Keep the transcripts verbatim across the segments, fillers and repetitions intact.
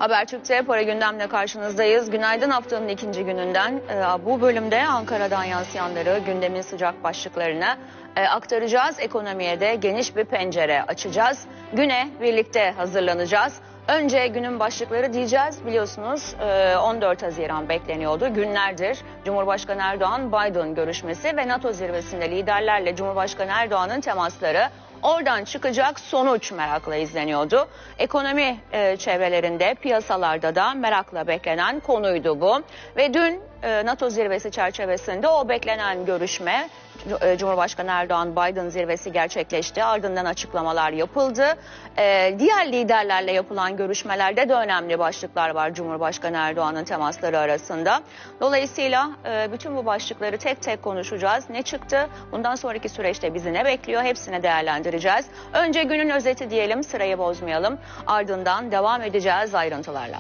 Habertürk'te para gündemle karşınızdayız. Günaydın, haftanın ikinci gününden. Bu bölümde Ankara'dan yansıyanları, gündemin sıcak başlıklarını aktaracağız. Ekonomiye de geniş bir pencere açacağız. Güne birlikte hazırlanacağız. Önce günün başlıkları diyeceğiz. Biliyorsunuz on dört Haziran bekleniyordu. Günlerdir Cumhurbaşkanı Erdoğan-Biden görüşmesi ve NATO zirvesinde liderlerle Cumhurbaşkanı Erdoğan'ın temasları, oradan çıkacak sonuç merakla izleniyordu. Ekonomi e, çevrelerinde, piyasalarda da merakla beklenen konuydu bu. Ve dün e, NATO zirvesi çerçevesinde o beklenen görüşme, e, Cumhurbaşkanı Erdoğan-Biden zirvesi gerçekleşti. Ardından açıklamalar yapıldı. E, diğer liderlerle yapılan görüşmelerde de önemli başlıklar var Cumhurbaşkanı Erdoğan'ın temasları arasında. Dolayısıyla e, bütün bu başlıkları tek tek konuşacağız. Ne çıktı? Bundan sonraki süreçte bizi ne bekliyor? Hepsini değerlendireceğiz. Önce günün özeti diyelim, sırayı bozmayalım. Ardından devam edeceğiz ayrıntılarla.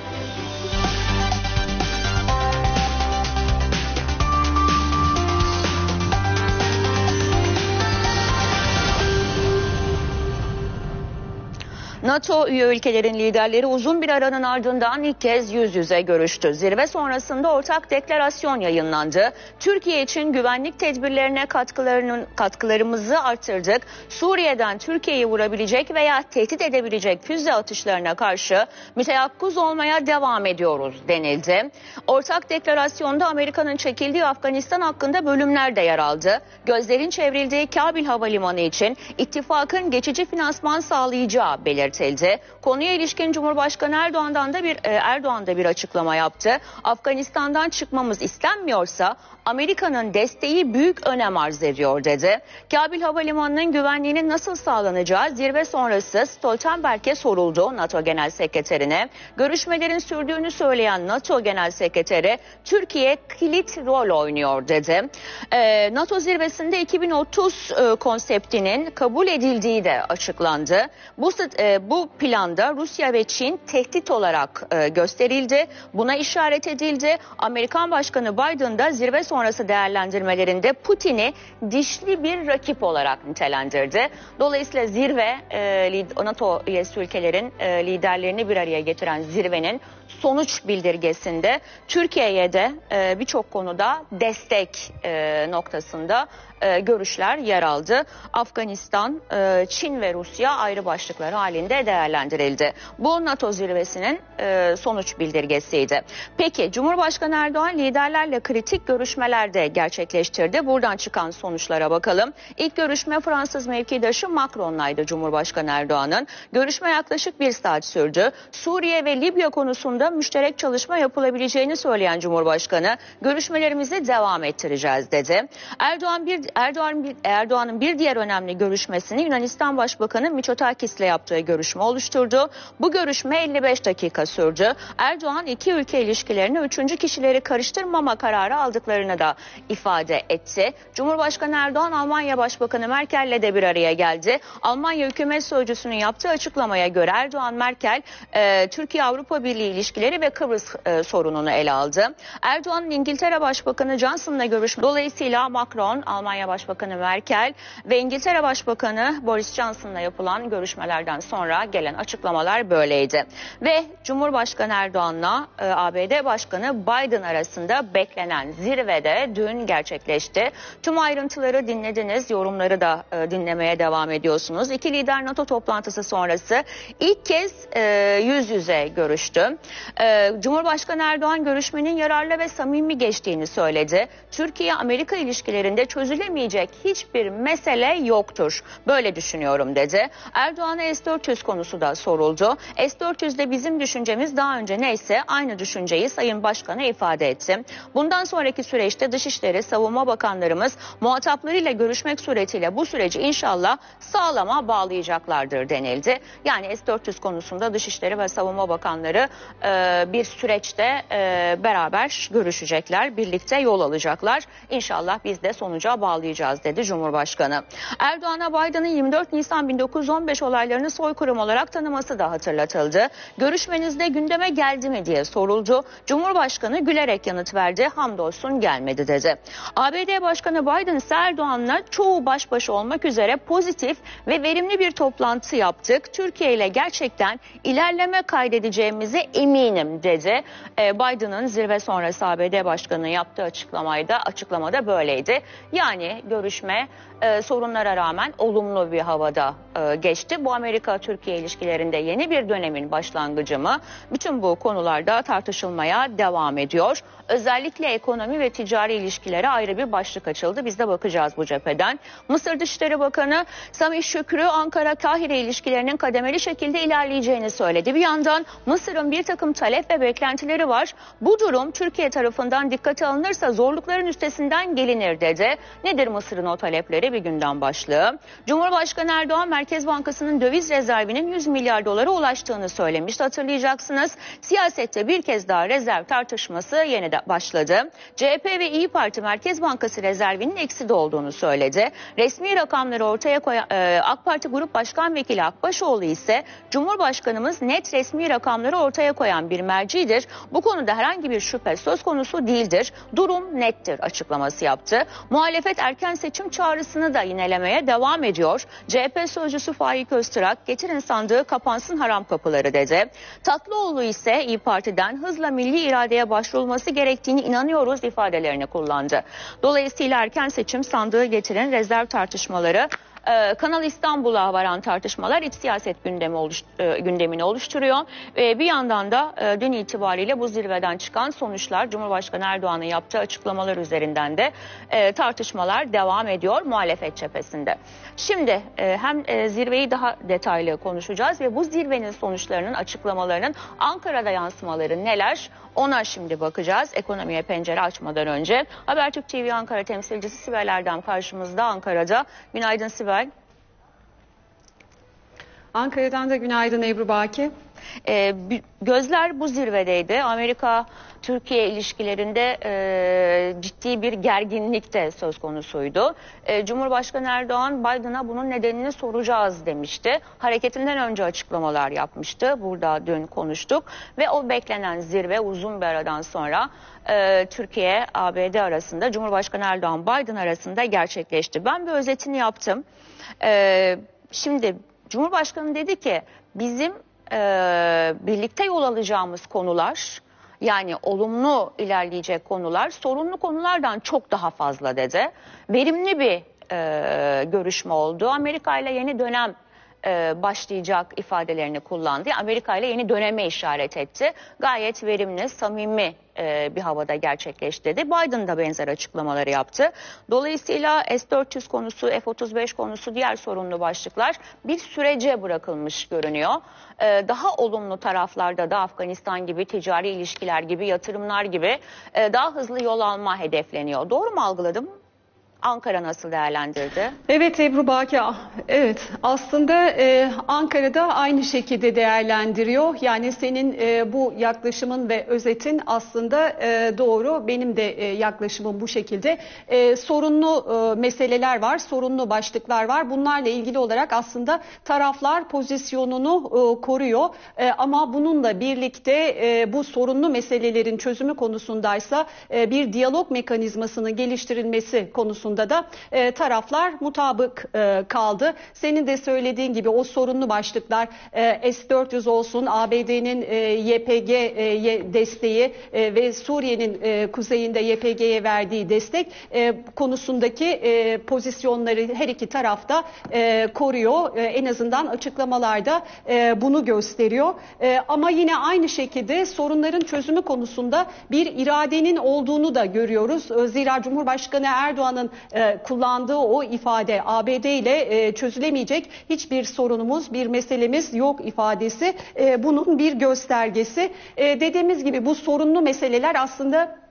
NATO üye ülkelerin liderleri uzun bir aranın ardından ilk kez yüz yüze görüştü. Zirve sonrasında ortak deklarasyon yayınlandı. Türkiye için güvenlik tedbirlerine katkılarının katkılarımızı artırdık. Suriye'den Türkiye'yi vurabilecek veya tehdit edebilecek füze atışlarına karşı müteyakkız olmaya devam ediyoruz denildi. Ortak deklarasyonda Amerika'nın çekildiği Afganistan hakkında bölümler de yer aldı. Gözlerin çevrildiği Kabil Havalimanı için ittifakın geçici finansman sağlayacağı belirtildi. Konuya ilişkin Cumhurbaşkanı Erdoğan'dan da bir e, Erdoğan da bir açıklama yaptı. Afganistan'dan çıkmamız istenmiyorsa Amerika'nın desteği büyük önem arz ediyor dedi. Kabil Havalimanı'nın güvenliğinin nasıl sağlanacağı zirve sonrası Stoltenberg'e soruldu, NATO Genel Sekreterine. Görüşmelerin sürdüğünü söyleyen NATO Genel Sekreteri, Türkiye kilit rol oynuyor dedi. E, NATO zirvesinde iki bin otuz e, konseptinin kabul edildiği de açıklandı. Bu e, bu planda Rusya ve Çin tehdit olarak e, gösterildi. Buna işaret edildi. Amerikan Başkanı Biden da zirve sonrası değerlendirmelerinde Putin'i dişli bir rakip olarak nitelendirdi. Dolayısıyla zirve e, NATO üyesi ülkelerin e, liderlerini bir araya getiren zirvenin sonuç bildirgesinde Türkiye'ye de e, birçok konuda destek e, noktasında e, görüşler yer aldı. Afganistan, e, Çin ve Rusya ayrı başlıkları halinde değerlendirildi. Bu NATO zirvesinin e, sonuç bildirgesiydi. Peki Cumhurbaşkanı Erdoğan liderlerle kritik görüşmeler de gerçekleştirdi. Buradan çıkan sonuçlara bakalım. İlk görüşme Fransız mevkidaşı Macron'laydı Cumhurbaşkanı Erdoğan'ın. Görüşme yaklaşık bir saat sürdü. Suriye ve Libya konusunda müşterek çalışma yapılabileceğini söyleyen Cumhurbaşkanı, görüşmelerimizi devam ettireceğiz dedi. Erdoğan bir Erdoğan bir, Erdoğan'ın bir diğer önemli görüşmesini Yunanistan Başbakanı Mitsotakis'le yaptığı görüşme oluşturdu. Bu görüşme elli beş dakika sürdü. Erdoğan iki ülke ilişkilerine üçüncü kişileri karıştırmama kararı aldıklarını da ifade etti. Cumhurbaşkanı Erdoğan Almanya Başbakanı Merkel'le de bir araya geldi. Almanya Hükümet Sözcüsü'nün yaptığı açıklamaya göre Erdoğan Merkel e, Türkiye-Avrupa Birliği ilişkileri ve Kıbrıs e, sorununu ele aldı. Erdoğan'ın İngiltere Başbakanı Johnson'la görüşme. Dolayısıyla Macron, Almanya Başbakanı Merkel ve İngiltere Başbakanı Boris Johnson'la yapılan görüşmelerden sonra gelen açıklamalar böyleydi. Ve Cumhurbaşkanı Erdoğan'la e, A B D Başkanı Biden arasında beklenen zirvede dün gerçekleşti. Tüm ayrıntıları dinlediniz, yorumları da e, dinlemeye devam ediyorsunuz. İki lider NATO toplantısı sonrası ilk kez e, yüz yüze görüştü. E, Cumhurbaşkanı Erdoğan görüşmenin yararlı ve samimi geçtiğini söyledi. Türkiye-Amerika ilişkilerinde çözülemeyecek hiçbir mesele yoktur. Böyle düşünüyorum dedi. Erdoğan'a S dört yüz konusu da soruldu. S dört yüz'de bizim düşüncemiz daha önce neyse aynı düşünceyi Sayın Başkan'a ifade etti. Bundan sonraki süreçte Dışişleri, Savunma Bakanlarımız muhataplarıyla görüşmek suretiyle bu süreci inşallah sağlama bağlayacaklardır denildi. Yani S dört yüz konusunda Dışişleri ve Savunma Bakanları e, bir süreçte beraber görüşecekler, birlikte yol alacaklar. İnşallah biz de sonuca bağlayacağız dedi Cumhurbaşkanı. Erdoğan'a Biden'ın yirmi dört Nisan bin dokuz yüz on beş olaylarını soykırım olarak tanıması da hatırlatıldı. Görüşmenizde gündeme geldi mi diye soruldu. Cumhurbaşkanı gülerek yanıt verdi. Hamdolsun gelmedi dedi. A B D Başkanı Biden ise Erdoğan'la çoğu baş başa olmak üzere pozitif ve verimli bir toplantı yaptık. Türkiye ile gerçekten ilerleme kaydedeceğimize eminim dedi. Biden'ın zirve sonrası A B D Başkanı'nın yaptığı açıklamayda, açıklamada böyleydi. Yani görüşme e, sorunlara rağmen olumlu bir havada e, geçti. Bu Amerika-Türkiye ilişkilerinde yeni bir dönemin başlangıcı mı? Bütün bu konularda tartışılmaya devam ediyor. Özellikle ekonomi ve ticari ilişkilere ayrı bir başlık açıldı. Biz de bakacağız bu cepheden. Mısır Dışişleri Bakanı Samih Şükrü, Ankara-Kahire ilişkilerinin kademeli şekilde ilerleyeceğini söyledi. Bir yandan Mısır'ın bir takım talep ve beklentileri var. Bu durum Türkiye tarafından dikkate alınırsa zorlukların üstesinden gelinir dedi. Nedir Mısır'ın o talepleri? Bir gündem başlığı. Cumhurbaşkanı Erdoğan, Merkez Bankası'nın döviz rezervinin yüz milyar dolara ulaştığını söylemişti. Hatırlayacaksınız. Siyasette bir kez daha rezerv tartışması yeniden başladı. C H P ve İYİ Parti Merkez Bankası rezervinin ekside olduğunu söyledi. Resmi rakamları ortaya koyan e, AK Parti Grup Başkan Vekili Akbaşoğlu ise Cumhurbaşkanımız net resmi rakamları ortaya koyan bir mercidir. Bu konuda herhangi bir şüphe söz konusu değildir. Durum nettir açıklaması yaptı. Muhalefet erken seçim çağrısını da yinelemeye devam ediyor. C H P sözcüsü Faik Öztürk, getirin sandığı kapansın haram kapıları dedi. Tatlıoğlu ise İYİ Parti'den hızla milli iradeye başvurulması gerektiğini inanıyoruz ifadelerini kullandı. Dolayısıyla erken seçim sandığı getirin rezerv tartışmaları, Kanal İstanbul'a varan tartışmalar iç siyaset gündemi oluş, gündemini oluşturuyor. Bir yandan da dün itibariyle bu zirveden çıkan sonuçlar, Cumhurbaşkanı Erdoğan'ın yaptığı açıklamalar üzerinden de tartışmalar devam ediyor muhalefet cephesinde. Şimdi hem zirveyi daha detaylı konuşacağız ve bu zirvenin sonuçlarının, açıklamalarının Ankara'da yansımaları neler? Ona şimdi bakacağız. Ekonomiye pencere açmadan önce. Habertürk T V Ankara temsilcisi Sibel Erdem karşımızda Ankara'da. Günaydın Sibel. Ankara'dan da günaydın Ebru Baki. Ee, gözler bu zirvedeydi. Amerika-Türkiye ilişkilerinde e, ciddi bir gerginlik de söz konusuydu. E, Cumhurbaşkanı Erdoğan Biden'a bunun nedenini soracağız demişti. Hareketinden önce açıklamalar yapmıştı. Burada dün konuştuk ve o beklenen zirve uzun bir aradan sonra e, Türkiye-A B D arasında, Cumhurbaşkanı Erdoğan-Biden arasında gerçekleşti. Ben bir özetini yaptım. E, şimdi Cumhurbaşkanı dedi ki bizim Ee, birlikte yol alacağımız konular, yani olumlu ilerleyecek konular sorunlu konulardan çok daha fazla dedi. Verimli bir e, görüşme oldu. Amerika ile yeni dönem e, başlayacak ifadelerini kullandı. Amerika ile yeni döneme işaret etti. Gayet verimli, samimi e, bir havada gerçekleşti dedi. Biden da benzer açıklamaları yaptı. Dolayısıyla S dört yüz konusu, F otuz beş konusu, diğer sorunlu başlıklar bir sürece bırakılmış görünüyor. E, daha olumlu taraflarda da Afganistan gibi, ticari ilişkiler gibi, yatırımlar gibi e, daha hızlı yol alma hedefleniyor. Doğru mu algıladım? Ankara nasıl değerlendirdi? Evet Ebru Baki, evet aslında e, Ankara'da aynı şekilde değerlendiriyor. Yani senin e, bu yaklaşımın ve özetin aslında e, doğru. Benim de e, yaklaşımım bu şekilde. E, sorunlu e, meseleler var, sorunlu başlıklar var. Bunlarla ilgili olarak aslında taraflar pozisyonunu e, koruyor. E, ama bununla birlikte e, bu sorunlu meselelerin çözümü konusundaysa e, bir diyalog mekanizmasının geliştirilmesi konusunda da e, taraflar mutabık e, kaldı. Senin de söylediğin gibi o sorunlu başlıklar e, S dört yüz olsun, A B D'nin e, Y P G e, desteği e, ve Suriye'nin e, kuzeyinde Y P G'ye verdiği destek e, konusundaki e, pozisyonları her iki tarafta e, koruyor. E, en azından açıklamalarda e, bunu gösteriyor. E, ama yine aynı şekilde sorunların çözümü konusunda bir iradenin olduğunu da görüyoruz. E, zira Cumhurbaşkanı Erdoğan'ın e, kullandığı o ifade A B D ile e, çözülemeyecek hiçbir sorunumuz, bir meselemiz yok ifadesi e, bunun bir göstergesi. E, dediğimiz gibi bu sorunlu meseleler aslında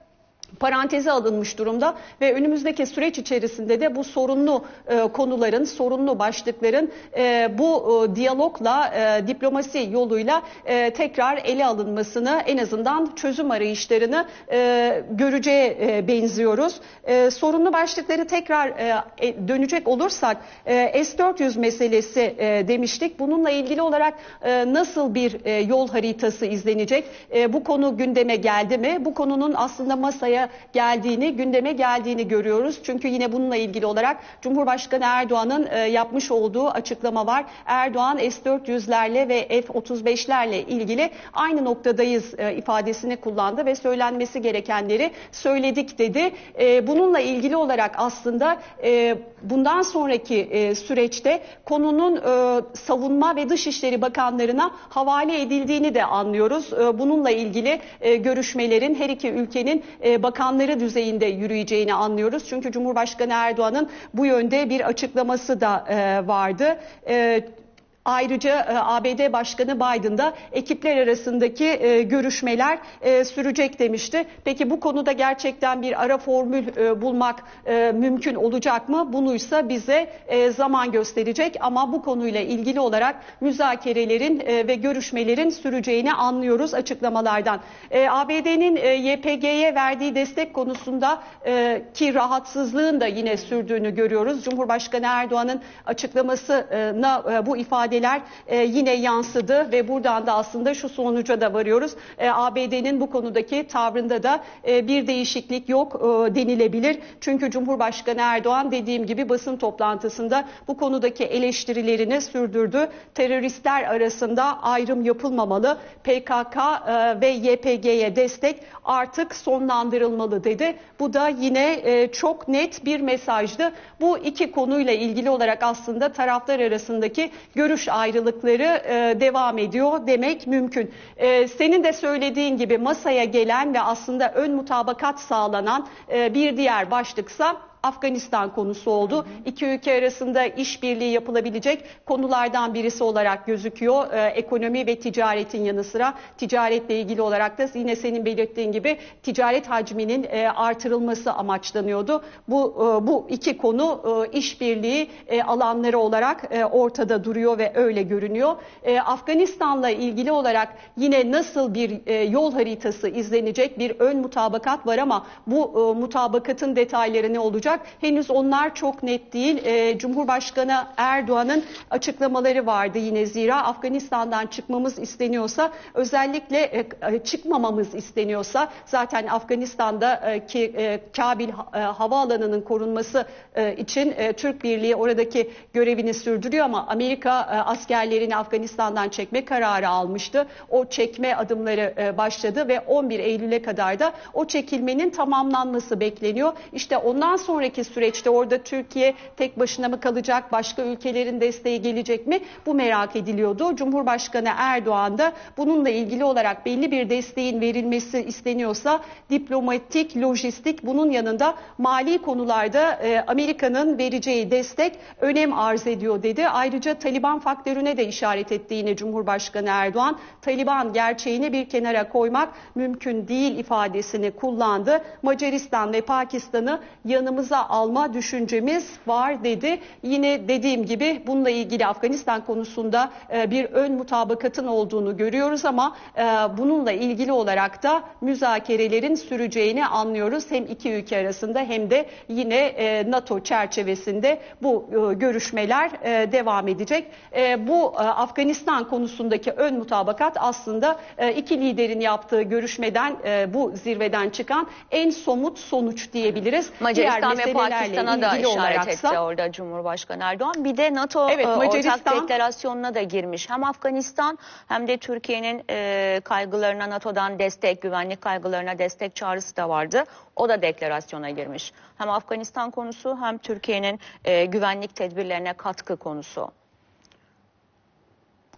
paranteze alınmış durumda ve önümüzdeki süreç içerisinde de bu sorunlu e, konuların, sorunlu başlıkların e, bu e, diyalogla, e, diplomasi yoluyla e, tekrar ele alınmasını, en azından çözüm arayışlarını e, göreceğe e, benziyoruz. E, sorunlu başlıkları tekrar e, dönecek olursak e, S dört yüz meselesi e, demiştik. Bununla ilgili olarak e, nasıl bir e, yol haritası izlenecek? E, bu konu gündeme geldi mi? Bu konunun aslında masaya geldiğini, gündeme geldiğini görüyoruz. Çünkü yine bununla ilgili olarak Cumhurbaşkanı Erdoğan'ın e, yapmış olduğu açıklama var. Erdoğan S dört yüzlerle ve F otuz beşlerle ilgili aynı noktadayız e, ifadesini kullandı ve söylenmesi gerekenleri söyledik dedi. E, bununla ilgili olarak aslında e, bundan sonraki e, süreçte konunun e, Savunma ve Dışişleri Bakanlarına havale edildiğini de anlıyoruz. E, bununla ilgili e, görüşmelerin her iki ülkenin e, bakanları düzeyinde yürüyeceğini anlıyoruz. Çünkü Cumhurbaşkanı Erdoğan'ın bu yönde bir açıklaması da e, vardı. E, Ayrıca e, A B D Başkanı Biden da ekipler arasındaki e, görüşmeler e, sürecek demişti. Peki bu konuda gerçekten bir ara formül e, bulmak e, mümkün olacak mı? Bunuysa bize e, zaman gösterecek ama bu konuyla ilgili olarak müzakerelerin e, ve görüşmelerin süreceğini anlıyoruz açıklamalardan. E, A B D'nin e, Y P G'ye verdiği destek konusunda e, ki rahatsızlığın da yine sürdüğünü görüyoruz. Cumhurbaşkanı Erdoğan'ın açıklamasına e, bu ifade E, yine yansıdı ve buradan da aslında şu sonuca da varıyoruz. E, A B D'nin bu konudaki tavrında da e, bir değişiklik yok e, denilebilir. Çünkü Cumhurbaşkanı Erdoğan dediğim gibi basın toplantısında bu konudaki eleştirilerini sürdürdü. Teröristler arasında ayrım yapılmamalı. P K K e, ve Y P G'ye destek artık sonlandırılmalı dedi. Bu da yine e, çok net bir mesajdı. Bu iki konuyla ilgili olarak aslında taraflar arasındaki görüş ayrılıkları e, devam ediyor demek mümkün. E, senin de söylediğin gibi masaya gelen ve aslında ön mutabakat sağlanan e, bir diğer başlıksa Afganistan konusu oldu. İki ülke arasında işbirliği yapılabilecek konulardan birisi olarak gözüküyor. Ee, ekonomi ve ticaretin yanı sıra ticaretle ilgili olarak da yine senin belirttiğin gibi ticaret hacminin e, artırılması amaçlanıyordu. Bu e, bu iki konu e, işbirliği e, alanları olarak e, ortada duruyor ve öyle görünüyor. E, Afganistan'la ilgili olarak yine nasıl bir e, yol haritası izlenecek, bir ön mutabakat var ama bu e, mutabakatın detayları ne olacak? Henüz onlar çok net değil. Ee, Cumhurbaşkanı Erdoğan'ın açıklamaları vardı yine, zira Afganistan'dan çıkmamız isteniyorsa, özellikle e, çıkmamamız isteniyorsa, zaten Afganistan'da e, ki e, Kabil e, havaalanının korunması e, için e, Türk Birliği oradaki görevini sürdürüyor ama Amerika e, askerlerini Afganistan'dan çekme kararı almıştı. O çekme adımları e, başladı ve on bir Eylül'e kadar da o çekilmenin tamamlanması bekleniyor. İşte ondan sonra sonraki süreçte orada Türkiye tek başına mı kalacak, başka ülkelerin desteği gelecek mi? Bu merak ediliyordu. Cumhurbaşkanı Erdoğan da bununla ilgili olarak belli bir desteğin verilmesi isteniyorsa diplomatik, lojistik, bunun yanında mali konularda e, Amerika'nın vereceği destek önem arz ediyor dedi. Ayrıca Taliban faktörüne de işaret etti yine Cumhurbaşkanı Erdoğan. Taliban gerçeğini bir kenara koymak mümkün değil ifadesini kullandı. Macaristan ve Pakistan'ı yanımıza alma düşüncemiz var dedi. Yine dediğim gibi bununla ilgili Afganistan konusunda e, bir ön mutabakatın olduğunu görüyoruz ama e, bununla ilgili olarak da müzakerelerin süreceğini anlıyoruz. Hem iki ülke arasında hem de yine e, NATO çerçevesinde bu e, görüşmeler e, devam edecek. E, bu e, Afganistan konusundaki ön mutabakat aslında e, iki liderin yaptığı görüşmeden, e, bu zirveden çıkan en somut sonuç diyebiliriz. Macaristan ve Pakistan'a da işaret etti orada Cumhurbaşkanı Erdoğan. Bir de NATO evet, Macaristan... ortak deklarasyonuna da girmiş. Hem Afganistan hem de Türkiye'nin e, kaygılarına NATO'dan destek, güvenlik kaygılarına destek çağrısı da vardı. O da deklarasyona girmiş. Hem Afganistan konusu hem Türkiye'nin e, güvenlik tedbirlerine katkı konusu.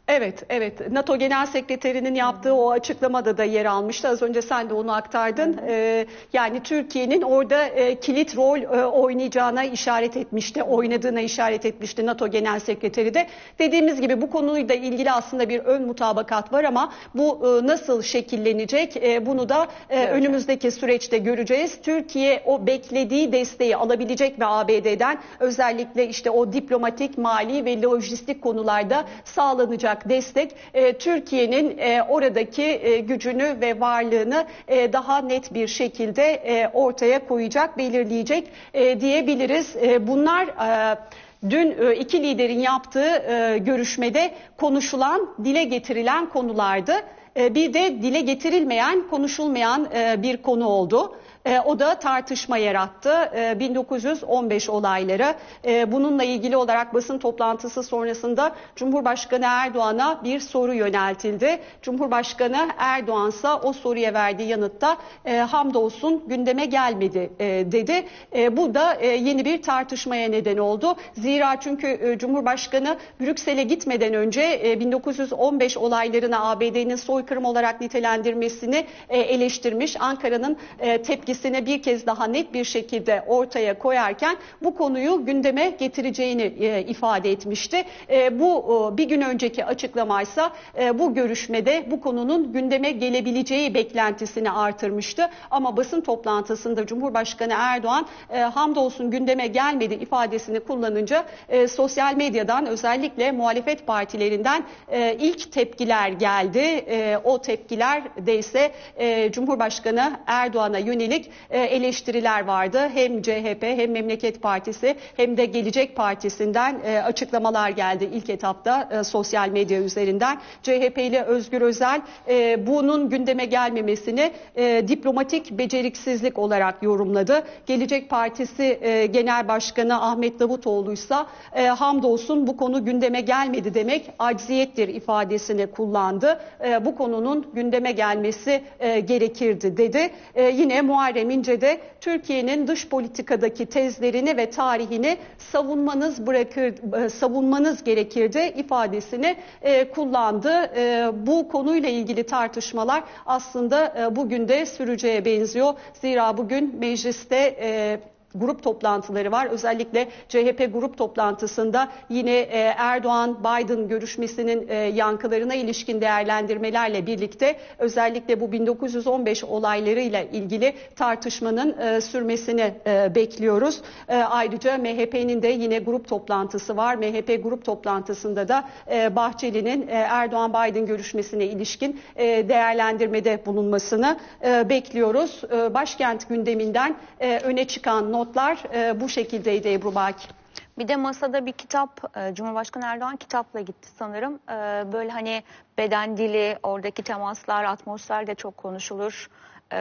Evet, evet. NATO Genel Sekreterinin yaptığı o açıklamada da yer almıştı. Az önce sen de onu aktardın. Ee, yani Türkiye'nin orada e, kilit rol e, oynayacağına işaret etmişti, oynadığına işaret etmişti NATO Genel Sekreteri de. Dediğimiz gibi bu konuyla ilgili aslında bir ön mutabakat var ama bu e, nasıl şekillenecek e, bunu da e, önümüzdeki süreçte göreceğiz. Türkiye o beklediği desteği alabilecek mi A B D'den? Özellikle işte o diplomatik, mali ve lojistik konularda sağlanacak destek e, Türkiye'nin e, oradaki e, gücünü ve varlığını e, daha net bir şekilde e, ortaya koyacak, belirleyecek e, diyebiliriz. E, bunlar e, dün e, iki liderin yaptığı e, görüşmede konuşulan, dile getirilen konulardı. E, bir de dile getirilmeyen, konuşulmayan e, bir konu oldu. E, o da tartışma yarattı. E, bin dokuz yüz on beş olayları. E, bununla ilgili olarak basın toplantısı sonrasında Cumhurbaşkanı Erdoğan'a bir soru yöneltildi. Cumhurbaşkanı Erdoğan ise o soruya verdiği yanıtta e, hamdolsun gündeme gelmedi e, dedi. E, bu da e, yeni bir tartışmaya neden oldu. Zira çünkü e, Cumhurbaşkanı Brüksel'e gitmeden önce e, bin dokuz yüz on beş olaylarını A B D'nin soykırım olarak nitelendirmesini e, eleştirmiş. Ankara'nın e, tepkisi bir kez daha net bir şekilde ortaya koyarken bu konuyu gündeme getireceğini e, ifade etmişti. E, bu e, bir gün önceki açıklamaysa e, bu görüşmede bu konunun gündeme gelebileceği beklentisini artırmıştı. Ama basın toplantısında Cumhurbaşkanı Erdoğan e, hamdolsun gündeme gelmedi ifadesini kullanınca e, sosyal medyadan özellikle muhalefet partilerinden e, ilk tepkiler geldi. E, o tepkiler de ise e, Cumhurbaşkanı Erdoğan'a yönelik eleştiriler vardı. Hem C H P hem Memleket Partisi hem de Gelecek Partisi'nden açıklamalar geldi ilk etapta sosyal medya üzerinden. C H P'li Özgür Özel bunun gündeme gelmemesini diplomatik beceriksizlik olarak yorumladı. Gelecek Partisi Genel Başkanı Ahmet Davutoğlu ise hamdolsun bu konu gündeme gelmedi demek acziyettir ifadesini kullandı. Bu konunun gündeme gelmesi gerekirdi dedi. Yine Muharrem İnce de Türkiye'nin dış politikadaki tezlerini ve tarihini savunmanız bırakır, savunmanız gerekirdi ifadesini e, kullandı. E, bu konuyla ilgili tartışmalar aslında e, bugün de süreceğe benziyor. Zira bugün mecliste e, grup toplantıları var. Özellikle C H P grup toplantısında yine Erdoğan-Biden görüşmesinin yankılarına ilişkin değerlendirmelerle birlikte özellikle bu bin dokuz yüz on beş olaylarıyla ilgili tartışmanın sürmesini bekliyoruz. Ayrıca M H P'nin de yine grup toplantısı var. M H P grup toplantısında da Bahçeli'nin Erdoğan-Biden görüşmesine ilişkin değerlendirmede bulunmasını bekliyoruz. Başkent gündeminden öne çıkan notlar e, bu şekildeydi Ebru Baki. Bir de masada bir kitap, e, Cumhurbaşkanı Erdoğan kitapla gitti sanırım. E, böyle hani beden dili, oradaki temaslar, atmosfer de çok konuşulur.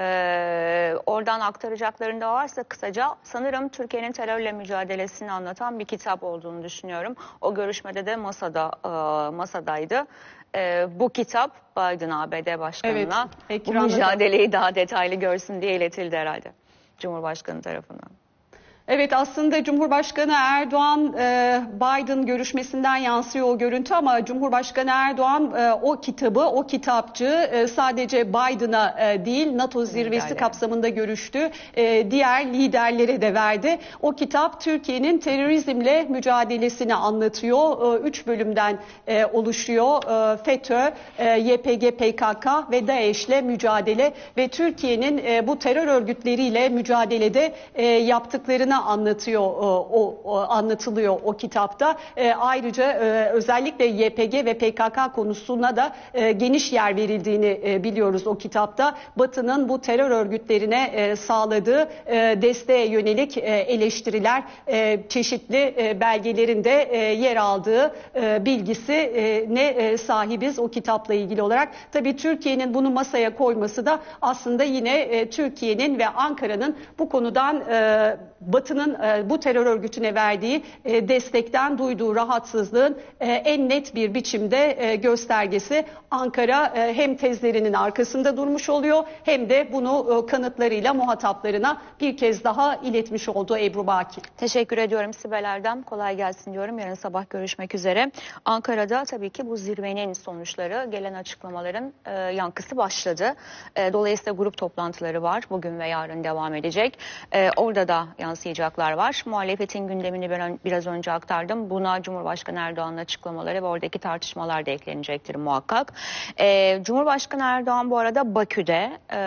E, oradan aktaracaklarında varsa kısaca sanırım Türkiye'nin terörle mücadelesini anlatan bir kitap olduğunu düşünüyorum. O görüşmede de masada e, masadaydı. E, bu kitap Biden A B D Başkanı'na evet, bu mücadeleyi daha detaylı görsün diye iletildi herhalde Cumhurbaşkanı tarafından. Evet, aslında Cumhurbaşkanı Erdoğan Biden görüşmesinden yansıyor o görüntü ama Cumhurbaşkanı Erdoğan o kitabı, o kitapçı sadece Biden'a değil NATO zirvesi kapsamında görüştü. Diğer liderlere de verdi. O kitap Türkiye'nin terörizmle mücadelesini anlatıyor. Üç bölümden oluşuyor. FETÖ, Y P G, P K K ve DAEŞ'le mücadele ve Türkiye'nin bu terör örgütleriyle mücadelede yaptıklarını anlatıyor o, o anlatılıyor o kitapta. E, ayrıca e, özellikle Y P G ve P K K konusuna da e, geniş yer verildiğini e, biliyoruz o kitapta. Batı'nın bu terör örgütlerine e, sağladığı e, desteğe yönelik e, eleştiriler e, çeşitli e, belgelerinde e, yer aldığı e, bilgisi e, ne e, sahibiz o kitapla ilgili olarak. Tabii Türkiye'nin bunu masaya koyması da aslında yine e, Türkiye'nin ve Ankara'nın bu konudan e, Batı Batı'nın e, bu terör örgütüne verdiği e, destekten duyduğu rahatsızlığın e, en net bir biçimde e, göstergesi. Ankara e, hem tezlerinin arkasında durmuş oluyor hem de bunu e, kanıtlarıyla muhataplarına bir kez daha iletmiş oldu Ebru Baki. Teşekkür ediyorum Sibel Erdem. Kolay gelsin diyorum. Yarın sabah görüşmek üzere. Ankara'da tabii ki bu zirvenin sonuçları, gelen açıklamaların e, yankısı başladı. E, dolayısıyla grup toplantıları var. Bugün ve yarın devam edecek. E, orada da yansıyacaklar var. Muhalefetin gündemini ben biraz önce aktardım. Buna Cumhurbaşkanı Erdoğan'ın açıklamaları ve oradaki tartışmalar da eklenecektir muhakkak. E, Cumhurbaşkanı Erdoğan bu arada Bakü'de e,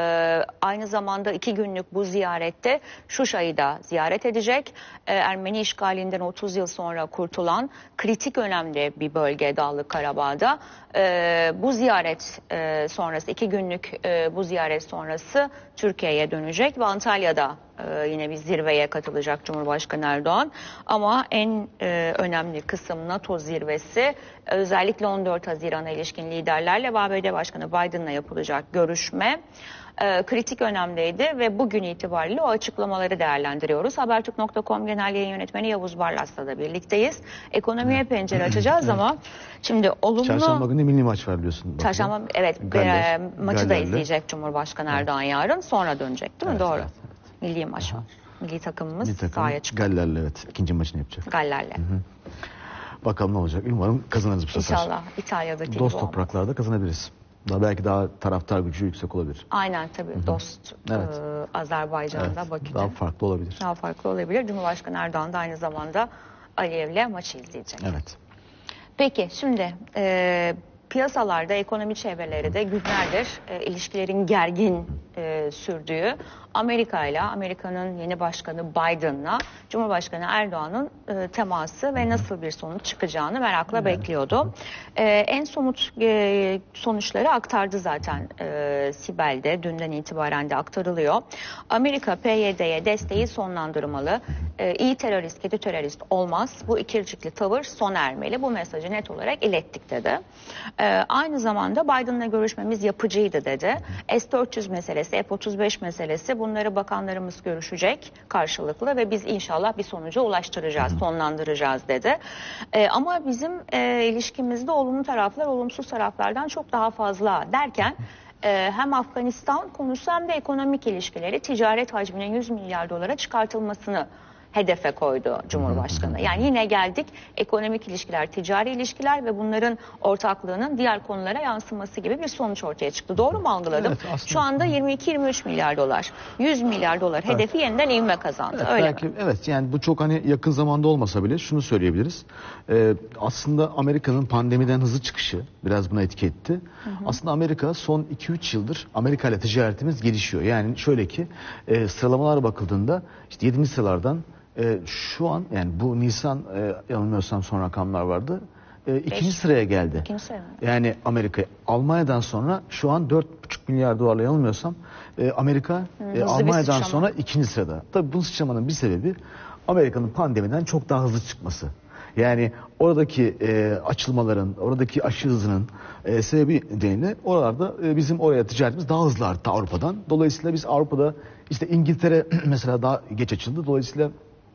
aynı zamanda iki günlük bu ziyarette Şuşa'yı da ziyaret edecek. E, Ermeni işgalinden otuz yıl sonra kurtulan kritik önemli bir bölge Dağlık Karabağ'da. E, bu ziyaret e, sonrası, iki günlük e, bu ziyaret sonrası Türkiye'ye dönecek ve Antalya'da e, yine bir zirveye katılacak Cumhurbaşkanı Erdoğan. Ama en e, önemli kısım NATO zirvesi, özellikle on dört Haziran'a ilişkin liderlerle ve A B D Başkanı Biden'la yapılacak görüşme e, kritik önemliydi ve bugün itibariyle o açıklamaları değerlendiriyoruz. Habertürk nokta com Genel Yayın Yönetmeni Yavuz Barlas'la da birlikteyiz. Ekonomiye pencere açacağız ama şimdi olumlu... Çarşamba günü milli maç var biliyorsun. Çarşamba, evet, Galler, e, maçı da Galler'le. izleyecek Cumhurbaşkanı Erdoğan yarın, sonra dönecek değil mi? Evet, Doğru. evet, Milli maç var. Milli takımımız Milli takım sahaya çıkıyor. Galler'le, evet, ikinci maçını yapacak. Galler'le. Bakalım ne olacak. Umarım kazanırız bu sefer. İnşallah İtalya'daki Dost gibi olmaz. topraklarda kazanabiliriz. Daha belki daha taraftar gücü yüksek olabilir. Aynen tabii, dost Evet. e, Azerbaycan'da, Evet, Bakü'de. daha farklı olabilir. Daha farklı olabilir. Cumhurbaşkanı Erdoğan da aynı zamanda Aliyev'le maçı izleyecek. Evet. Peki şimdi e, piyasalarda, ekonomi çevreleri de günlerdir e, ilişkilerin gergin e, sürdüğü, Amerika ile, Amerika'nın yeni başkanı Biden'la Cumhurbaşkanı Erdoğan'ın e, teması ve nasıl bir sonuç çıkacağını merakla Evet. bekliyordu. E, en somut e, sonuçları aktardı zaten e, Sibel'de, dünden itibaren de aktarılıyor. Amerika P Y D'ye desteği sonlandırmalı. E, iyi terörist, kötü terörist olmaz. Bu ikircikli tavır sona ermeli. Bu mesajı net olarak ilettik dedi. E, aynı zamanda Biden'la görüşmemiz yapıcıydı dedi. S dört yüz meselesi, F otuz beş meselesi, bunları bakanlarımız görüşecek karşılıklı ve biz inşallah bir sonuca ulaştıracağız, sonlandıracağız dedi. E, ama bizim e, ilişkimizde olumlu taraflar olumsuz taraflardan çok daha fazla derken e, hem Afganistan konusu hem de ekonomik ilişkileri, ticaret hacminin yüz milyar dolara çıkartılmasını hedefe koydu Cumhurbaşkanı. Yani yine geldik ekonomik ilişkiler, ticari ilişkiler ve bunların ortaklığının diğer konulara yansıması gibi bir sonuç ortaya çıktı. Doğru mu algıladım? Evet, aslında. Şu anda yirmi iki yirmi üç milyar dolar, yüz milyar dolar hedefi yeniden ivme kazandı. Evet, Öyle belki, mi? evet, yani bu çok hani yakın zamanda olmasa bile şunu söyleyebiliriz. Ee, aslında Amerika'nın pandemiden hızlı çıkışı biraz buna etki etti. Hı hı. Aslında Amerika son iki üç yıldır Amerika ile ticaretimiz gelişiyor. Yani şöyle ki e, sıralamalara bakıldığında işte yedinci sıralardan e, şu an, yani bu Nisan, e, yanılmıyorsam son rakamlar vardı. E, ikinci Beş. sıraya geldi. İkinci sıraya mı? Yani Amerika, Almanya'dan sonra şu an dört buçuk milyar dolarla yanılmıyorsam e, Amerika Hı, e, hızlı bir Almanya'dan sıçrama. sonra ikinci sırada. Tabii bu sıçramanın bir sebebi Amerika'nın pandemiden çok daha hızlı çıkması. Yani oradaki e, açılmaların, oradaki aşı hızının e, sebebi nedeniyle oralarda e, bizim oraya ticaretimiz daha hızlı arttı Avrupa'dan. Dolayısıyla biz Avrupa'da işte İngiltere mesela daha geç açıldı. Dolayısıyla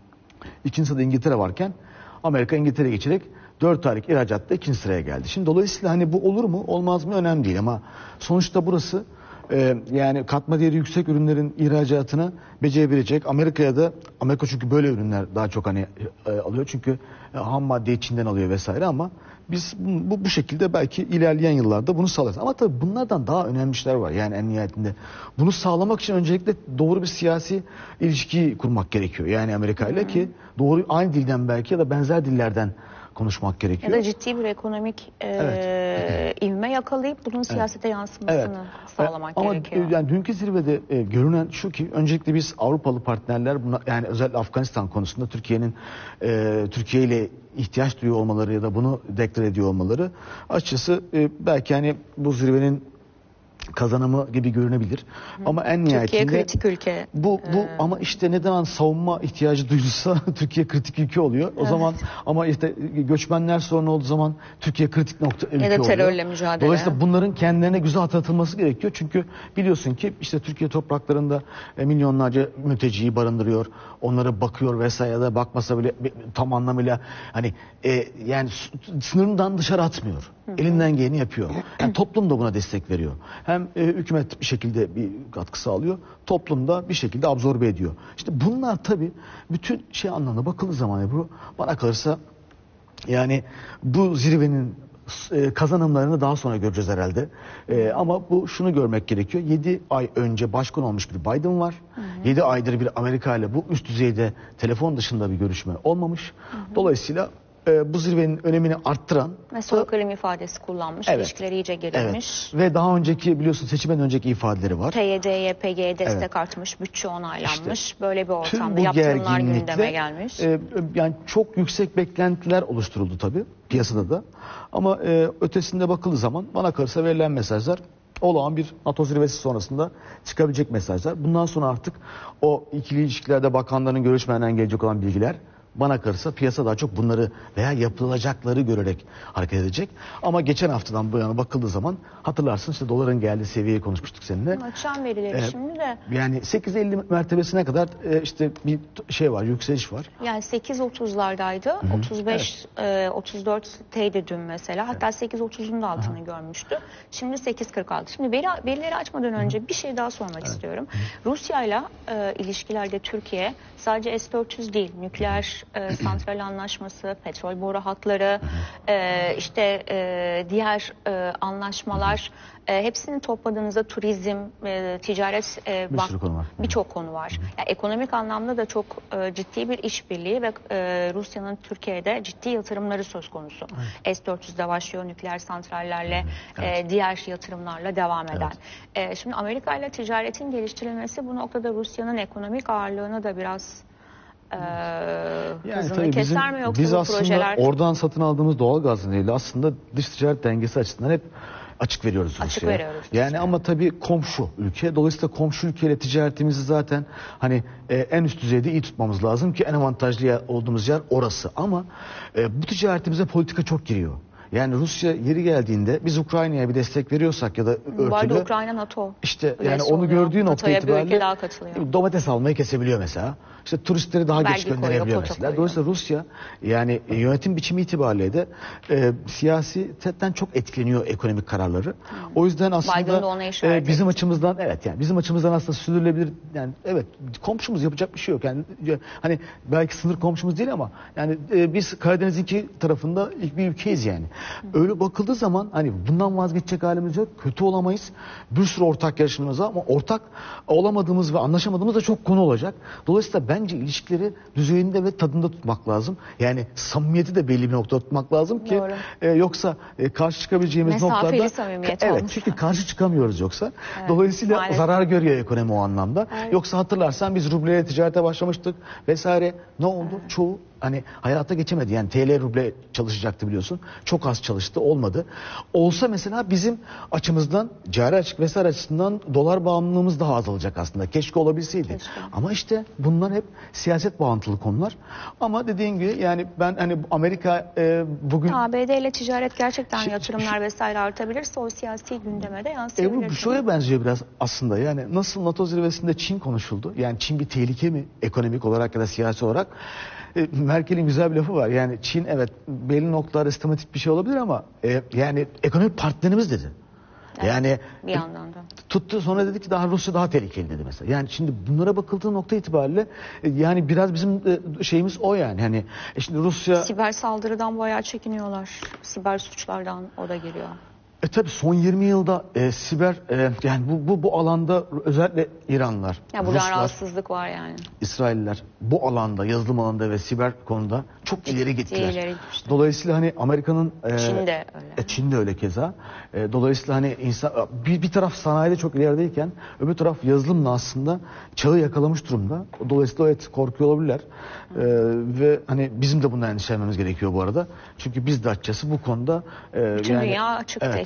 ikinci sırada İngiltere varken Amerika İngiltere'ye geçerek dört aylık ihracatta ikinci sıraya geldi. Şimdi dolayısıyla hani bu olur mu olmaz mı önemli değil ama sonuçta burası e, yani katma değeri yüksek ürünlerin ihracatını becerebilecek. Amerika'ya da, Amerika çünkü böyle ürünler daha çok hani e, alıyor çünkü e, ham madde Çin'den alıyor vesaire ama biz bu, bu, bu şekilde belki ilerleyen yıllarda bunu sağlarız. Ama tabii bunlardan daha önemli işler var yani en nihayetinde. Bunu sağlamak için öncelikle doğru bir siyasi ilişki kurmak gerekiyor. Yani Amerika ile ki doğru aynı dilden belki ya da benzer dillerden konuşmak gerekiyor. Ya da ciddi bir ekonomik e, Evet. ivme yakalayıp bunun siyasete yansımasını Evet. sağlamak Ama gerekiyor. Ama yani dünkü zirvede e, görünen şu ki öncelikle biz Avrupalı partnerler buna, yani özellikle Afganistan konusunda Türkiye'nin e, Türkiye ile ihtiyaç duyuyor olmaları ya da bunu deklar ediyor olmaları açıkçası e, belki hani bu zirvenin kazanımı gibi görünebilir. Hı. Ama en nihayetinde Türkiye kritik ülke. Bu bu ee... ama işte neden savunma ihtiyacı duyulsa Türkiye kritik ülke oluyor. O evet. zaman ama işte göçmenler sorunu olduğu zaman Türkiye kritik nokta ülke oluyor. Ya da terörle mücadele. Dolayısıyla bunların kendilerine güzel hatırlatılması gerekiyor. Çünkü biliyorsun ki işte Türkiye topraklarında milyonlarca mülteciyi barındırıyor. Onlara bakıyor vesaire de bakmasa bile tam anlamıyla hani e, yani sınırından dışarı atmıyor. Hı hı. Elinden geleni yapıyor. Yani toplum da buna destek veriyor. Hem e, hükümet bir şekilde bir katkı sağlıyor. Toplum da bir şekilde absorbe ediyor. İşte bunlar tabii bütün şey anlamda bakıldığı zaman bu bana kalırsa yani bu zirvenin e, kazanımlarını daha sonra göreceğiz herhalde. E, ama bu şunu görmek gerekiyor. yedi ay önce başkan olmuş bir Biden var. yedi aydır bir Amerika ile bu üst düzeyde telefon dışında bir görüşme olmamış. Hı hı. Dolayısıyla e, bu zirvenin önemini arttıran ve soykırım ifadesi kullanmış. Evet. İlişkileri iyice gerilmiş. Evet. Ve daha önceki biliyorsun seçimden önceki ifadeleri var. P Y D'ye, Y P G'ye destek evet. artmış, bütçe onaylanmış. İşte, böyle bir ortamda yaptırımlar gündeme gelmiş. E, yani çok yüksek beklentiler oluşturuldu tabii piyasada da. Ama e, ötesinde bakıldığı zaman bana kalırsa verilen mesajlar olağan bir NATO zirvesi sonrasında çıkabilecek mesajlar. Bundan sonra artık o ikili ilişkilerde bakanların görüşmeden gelecek olan bilgiler bana kalırsa piyasa daha çok bunları veya yapılacakları görerek hareket edecek. Ama geçen haftadan bu yana bakıldığı zaman hatırlarsın işte doların geldiği seviyeyi konuşmuştuk seninle. Akşam verileri ee, şimdi de. Yani sekiz elli mertebesine kadar e, işte bir şey var, yükseliş var. Yani sekiz otuzlardaydı. Hı-hı. otuz beş evet. e, otuz dörtteydi dün mesela. Hatta evet. sekiz otuzun da altını Aha. görmüştü. Şimdi sekiz kırk altı. Şimdi veri, verileri açmadan önce Hı-hı. bir şey daha sormak evet. istiyorum. Rusya ile ilişkilerde Türkiye sadece S dört yüz değil, nükleer e, santral anlaşması, petrol boru hatları, e, işte e, diğer e, anlaşmalar, e, hepsini topladığınızda turizm, e, ticaret, e, birçok konu var. Birçok konu var. Yani ekonomik anlamda da çok e, ciddi bir işbirliği ve e, Rusya'nın Türkiye'de ciddi yatırımları söz konusu. Evet. S dört yüz'de başlıyor, nükleer santrallerle, evet. e, diğer yatırımlarla devam eden. Evet. E, şimdi Amerika ile ticaretin geliştirilmesi bu noktada Rusya'nın ekonomik ağırlığını da biraz Ee, yani hızını keser bizim, mi yoksa biz bu aslında projeler? Oradan satın aldığımız doğal gaz nedeniyle aslında dış ticaret dengesi açısından hep açık veriyoruz Rusya'ya. Açık veriyoruz. Yani Rusya'ya. Ama tabii komşu ülke. Dolayısıyla komşu ülkeyle ticaretimizi zaten hani e, en üst düzeyde iyi tutmamız lazım ki en avantajlı yer, olduğumuz yer orası. Ama e, bu ticaretimize politika çok giriyor. Yani Rusya yeri geldiğinde biz Ukrayna'ya bir destek veriyorsak ya da örtülü. Bu arada Ukrayna NATO. İşte yani onu oluyor. gördüğü nokta itibariyle domates almayı kesebiliyor mesela. İşte turistleri daha geç gönderebiliyor mesela. Koyuyor. Dolayısıyla Rusya yani e, yönetim biçimi itibariyle de e, siyasetten çok etkileniyor ekonomik kararları. Hmm. O yüzden aslında e, bizim açımızdan evet yani bizim açımızdan aslında sürdürülebilir yani evet komşumuz yapacak bir şey yok. Yani hani belki sınır komşumuz değil ama yani e, biz Karadeniz'in iki tarafında ilk bir ülkeyiz yani. Hmm. Öyle bakıldığı zaman hani bundan vazgeçecek halimiz yok. Kötü olamayız. Bir sürü ortak yarışmamız var ama ortak olamadığımız ve anlaşamadığımız da çok konu olacak. Dolayısıyla bence ilişkileri düzeyinde ve tadında tutmak lazım. Yani samimiyeti de belli bir noktada tutmak lazım ki e, yoksa e, karşı çıkabileceğimiz mesafeli noktada samimiyet evet olmuş. Çünkü karşı çıkamıyoruz yoksa. Evet, dolayısıyla maalesef. Zarar görüyor ekonomi o anlamda. Evet. Yoksa hatırlarsan biz rubleyle ticarete başlamıştık vesaire. Ne oldu? Evet. Çoğu hani hayata geçemedi. Yani T L ruble çalışacaktı biliyorsun. Çok az çalıştı. Olmadı. Olsa mesela bizim açımızdan cari açık vesaire açısından dolar bağımlılığımız daha azalacak aslında. Keşke olabilseydi. Keşke. Ama işte bunlar hep siyaset bağıntılı konular. Ama dediğin gibi yani ben hani Amerika e, bugün A B D ile ticaret gerçekten şey, yatırımlar şey, vesaire artabilirse o siyasi gündeme de yansıyabilir. E, bu şöyle benziyor biraz aslında. Yani nasıl NATO zirvesinde Çin konuşuldu. Yani Çin bir tehlike mi ekonomik olarak ya da siyasi olarak? Merkel'in güzel bir lafı var. Yani Çin evet belli noktalarda sistematik bir şey olabilir ama e, yani ekonomik partnerimiz dedi. Evet, yani bir yandan da. Tuttu sonra dedi ki daha Rusya daha tehlikeli dedi mesela. Yani şimdi bunlara bakıldığı nokta itibariyle e, yani biraz bizim e, şeyimiz o yani. Hani e şimdi Rusya siber saldırıdan bayağı çekiniyorlar. Siber suçlardan o da geliyor. E tabi son yirmi yılda e, siber e, yani bu, bu bu alanda özellikle İranlılar, ya buradan Ruslar, rahatsızlık var yani. İsrailler bu alanda yazılım alanında ve siber konuda çok Ciddi, ileri gittiler. Ileri dolayısıyla hani Amerika'nın e, Çin de öyle. E, Çin de öyle keza. E, dolayısıyla hani insan bir, bir taraf sanayide çok ilerideyken öbür taraf yazılımla aslında çağı yakalamış durumda. Dolayısıyla evet korkuyor olabilirler. E, ve hani bizim de bundan endişelenmemiz gerekiyor bu arada. Çünkü biz de açıkçası bu konuda e, bütün yani, dünya açık evet,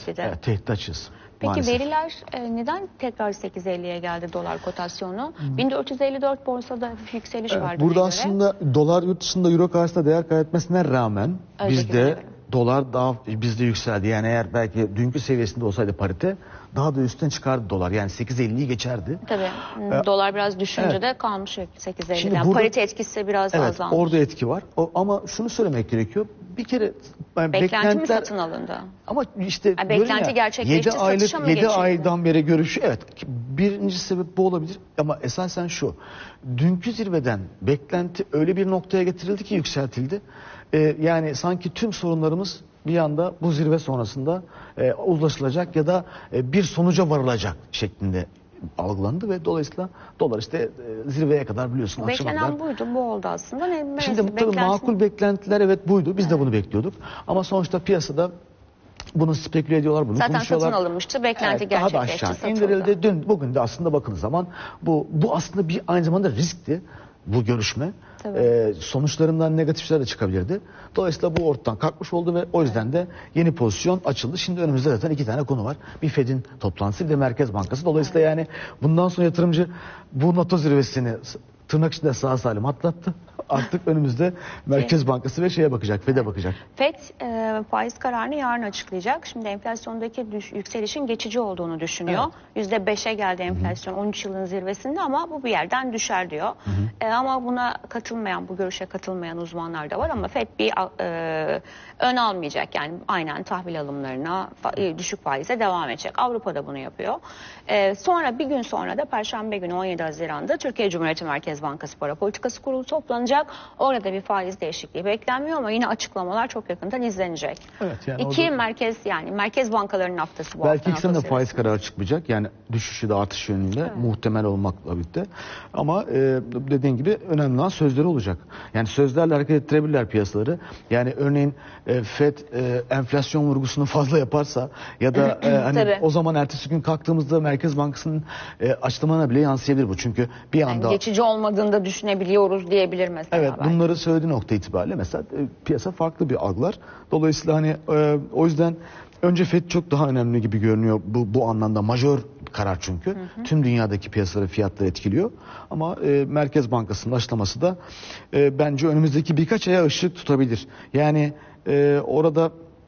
tehdidi. Evet, tehdit açığız. Peki maalesef. veriler e, neden tekrar sekiz elliye geldi dolar kotasyonu? bin dört yüz elli dört borsada hafif yükseliş Evet, vardı. burada göre. aslında dolar yurt dışında euro karşısında değer kaybetmesine rağmen Önceki bizde göre. dolar daha bizde yükseldi. Yani eğer belki dünkü seviyesinde olsaydı parite daha da üstten çıkardı dolar. Yani sekiz elliyi geçerdi. Tabii. Ee, dolar biraz düşünce evet. de kalmış sekiz Şimdi elliden. burada- Parite etkisi biraz Evet, azalmış. orada etki var. O, ama şunu söylemek gerekiyor. Bir kere yani Beklenti mi beklentiler- satın alındı? Ama işte Ha, diyorum beklenti ya, gerçekleşti, yedi aylık satışa mı yedi geçildi? aydan beri görüşü, evet, birinci sebep bu olabilir ama esasen şu: dünkü zirveden beklenti öyle bir noktaya getirildi ki yükseltildi. Ee, yani sanki tüm sorunlarımız bir anda bu zirve sonrasında e, uzlaşılacak ya da e, bir sonuca varılacak şeklinde algılandı ve dolayısıyla dolar işte e, zirveye kadar biliyorsun akşama kadar. Beklenen buydu. Bu oldu aslında. Ne, Şimdi neresi- tabii beklenti- makul beklentiler evet buydu. Biz de bunu bekliyorduk. Ama sonuçta piyasada bunu speküle ediyorlar, bunu Zaten konuşuyorlar. satın alınmıştı. Beklenti Evet, daha da gerçekleşti. aşağı satıldı. indirildi. Dün bugün de aslında bakıldığı zaman bu bu aslında bir aynı zamanda riskti bu görüşme. Tabii. Ee, sonuçlarından negatifler de çıkabilirdi. Dolayısıyla bu ortadan kalkmış oldu ve o yüzden de yeni pozisyon açıldı. Şimdi önümüzde zaten iki tane konu var. Bir Fed'in toplantısı, bir de Merkez Bankası. Dolayısıyla yani bundan sonra yatırımcı bu NATO zirvesini tırnak içinde sağ salim atlattı. Artık önümüzde Merkez Bankası ve şeye bakacak, Fed'e bakacak. Fed e, faiz kararını yarın açıklayacak. Şimdi enflasyondaki düş- yükselişin geçici olduğunu düşünüyor. Yüzde beşe geldi enflasyon on üç yılın zirvesinde ama bu bir yerden düşer diyor. E, ama buna katılmayan, bu görüşe katılmayan uzmanlar da var ama Fed bir e, ön almayacak. Yani aynen tahvil alımlarına fa- e, düşük faize devam edecek. Avrupa da bunu yapıyor. E, sonra bir gün sonra da Perşembe günü on yedi Haziran'da Türkiye Cumhuriyeti Merkez Bankası Para Politikası Kurulu toplanacak. Orada bir faiz değişikliği beklenmiyor ama yine açıklamalar çok yakından izlenecek. Evet, yani İki orada- merkez yani merkez bankalarının haftası bu Belki hafta. ikisinin de NATO faiz zirvesi. kararı çıkmayacak. Yani düşüşü de artış yönünde muhtemel olmakla birlikte. Ama e, dediğin gibi önemli olan sözleri olacak. Yani sözlerle hareket ettirebilirler piyasaları. Yani örneğin e, Fed e, enflasyon vurgusunu fazla yaparsa ya da e, hani Tabii. o zaman ertesi gün kalktığımızda Merkez Bankası'nın e, açıklamalarına bile yansıyabilir bu. Çünkü bir Yani anda geçici olmadığını da düşünebiliyoruz diyebilir mesela. evet, belki. bunları söylediği nokta itibariyle mesela e, piyasa farklı bir algılar. Dolayısıyla hani e, o yüzden önce Fed çok daha önemli gibi görünüyor bu bu anlamda, majör karar çünkü. Hı hı. Tüm dünyadaki piyasaları, fiyatları etkiliyor. Ama e, Merkez Bankası'nın açıklaması da e, bence önümüzdeki birkaç aya ışık tutabilir. Yani e, orada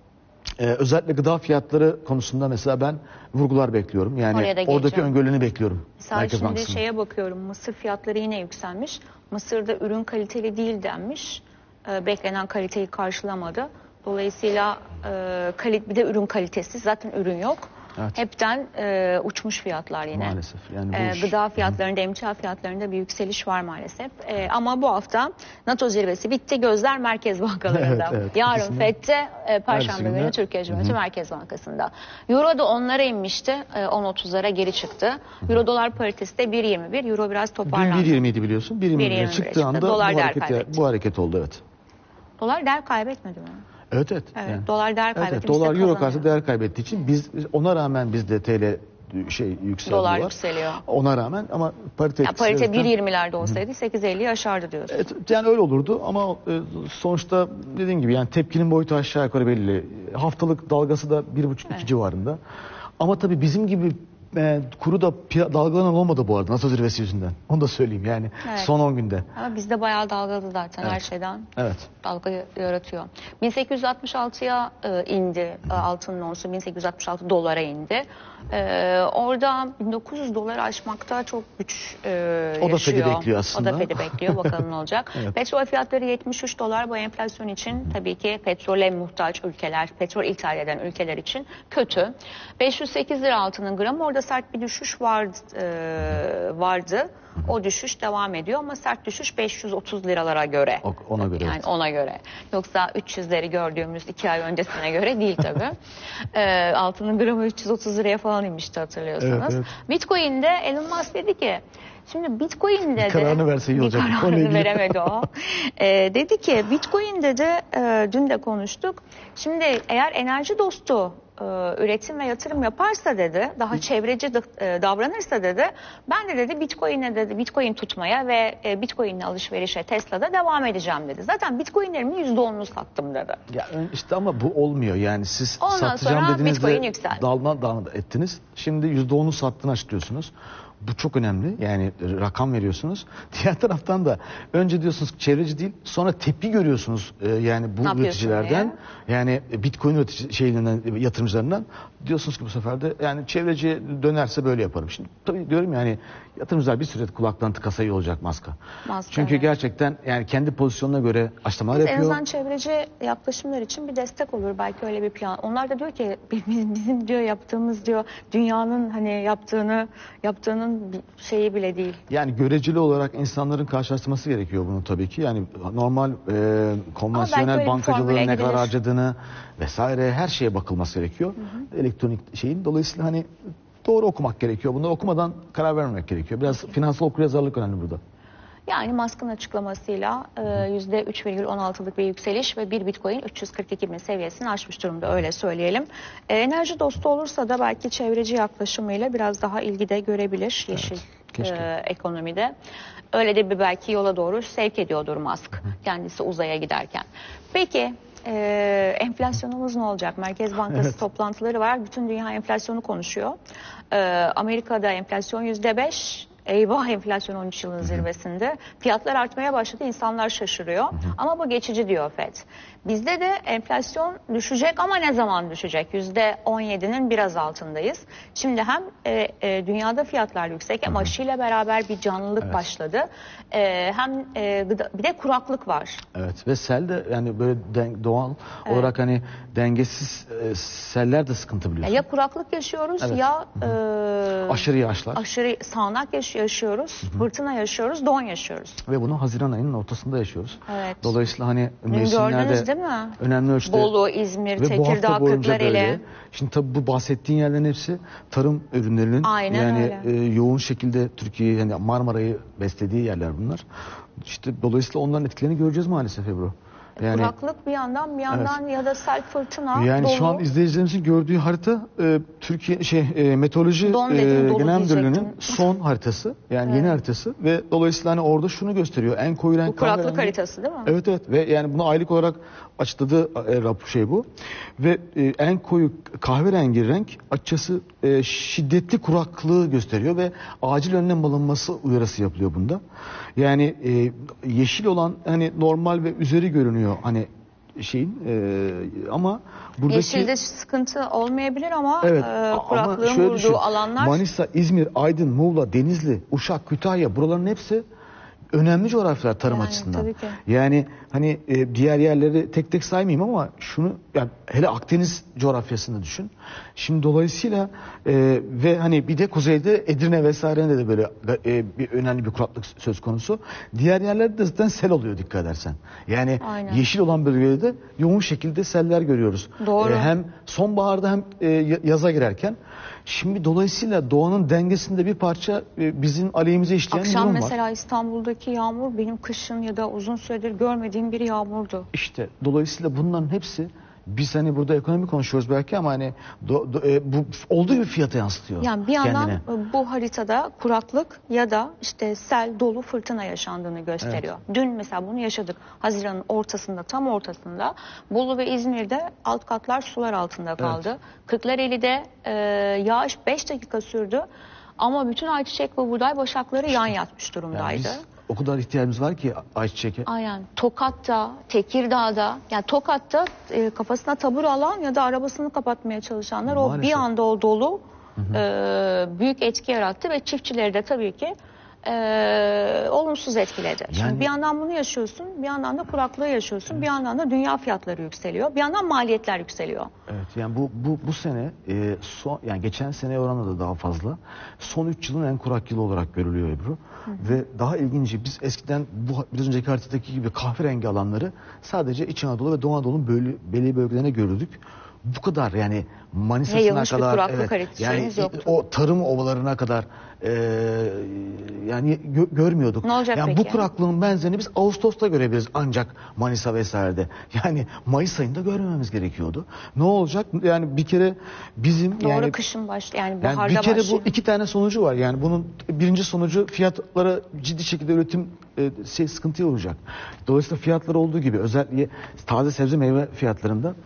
e, özellikle gıda fiyatları konusunda mesela ben vurgular bekliyorum. Yani Oraya da oradaki geleceğim. öngörülerini bekliyorum. Mesela Merkez şimdi Bankası'nın. şeye bakıyorum, mısır fiyatları yine yükselmiş. Mısır'da ürün kaliteli değil denmiş. Ee, beklenen kaliteyi karşılamadı. Dolayısıyla e, kalit, bir de ürün kalitesi, zaten ürün yok. Evet. Hepten e, uçmuş fiyatlar yine. Maalesef. Yani bu Ee, iş- gıda fiyatlarında, emtia fiyatlarında bir yükseliş var maalesef. Ee, ama bu hafta NATO zirvesi bitti. Gözler merkez bankalarında. Evet, evet. Yarın İkisinde- Fed'de, e, Perşembe Ertesi günü günde- Türkiye Cumhuriyeti Merkez Bankası'nda. Euro da onlara inmişti. E, on otuzlara geri çıktı. Euro dolar paritesi de bir yirmi bir. Euro biraz Dün toparlandı. bir yirmi idi biliyorsun. bir yirmi bir yirmi bire çıktığı çıktı. anda Dolar bu değer hareket, kaybetti. bu hareket oldu, evet. Dolar değer kaybetmedi mi? Evet evet. Evet, dolar değer Evet, kaybetti, evet. biz de Dolar euro kazanıyoruz. karşısında değer kaybettiği için biz ona rağmen bizde T L şey yükseldi. Dolar yükseliyor. Ona rağmen ama parite Ya etkisi parite yüzünden- bir yirmilerde olsaydı sekiz elliyi aşardı diyorsun. Evet, yani öyle olurdu ama e, sonuçta dediğim gibi yani tepkinin boyutu aşağı yukarı belli. Haftalık dalgası da bir buçuk iki civarında. Ama tabii bizim gibi e, kuru da piya- dalgalanan olmadı bu arada NATO zirvesi yüzünden. Onu da söyleyeyim yani Evet. son on günde. Ama bizde bayağı dalgalı zaten her Evet. şeyden. Evet. Dalga yaratıyor. bin sekiz yüz altmış altıya e, indi e, altının onsu, bin sekiz yüz altmış altı dolara indi. E, orada bin dokuz yüz dolar aşmakta çok güç e, O da yaşıyor. Fed'i bekliyor aslında. O da Fed'i bekliyor, bakalım ne olacak. Evet. Petrol fiyatları yetmiş üç dolar, bu enflasyon için tabii ki petrole muhtaç ülkeler, petrol ithal eden ülkeler için kötü. beş yüz sekiz lira altının gramı, orada sert bir düşüş vardı. E, vardı. O düşüş devam ediyor ama sert düşüş beş yüz otuz liralara göre. O- ona göre, Yani evet. ona göre. Yoksa üç yüzleri gördüğümüz iki ay öncesine göre değil tabii. ee, altının gramı üç yüz otuz liraya falan inmişti, hatırlıyorsunuz. Evet, evet. Bitcoin'de Elon Musk dedi ki, şimdi Bitcoin'de de... kararını verse iyi bir olacak. Konuyla kararını ilgili. veremedi o. Ee, dedi ki Bitcoin'de de e, dün de konuştuk. Şimdi eğer enerji dostu e, üretim ve yatırım yaparsa dedi, daha çevreci e, davranırsa dedi, ben de dedi Bitcoin'e dedi Bitcoin tutmaya ve e, Bitcoin'le alışverişe Tesla'da devam edeceğim dedi. Zaten Bitcoin'lerimin yüzde onunu sattım dedi. Ya işte ama bu olmuyor yani siz Ondan satacağım sonra dediğinizde Bitcoin yükseldi. dalma dalma ettiniz. Şimdi yüzde onu sattığını açıklıyorsunuz. Bu çok önemli. Yani rakam veriyorsunuz. Diğer taraftan da önce diyorsunuz ki çevreci değil, sonra tepki görüyorsunuz e, yani bu Ne üreticilerden, yani Bitcoin üretici şeylerinden, yatırımcılarından diyorsunuz ki bu sefer de yani çevreci dönerse böyle yaparım. Şimdi tabii diyorum yani yatırımcılar bir süre kulaktan tıkasa iyi olacak Musk'a. Musk, Çünkü evet. gerçekten yani kendi pozisyonuna göre açıklamalar Biz en yapıyor. azından çevreci yaklaşımlar için bir destek olur belki öyle bir plan. Onlar da diyor ki bizim, bizim diyor yaptığımız diyor dünyanın hani yaptığını yaptığının bir şeyi bile değil. Yani göreceli olarak insanların karşılaştırması gerekiyor bunu tabii ki. Yani normal e, konvansiyonel böyle bir bankacılığın formüle ne kadar gidilir. harcadığını vesaire her şeye bakılması gerekiyor. Hı hı. Elektronik şeyin. Dolayısıyla hani doğru okumak gerekiyor. Bunu okumadan karar vermemek gerekiyor. Biraz Peki. Finansal okuryazarlık önemli burada. Yani Musk'ın açıklamasıyla e, yüzde üç virgül on altılık bir yükseliş ve bir Bitcoin üç yüz kırk iki bin seviyesini aşmış durumda, öyle söyleyelim. E, enerji dostu olursa da belki çevreci yaklaşımıyla biraz daha ilgide görebilir yeşil evet, e, ekonomide. Öyle de bir belki yola doğru sevk ediyordur Musk kendisi uzaya giderken. Peki e, enflasyonumuz ne olacak? Merkez Bankası evet. toplantıları var. Bütün dünya enflasyonu konuşuyor. E, Amerika'da enflasyon yüzde beş. Eyvah, enflasyon on üç yılın zirvesinde. Fiyatlar artmaya başladı, insanlar şaşırıyor. Hı hı. Ama bu geçici diyor Fed. Bizde de enflasyon düşecek ama ne zaman düşecek? yüzde on yedinin biraz altındayız. Şimdi hem e, e, dünyada fiyatlar yüksek hem aşıyla beraber bir canlılık evet. başladı. E, hem e, gıda, bir de kuraklık var. Evet ve sel de yani böyle den, doğal evet. olarak hani dengesiz e, seller de sıkıntı biliyorsun. Ya, ya kuraklık yaşıyoruz evet. ya e, aşırı yağışlar. Aşırı sağanak yaşıyoruz. yaşıyoruz, hı hı. fırtına yaşıyoruz, don yaşıyoruz. Ve bunu Haziran ayının ortasında yaşıyoruz. Evet. Dolayısıyla hani mevsimlerde değil mi? önemli ölçüde. Bolu, İzmir, ve Tekirdağ, Kırklareli. Şimdi tabii bu bahsettiğin yerlerin hepsi tarım ürünlerinin Aynen yani e, yoğun şekilde Türkiye'yi yani Marmara'yı beslediği yerler bunlar. İşte dolayısıyla onların etkilerini göreceğiz maalesef Ebru. Yani, kuraklık bir yandan bir yandan evet. ya da sel fırtına. Yani dolu. Şu an izleyicilerimizin gördüğü harita e, Türkiye şey e, Meteoroloji dedim, e, Genel Müdürlüğü'nün son haritası. Yani evet. yeni haritası ve dolayısıyla hani orada şunu gösteriyor. En koyu renk bu kuraklık rengi, haritası değil mi? Evet evet ve yani bunu aylık olarak açıkladığı e, rapor şey bu. Ve e, en koyu kahverengi renk açıkçası e, şiddetli kuraklığı gösteriyor ve acil önlem alınması uyarısı yapılıyor bunda. Yani e, yeşil olan hani normal ve üzeri görünüyor hani şeyin e, ama buradaki yeşilde sıkıntı olmayabilir ama evet, e, kuraklığın vurduğu düşün, alanlar Manisa, İzmir, Aydın, Muğla, Denizli, Uşak, Kütahya buraların hepsi önemli coğrafyalar tarım yani, açısından. Yani hani e, diğer yerleri tek tek saymayayım ama şunu yani hele Akdeniz coğrafyasını düşün. Şimdi dolayısıyla e, ve hani bir de kuzeyde Edirne vesairede de böyle e, bir önemli bir kuraklık söz konusu. Diğer yerlerde de zaten sel oluyor dikkat edersen. Yani Aynen. yeşil olan bölgede de yoğun şekilde seller görüyoruz. Doğru. E, hem sonbaharda hem e, yaza girerken. Şimdi dolayısıyla doğanın dengesinde bir parça e, bizim aleyhimize işleyen Akşam durum var. mesela İstanbul'daki yağmur benim kışın ya da uzun süredir görmediğim bir yağmurdu. İşte dolayısıyla bunların hepsi biz hani burada ekonomi konuşuyoruz belki ama hani do, do, e, bu olduğu bir fiyata yansıtıyor. Yani bir yandan kendine. Bu haritada kuraklık ya da işte sel, dolu, fırtına yaşandığını gösteriyor. Evet. Dün mesela bunu yaşadık. Haziran'ın ortasında, tam ortasında Bolu ve İzmir'de alt katlar sular altında kaldı. Evet. Kırklareli'de e, yağış beş dakika sürdü ama bütün ayçiçek ve buğday başakları yan yatmış durumdaydı. Yani biz... O kadar ihtiyacımız var ki ayçiçeğe. Aynen. Tokat'ta, Tekirdağ'da, yani Tokat'ta e, kafasına tabur alan ya da arabasını kapatmaya çalışanlar Maalesef. o bir anda o dolu hı hı. E, büyük etki yarattı ve çiftçileri de tabii ki e, olumsuz etkiledi. Yani... Şimdi bir yandan bunu yaşıyorsun, bir yandan da kuraklığı yaşıyorsun, evet. bir yandan da dünya fiyatları yükseliyor, bir yandan maliyetler yükseliyor. Evet, yani bu bu bu sene e, son yani geçen sene oranla da daha fazla. Son üç yılın en kurak yılı olarak görülüyor Ebru. Hı hı. Ve daha ilginci biz eskiden bu biraz önceki haritadaki gibi kahverengi alanları sadece İç Anadolu ve Doğu Anadolu'nun belli, belli bölgelerine görürdük. bu kadar yani Manisa'sına Yayılmış bir kadar kuraklık haritası yani şeyimiz yoktu. o tarım ovalarına kadar e, yani gö- görmüyorduk. Ne olacak yani peki? bu kuraklığın benzerini biz Ağustos'ta görebiliriz ancak Manisa vesairede. Yani Mayıs ayında görmememiz gerekiyordu. Ne olacak? Yani bir kere bizim Doğru, yani kışın başlı yani yani baharda bir kere başlıyor. bu iki tane sonucu var. Yani bunun birinci sonucu fiyatlara ciddi şekilde üretim e, şey sıkıntıya olacak. Dolayısıyla fiyatlar olduğu gibi özellikle taze sebze meyve fiyatlarında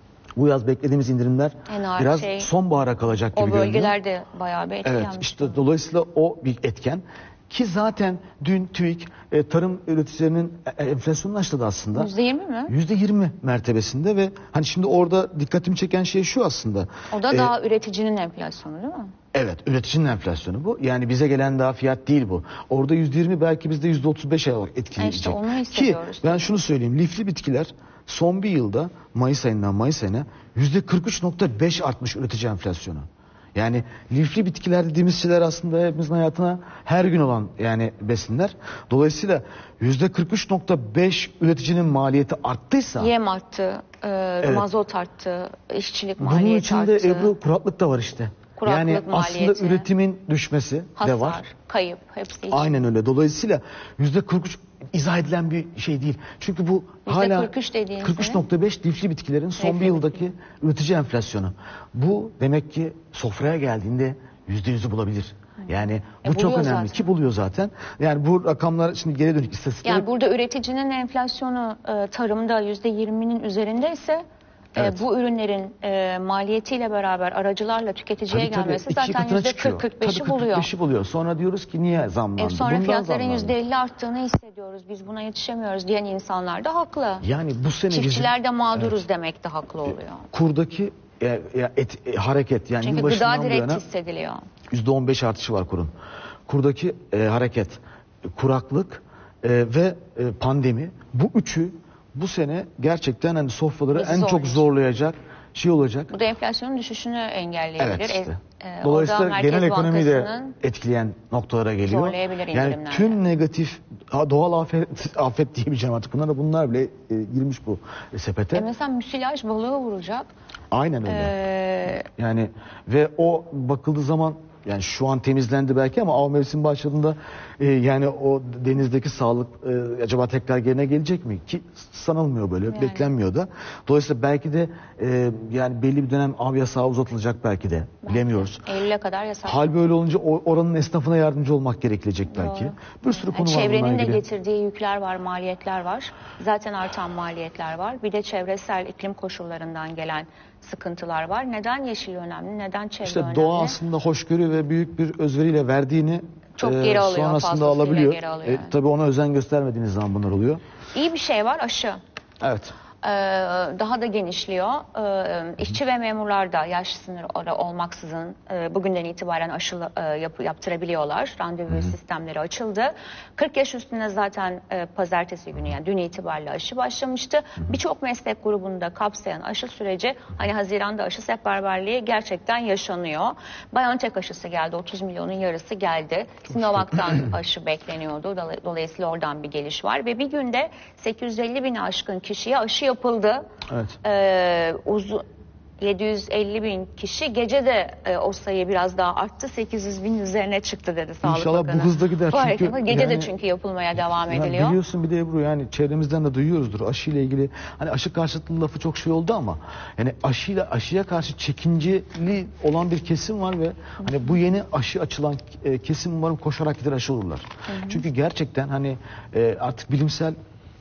bu yaz beklediğimiz indirimler En ağır biraz şey, sonbahara kalacak gibi O görünüyor. bölgelerde bayağı bir etkilenmiş. Evet, işte dolayısıyla o bir etken ki zaten dün TÜİK e, tarım üreticilerinin e, enflasyonunu açıkladı aslında. yüzde yirmi mi? yüzde yirmi mertebesinde ve hani şimdi orada dikkatimi çeken şey şu aslında. O da E, daha üreticinin enflasyonu değil mi? Evet, üreticinin enflasyonu bu. Yani bize gelen daha fiyat değil bu. Orada yüzde yirmi belki bizde yüzde otuz beş olarak etkileyecek. İşte onu Ki hissediyoruz. ben şunu söyleyeyim. Lifli bitkiler son bir yılda Mayıs ayından Mayıs ayına yüzde kırk üç nokta beş artmış üretici enflasyonu. Yani lifli bitkiler dediğimiz şeyler aslında hepimizin hayatına her gün olan yani besinler. Dolayısıyla yüzde kırk üç nokta beş üreticinin maliyeti arttıysa Yem arttı, e, mazot arttı, işçilik bunun maliyeti içinde arttı. Ebru kuraklık da var işte. Kuraklık yani maliyeti, aslında üretimin düşmesi hasar, de var. kayıp hepsi için. Aynen öyle. Dolayısıyla yüzde kırk üç izah edilen bir şey değil. Çünkü bu hala kırk üç dediğin kırk üç nokta beş lifli bitkilerin son Lifli bir yıldaki üretici enflasyonu. Bu demek ki sofraya geldiğinde yüzde yüzü bulabilir. Yani bu E, çok buluyor önemli zaten. ki buluyor zaten. Yani bu rakamlar şimdi geri dönük istatistikler. Yani burada üreticinin enflasyonu e, tarımda yüzde yirminin üzerindeyse Evet. e, bu ürünlerin e, maliyetiyle beraber aracılarla tüketiciye Tabii, tabii. gelmesi İki zaten katına yüzde çıkıyor. kırk kırk beşi Tabii, buluyor. kırk beşi buluyor. Sonra diyoruz ki niye zamlandı? E, sonra Bundan fiyatların zamlandı. yüzde elli arttığını hissediyoruz. Biz buna yetişemiyoruz diyen insanlar da haklı. Yani bu sene Çiftçiler bizim- de mağduruz demek de haklı oluyor. kurdaki e, e, et, e, hareket yani Çünkü yılbaşından gıda bu direkt yana hissediliyor. yüzde on beş artışı var kurun. Kurdaki e, hareket, kuraklık e, ve e, pandemi bu üçü bu sene gerçekten hani sofraları Bizi en çok zorlayacak. zorlayacak şey olacak. Bu da enflasyonun düşüşünü engelleyebilir. Evet işte. E, e, Dolayısıyla orada Merkez genel ekonomiyi de Bankası'nın etkileyen noktalara geliyor. zorlayabilir Yani indirimlerle. tüm negatif ha, doğal afet, afet diyemeyeceğim artık. Bunlar da bunlar bile e, girmiş bu e, sepete. E mesela müsilaj balığı vuracak. Aynen öyle. Ee, Yani ve o bakıldığı zaman yani şu an temizlendi belki ama av mevsimi başladığında e, yani o denizdeki sağlık e, acaba tekrar yerine gelecek mi? Ki sanılmıyor böyle, Yani. beklenmiyor da. Dolayısıyla belki de e, yani belli bir dönem av yasağı uzatılacak belki de. Bilemiyoruz. Eylül'e kadar yasak. Hal böyle olunca o- oranın esnafına yardımcı olmak gerekilecek belki. Doğru. Bir sürü konu Yani var bununla çevrenin de ilgili. getirdiği yükler var, maliyetler var. Zaten artan maliyetler var. Bir de çevresel iklim koşullarından gelen sıkıntılar var. Neden yeşil önemli? Neden çevre İşte önemli? doğa aslında hoşgörü ve büyük bir özveriyle verdiğini Çok geri alıyor, sonrasında fazlasıyla alabiliyor. geri alıyor yani. tabii ona özen göstermediğiniz zaman bunlar oluyor. İyi bir şey var, aşı. Evet. Ee, daha da genişliyor. Ee, işçi ve memurlar da yaş sınırı olmaksızın e, bugünden itibaren aşı e, yap, yaptırabiliyorlar. Randevu sistemleri açıldı. kırk yaş üstüne zaten e, pazartesi günü yani dün itibariyle aşı başlamıştı. Birçok meslek grubunu da kapsayan aşı süreci hani Haziran'da aşı seferberliği gerçekten yaşanıyor. BioNTech aşısı geldi. otuz milyonun yarısı geldi. Sinovac'tan aşı bekleniyordu. Dolayısıyla oradan bir geliş var ve bir günde sekiz yüz elli bin aşkın kişiye aşı yapıldı. Evet. Ee, uzun yedi yüz elli bin kişi gece de e, o sayı biraz daha arttı. sekiz yüz bin üzerine çıktı dedi Sağlık İnşallah Bakanı. bu hızla gider. Bu Çünkü harika. Gece de yani- çünkü yapılmaya devam Ya ediliyor. biliyorsun bir de Ebru yani çevremizden de duyuyoruzdur aşıyla ilgili hani aşı karşıtlığı lafı çok şey oldu ama yani aşıyla aşıya karşı çekinceli olan bir kesim var ve hani bu yeni aşı açılan e, kesim umarım koşarak gider aşı olurlar. Çünkü gerçekten hani e, artık bilimsel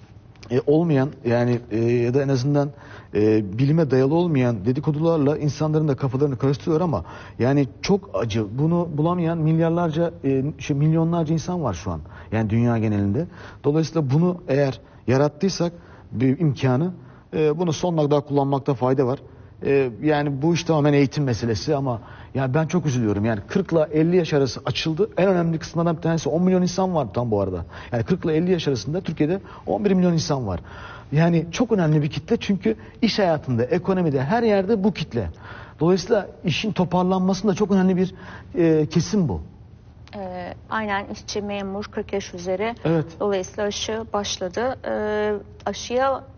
e, olmayan yani e, ya da en azından e, bilime dayalı olmayan dedikodularla insanların da kafalarını karıştırıyor ama yani çok acı. Bunu bulamayan milyarlarca e, şey milyonlarca insan var şu an. Yani dünya genelinde. Dolayısıyla bunu eğer yarattıysak bir imkanı e, bunu sonuna kadar kullanmakta fayda var. E, yani bu iş tamamen eğitim meselesi ama yani ben çok üzülüyorum. Yani kırk ile elli yaş arası açıldı. En önemli kısımlardan bir tanesi on milyon insan var tam bu arada. Yani kırk ile elli yaş arasında Türkiye'de on bir milyon insan var. Yani çok önemli bir kitle çünkü iş hayatında, ekonomide, her yerde bu kitle. Dolayısıyla işin toparlanmasında çok önemli bir e, kesim bu. Ee, aynen işçi, memur, kırk yaş üzeri. Evet. Dolayısıyla aşı başladı. Ee, aşıya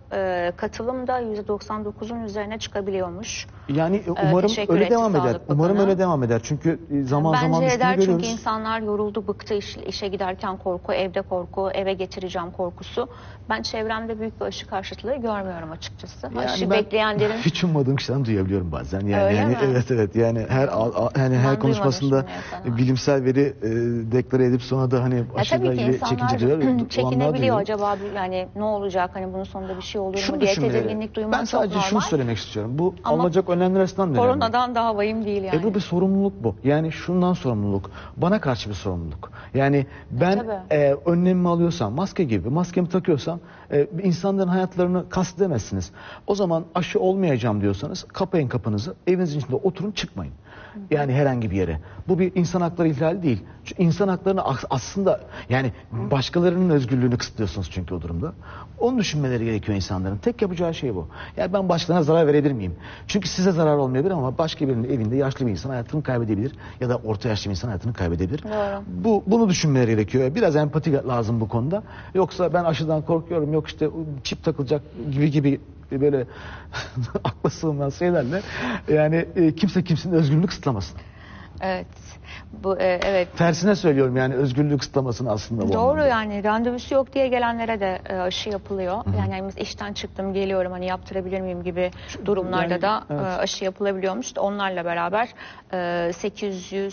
e, katılım da yüzde doksan dokuzun üzerine çıkabiliyormuş. Yani umarım teşekkür öyle etti devam eder. Sağlık Umarım Bakanı. öyle devam eder. Çünkü zaman Bence zaman eder üstünü çünkü görüyoruz. insanlar yoruldu, bıktı, iş, işe giderken korku, evde korku, eve getireceğim korkusu. Ben çevremde büyük bir aşı karşıtlığı görmüyorum açıkçası. Yani aşı ben bekleyenlerin hiç ummadığım kişiden duyabiliyorum bazen. Yani, Öyle yani mi? evet evet yani her al- al- yani Ben her konuşmasında duymadım şimdiye kadar. bilimsel veri e, deklare edip sonra da hani Ya aşıyla tabii ki ilgili insanlar çekince duyuyor. olanlar çekinebiliyor duyuyorum. acaba bir- yani ne olacak, hani bunun sonunda bir şey olur Şunu mu diye düşünmeleri- tedirginlik duymak Ben çok sadece normal. şunu söylemek istiyorum. Bu Ama alınacak önlemler açısından da önemli. Koronadan daha vahim değil yani. Ebru bir sorumluluk bu. Yani şundan sorumluluk. Bana karşı bir sorumluluk. Yani ben tabii. e, önlemimi alıyorsam, maske gibi, maskemi takıyorsam e, insanların hayatlarını kastedemezsiniz. O zaman aşı olmayacağım diyorsanız kapayın kapınızı, evinizin içinde oturun, çıkmayın. Yani herhangi bir yere. Bu bir insan hakları ihlali değil. Çünkü insan haklarını as- aslında yani başkalarının özgürlüğünü kısıtlıyorsunuz çünkü o durumda. Onu düşünmeleri gerekiyor insanların. Tek yapacağı şey bu. Yani ben başkalarına zarar verebilir miyim? Çünkü size zarar olmayabilir ama başka birinin evinde yaşlı bir insan hayatını kaybedebilir ya da orta yaşlı bir insan hayatını kaybedebilir. Doğru. Bu bunu düşünmeleri gerekiyor. Biraz empati lazım bu konuda. Yoksa ben aşıdan korkuyorum, yok işte çip takılacak gibi gibi böyle akla sığmaz şeylerle yani e, kimse kimsenin özgürlüğünü kısıtlamasın. Evet. Bu e, evet. Tersine söylüyorum yani özgürlük kısıtlamasını aslında bu Doğru anlamda. yani randevusu yok diye gelenlere de e, aşı yapılıyor. Yani, yani mesela işten çıktım geliyorum hani yaptırabilir miyim gibi durumlarda yani, da evet. e, aşı yapılabiliyormuş. İşte onlarla beraber e, sekiz yüz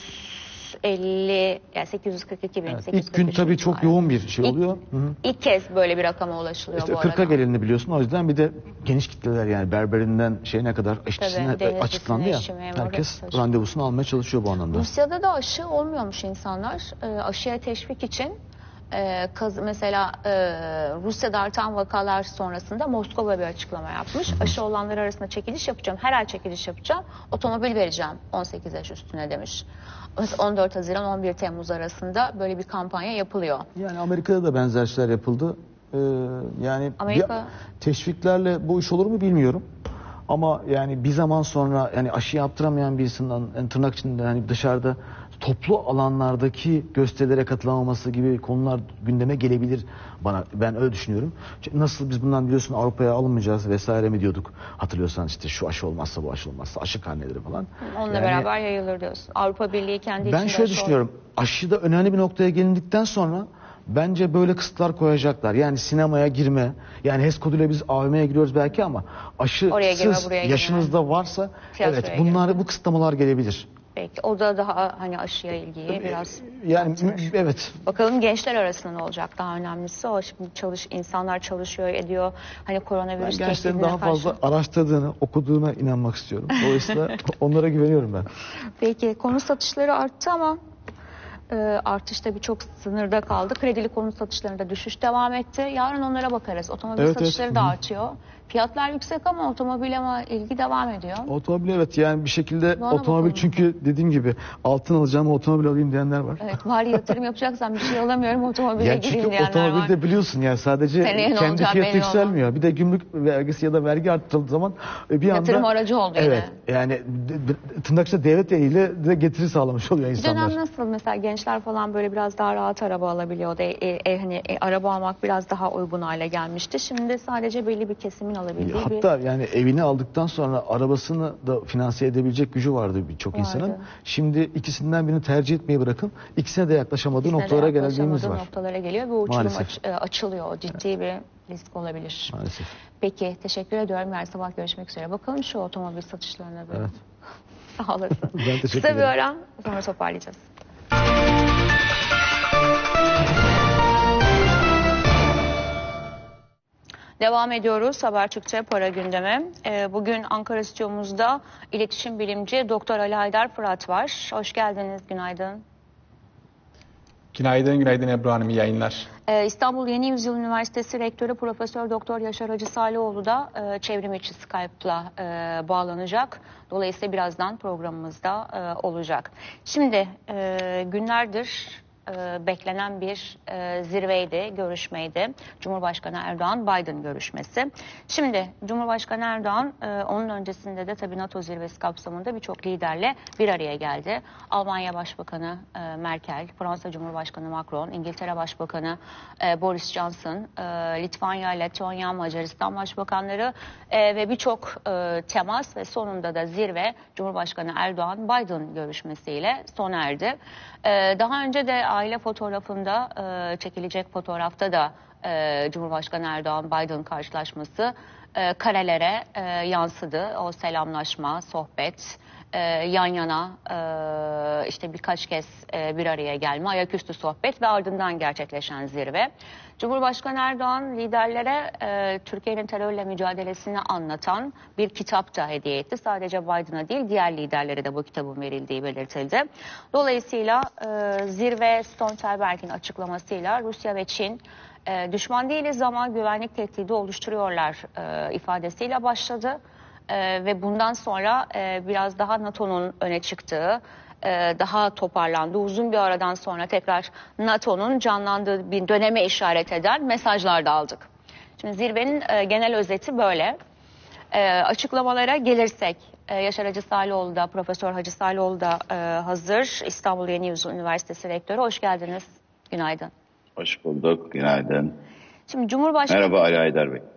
elli yani sekiz yüz kırk iki bin. Evet, sekiz yüz İlk kırk gün üç tabii bin çok civarı. yoğun bir şey İlk- oluyor. Hı hı. İlk kez böyle bir rakama ulaşılıyor İşte bu kırka arada. geleni biliyorsun. O yüzden bir de geniş kitleler yani berberinden şeyine kadar işçisine denetçisine, açıklandı ya. işçi, memuru, Herkes çalışan. randevusunu almaya çalışıyor bu anlamda. Rusya'da da aşı olmuyormuş insanlar. E, aşıya teşvik için e, kaz, mesela e, Rusya'da artan vakalar sonrasında Moskova bir açıklama yapmış. Aşı olanlar arasında çekiliş yapacağım. Her ay çekiliş yapacağım. Otomobil vereceğim on sekiz yaş üstüne demiş. on dört Haziran on bir Temmuz arasında böyle bir kampanya yapılıyor. Yani Amerika'da da benzer şeyler yapıldı. Ee, yani Amerika- bir- teşviklerle bu iş olur mu bilmiyorum. Ama yani bir zaman sonra yani aşı yaptıramayan birisinden yani tırnak içinde hani dışarıda toplu alanlardaki gösterilere katılamaması gibi konular gündeme gelebilir bana. Ben öyle düşünüyorum. Çünkü nasıl biz bundan biliyorsun Avrupa'ya alınmayacağız vesaire mi diyorduk. Hatırlıyorsan işte şu aşı olmazsa bu aşı olmazsa aşı karneleri falan. Onunla Yani beraber yayılır diyorsun. Avrupa Birliği kendi ben içinde şöyle aşı düşünüyorum. Aşıda önemli bir noktaya gelindikten sonra bence böyle kısıtlar koyacaklar. Yani sinemaya girme. Yani H E S koduyla biz A V M'ye giriyoruz belki ama Oraya girme, aşısız buraya girme. yaşınızda varsa Tiyatroya evet bunlar girme. bu kısıtlamalar gelebilir. Peki o da daha hani aşıya ilgiyi biraz Yani artırır. evet. Bakalım gençler arasında ne olacak, daha önemlisi o. Şimdi çalış, insanlar çalışıyor ediyor. Hani Ben koronavirüs gençlerin tehdidine daha karşı. fazla araştırdığını, okuduğuna inanmak istiyorum. Dolayısıyla onlara güveniyorum ben. Peki konut satışları arttı ama e, artış tabii çok sınırda kaldı. Kredili konut satışlarında düşüş devam etti. Yarın onlara bakarız. Otomobil Evet, satışları evet. da Hı hı. artıyor. Fiyatlar yüksek ama otomobil ama ilgi devam ediyor. Otomobil evet yani bir şekilde Bana otomobil bakalım. çünkü dediğim gibi altın alacağım otomobil alayım diyenler var. Evet, bari yatırım yapacaksam bir şey alamıyorum, otomobile Yani gireyim çünkü diyenler var. otomobilde biliyorsun yani sadece Seneye ne kendi olacağı fiyatı belli yükselmiyor. Bir de gümrük vergisi ya da vergi arttırıldığı zaman e, bir anda Yatırım aracı oldu yine. Evet yani de- de- tırnakçı devlet eliyle de getiri sağlamış oluyor Bir insanlar. dönem nasıl mesela gençler falan böyle biraz daha rahat araba alabiliyordu. E, e, e, hani e, araba almak biraz daha uygun hale gelmişti. Şimdi sadece belli bir kesimin alabildiği bir Hatta yani evini aldıktan sonra arabasını da finanse edebilecek gücü vardı birçok Vardı. insanın. Şimdi ikisinden birini tercih etmeyi bırakın ikisine de yaklaşamadığı İkisine de noktalara geldiğimiz yaklaşamadığı var. noktalara geliyor ve uçurum Maalesef. aç- e, açılıyor. Ciddi bir risk olabilir. Maalesef. Peki teşekkür ediyorum. Yarın sabah görüşmek üzere. Bakalım şu otomobil satışlarına böyle. Evet. Sağ olasın. Ben teşekkür Kısa bir ederim. ara sonra toparlayacağız. Devam ediyoruz Habertürk'te para gündemi. Ee, bugün Ankara stüdyomuzda iletişim bilimci Doktor Ali Haydar Fırat var. Hoş geldiniz, günaydın. Günaydın, günaydın Ebru Hanım, iyi yayınlar. Ee, İstanbul Yeni Yüzyıl Üniversitesi Rektörü Profesör Doktor Yaşar Hacı Salioğlu da e, çevrim içi Skype'la e, bağlanacak. Dolayısıyla birazdan programımızda e, olacak. Şimdi e, günlerdir e, beklenen bir e, zirveydi, görüşmeydi. Cumhurbaşkanı Erdoğan-Biden görüşmesi. Şimdi Cumhurbaşkanı Erdoğan e, onun öncesinde de tabii NATO zirvesi kapsamında birçok liderle bir araya geldi. Almanya Başbakanı e, Merkel, Fransa Cumhurbaşkanı Macron, İngiltere Başbakanı e, Boris Johnson, e, Litvanya, Letonya, Macaristan Başbakanları e, ve birçok e, temas ve sonunda da zirve Cumhurbaşkanı Erdoğan-Biden görüşmesiyle sona erdi. E, daha önce de aile fotoğrafında e, çekilecek fotoğrafta da e, Cumhurbaşkanı Erdoğan-Biden karşılaşması e, karelere e, yansıdı. O selamlaşma, sohbet, e, yan yana e, işte birkaç kez e, bir araya gelme, ayaküstü sohbet ve ardından gerçekleşen zirve. Cumhurbaşkanı Erdoğan liderlere e, Türkiye'nin terörle mücadelesini anlatan bir kitap da hediye etti. Sadece Biden'a değil diğer liderlere de bu kitabın verildiği belirtildi. Dolayısıyla e, zirve Stoltenberg'in açıklamasıyla Rusya ve Çin e, düşman değiliz ama güvenlik tehdidi oluşturuyorlar e, ifadesiyle başladı. E, ve bundan sonra e, biraz daha NATO'nun öne çıktığı, daha toparlandı. Uzun bir aradan sonra tekrar NATO'nun canlandığı bir döneme işaret eden mesajlar da aldık. Şimdi zirvenin genel özeti böyle. Açıklamalara gelirsek, Yaşar Hacı Salihoğlu da, Profesör Hacı Salihoğlu da hazır. İstanbul Yeni Yüzyıl Üniversitesi Rektörü. Hoş geldiniz. Günaydın. Hoş bulduk. Günaydın. Şimdi Cumhurbaşkanı... Merhaba Ali Aydar Bey.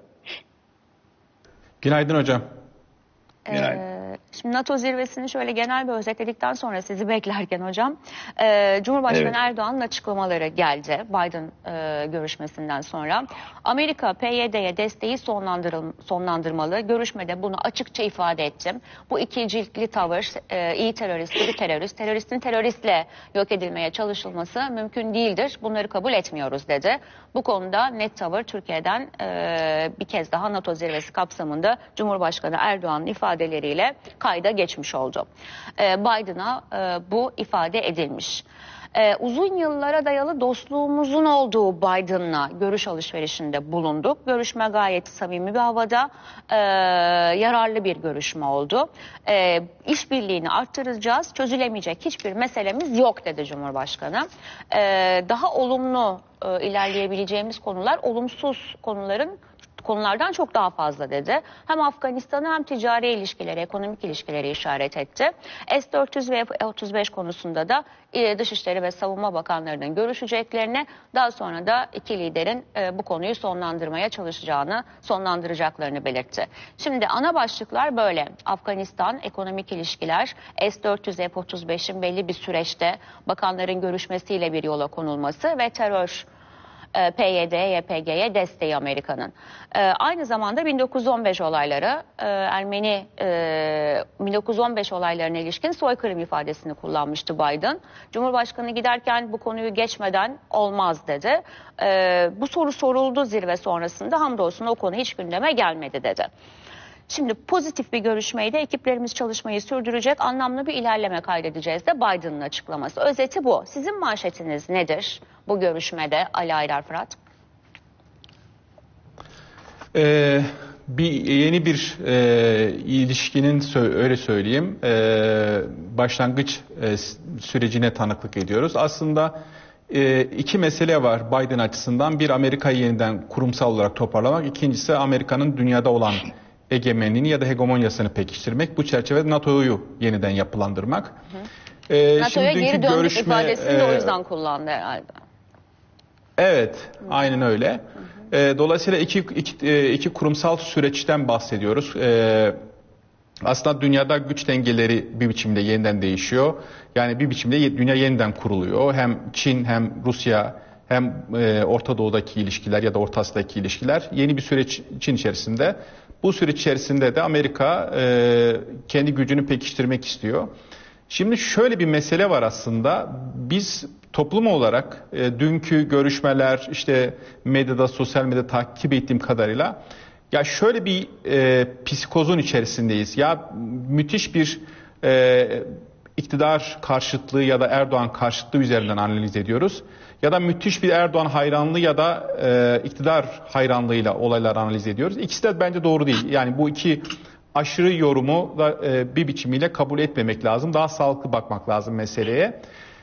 Günaydın hocam. Günaydın. Şimdi NATO zirvesini şöyle genel bir özetledikten sonra sizi beklerken hocam, e, Cumhurbaşkanı evet. Erdoğan'ın açıklamaları geldi Biden e, görüşmesinden sonra. Amerika P Y D'ye desteği sonlandırmalı. Görüşmede bunu açıkça ifade ettim. Bu ikicilkli tavır, e, iyi terörist, kötü terörist, teröristin teröristle yok edilmeye çalışılması mümkün değildir. Bunları kabul etmiyoruz dedi. Bu konuda net tavır Türkiye'den e, bir kez daha NATO zirvesi kapsamında Cumhurbaşkanı Erdoğan'ın ifadeleriyle kayda geçmiş oldu. Ee, Biden'a e, bu ifade edilmiş. Ee, uzun yıllara dayalı dostluğumuzun olduğu Biden'la görüş alışverişinde bulunduk. Görüşme gayet samimi bir havada, e, yararlı bir görüşme oldu. E, işbirliğini arttıracağız, çözülemeyecek hiçbir meselemiz yok dedi Cumhurbaşkanı. E, daha olumlu e, ilerleyebileceğimiz konular, olumsuz konuların konulardan çok daha fazla dedi. Hem Afganistan'ı hem ticari ilişkileri, ekonomik ilişkileri işaret etti. S dört yüz ve F otuz beş konusunda da Dışişleri ve Savunma Bakanlarının görüşeceklerini, daha sonra da iki liderin bu konuyu sonlandırmaya çalışacağını, sonlandıracaklarını belirtti. Şimdi ana başlıklar böyle. Afganistan, ekonomik ilişkiler, S dört yüz F otuz beşin belli bir süreçte bakanların görüşmesiyle bir yola konulması ve terör, P Y D, Y P G'ye desteği Amerika'nın. Ee, aynı zamanda bin dokuz yüz on beş olayları, e, Ermeni e, bin dokuz yüz on beş olaylarına ilişkin soykırım ifadesini kullanmıştı Biden. Cumhurbaşkanı giderken bu konuyu geçmeden olmaz dedi. Ee, bu soru soruldu zirve sonrasında, hamdolsun o konu hiç gündeme gelmedi dedi. Şimdi pozitif bir görüşmeydi. Ekiplerimiz çalışmayı sürdürecek, anlamlı bir ilerleme kaydedeceğiz de Biden'ın açıklaması. Özeti bu. Sizin manşetiniz nedir bu görüşmede Ali Aydar Fırat? Ee, bir yeni bir e, ilişkinin öyle söyleyeyim e, başlangıç e, sürecine tanıklık ediyoruz. Aslında e, iki mesele var Biden açısından. Bir, Amerika'yı yeniden kurumsal olarak toparlamak. İkincisi, Amerika'nın dünyada olan egemenliğini ya da hegemonyasını pekiştirmek. Bu çerçevede NATO'yu yeniden yapılandırmak. Hı hı. Ee, NATO'ya geri döndük görüşme, ifadesini e, de o yüzden kullandı herhalde. Evet, hı. aynen öyle. Hı hı. E, dolayısıyla iki, iki, iki kurumsal süreçten bahsediyoruz. E, aslında dünyada güç dengeleri bir biçimde yeniden değişiyor. Yani bir biçimde dünya yeniden kuruluyor. Hem Çin hem Rusya hem e, Orta Doğu'daki ilişkiler ya da Orta Asya'daki ilişkiler yeni bir süreç Çin içerisinde. Bu süreç içerisinde de Amerika e, kendi gücünü pekiştirmek istiyor. Şimdi şöyle bir mesele var aslında. Biz toplum olarak e, dünkü görüşmeler, işte medyada, sosyal medyada takip ettiğim kadarıyla ya şöyle bir e, psikozun içerisindeyiz. Ya müthiş bir e, iktidar karşıtlığı ya da Erdoğan karşıtlığı üzerinden analiz ediyoruz. Ya da müthiş bir Erdoğan hayranlığı ya da e, iktidar hayranlığıyla olayları analiz ediyoruz. İkisi de bence doğru değil. Yani bu iki aşırı yorumu da e, bir biçimiyle kabul etmemek lazım. Daha sağlıklı bakmak lazım meseleye.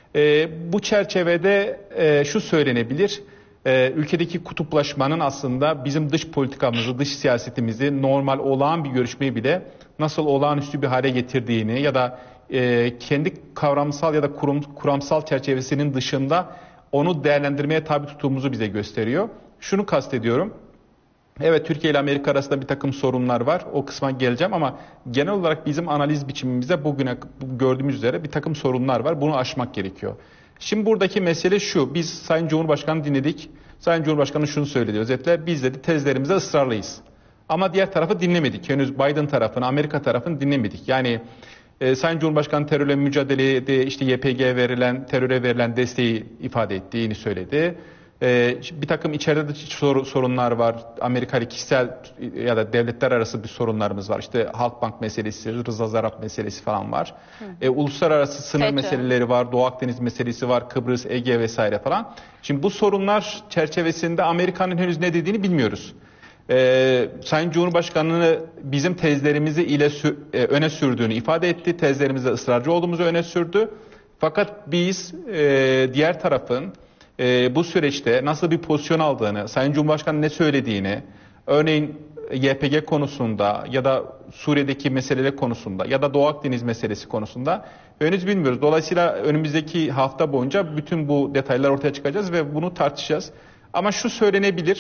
E, bu çerçevede e, şu söylenebilir. Ee, ülkedeki kutuplaşmanın aslında bizim dış politikamızı, dış siyasetimizi, normal olağan bir görüşmeyi bile nasıl olağanüstü bir hale getirdiğini ya da e, kendi kavramsal ya da kurum, kuramsal çerçevesinin dışında onu değerlendirmeye tabi tuttuğumuzu bize gösteriyor. Şunu kastediyorum. Evet, Türkiye ile Amerika arasında bir takım sorunlar var. O kısma geleceğim ama genel olarak bizim analiz biçimimizde bugüne gördüğümüz üzere bir takım sorunlar var. Bunu aşmak gerekiyor. Şimdi buradaki mesele şu. Biz Sayın Cumhurbaşkanı dinledik. Sayın Cumhurbaşkanı şunu söyledi özetle. Biz dedi tezlerimizde ısrarlıyız. Ama diğer tarafı dinlemedik. Henüz Biden tarafını, Amerika tarafını dinlemedik. Yani e, Sayın Cumhurbaşkanı terörle mücadelede işte Y P G'ye verilen, teröre verilen desteği ifade ettiğini söyledi. Ee, bir takım içeride de sor, sorunlar var. Amerika ile kişisel ya da devletler arası bir sorunlarımız var. İşte Halkbank meselesi, Rıza Zarrab meselesi falan var. Ee, uluslararası sınır FETÖ meseleleri var. Doğu Akdeniz meselesi var. Kıbrıs, Ege vesaire falan. Şimdi bu sorunlar çerçevesinde Amerika'nın henüz ne dediğini bilmiyoruz. Ee, Sayın Cumhurbaşkanı bizim tezlerimizi ile sü, e, öne sürdüğünü ifade etti. Tezlerimizde ısrarcı olduğumuzu öne sürdü. Fakat biz e, diğer tarafın Ee, bu süreçte nasıl bir pozisyon aldığını, Sayın Cumhurbaşkanı ne söylediğini, örneğin Y P G konusunda ya da Suriye'deki meseleler konusunda ya da Doğu Akdeniz meselesi konusunda henüz bilmiyoruz. Dolayısıyla önümüzdeki hafta boyunca bütün bu detaylar ortaya çıkacağız ve bunu tartışacağız. Ama şu söylenebilir,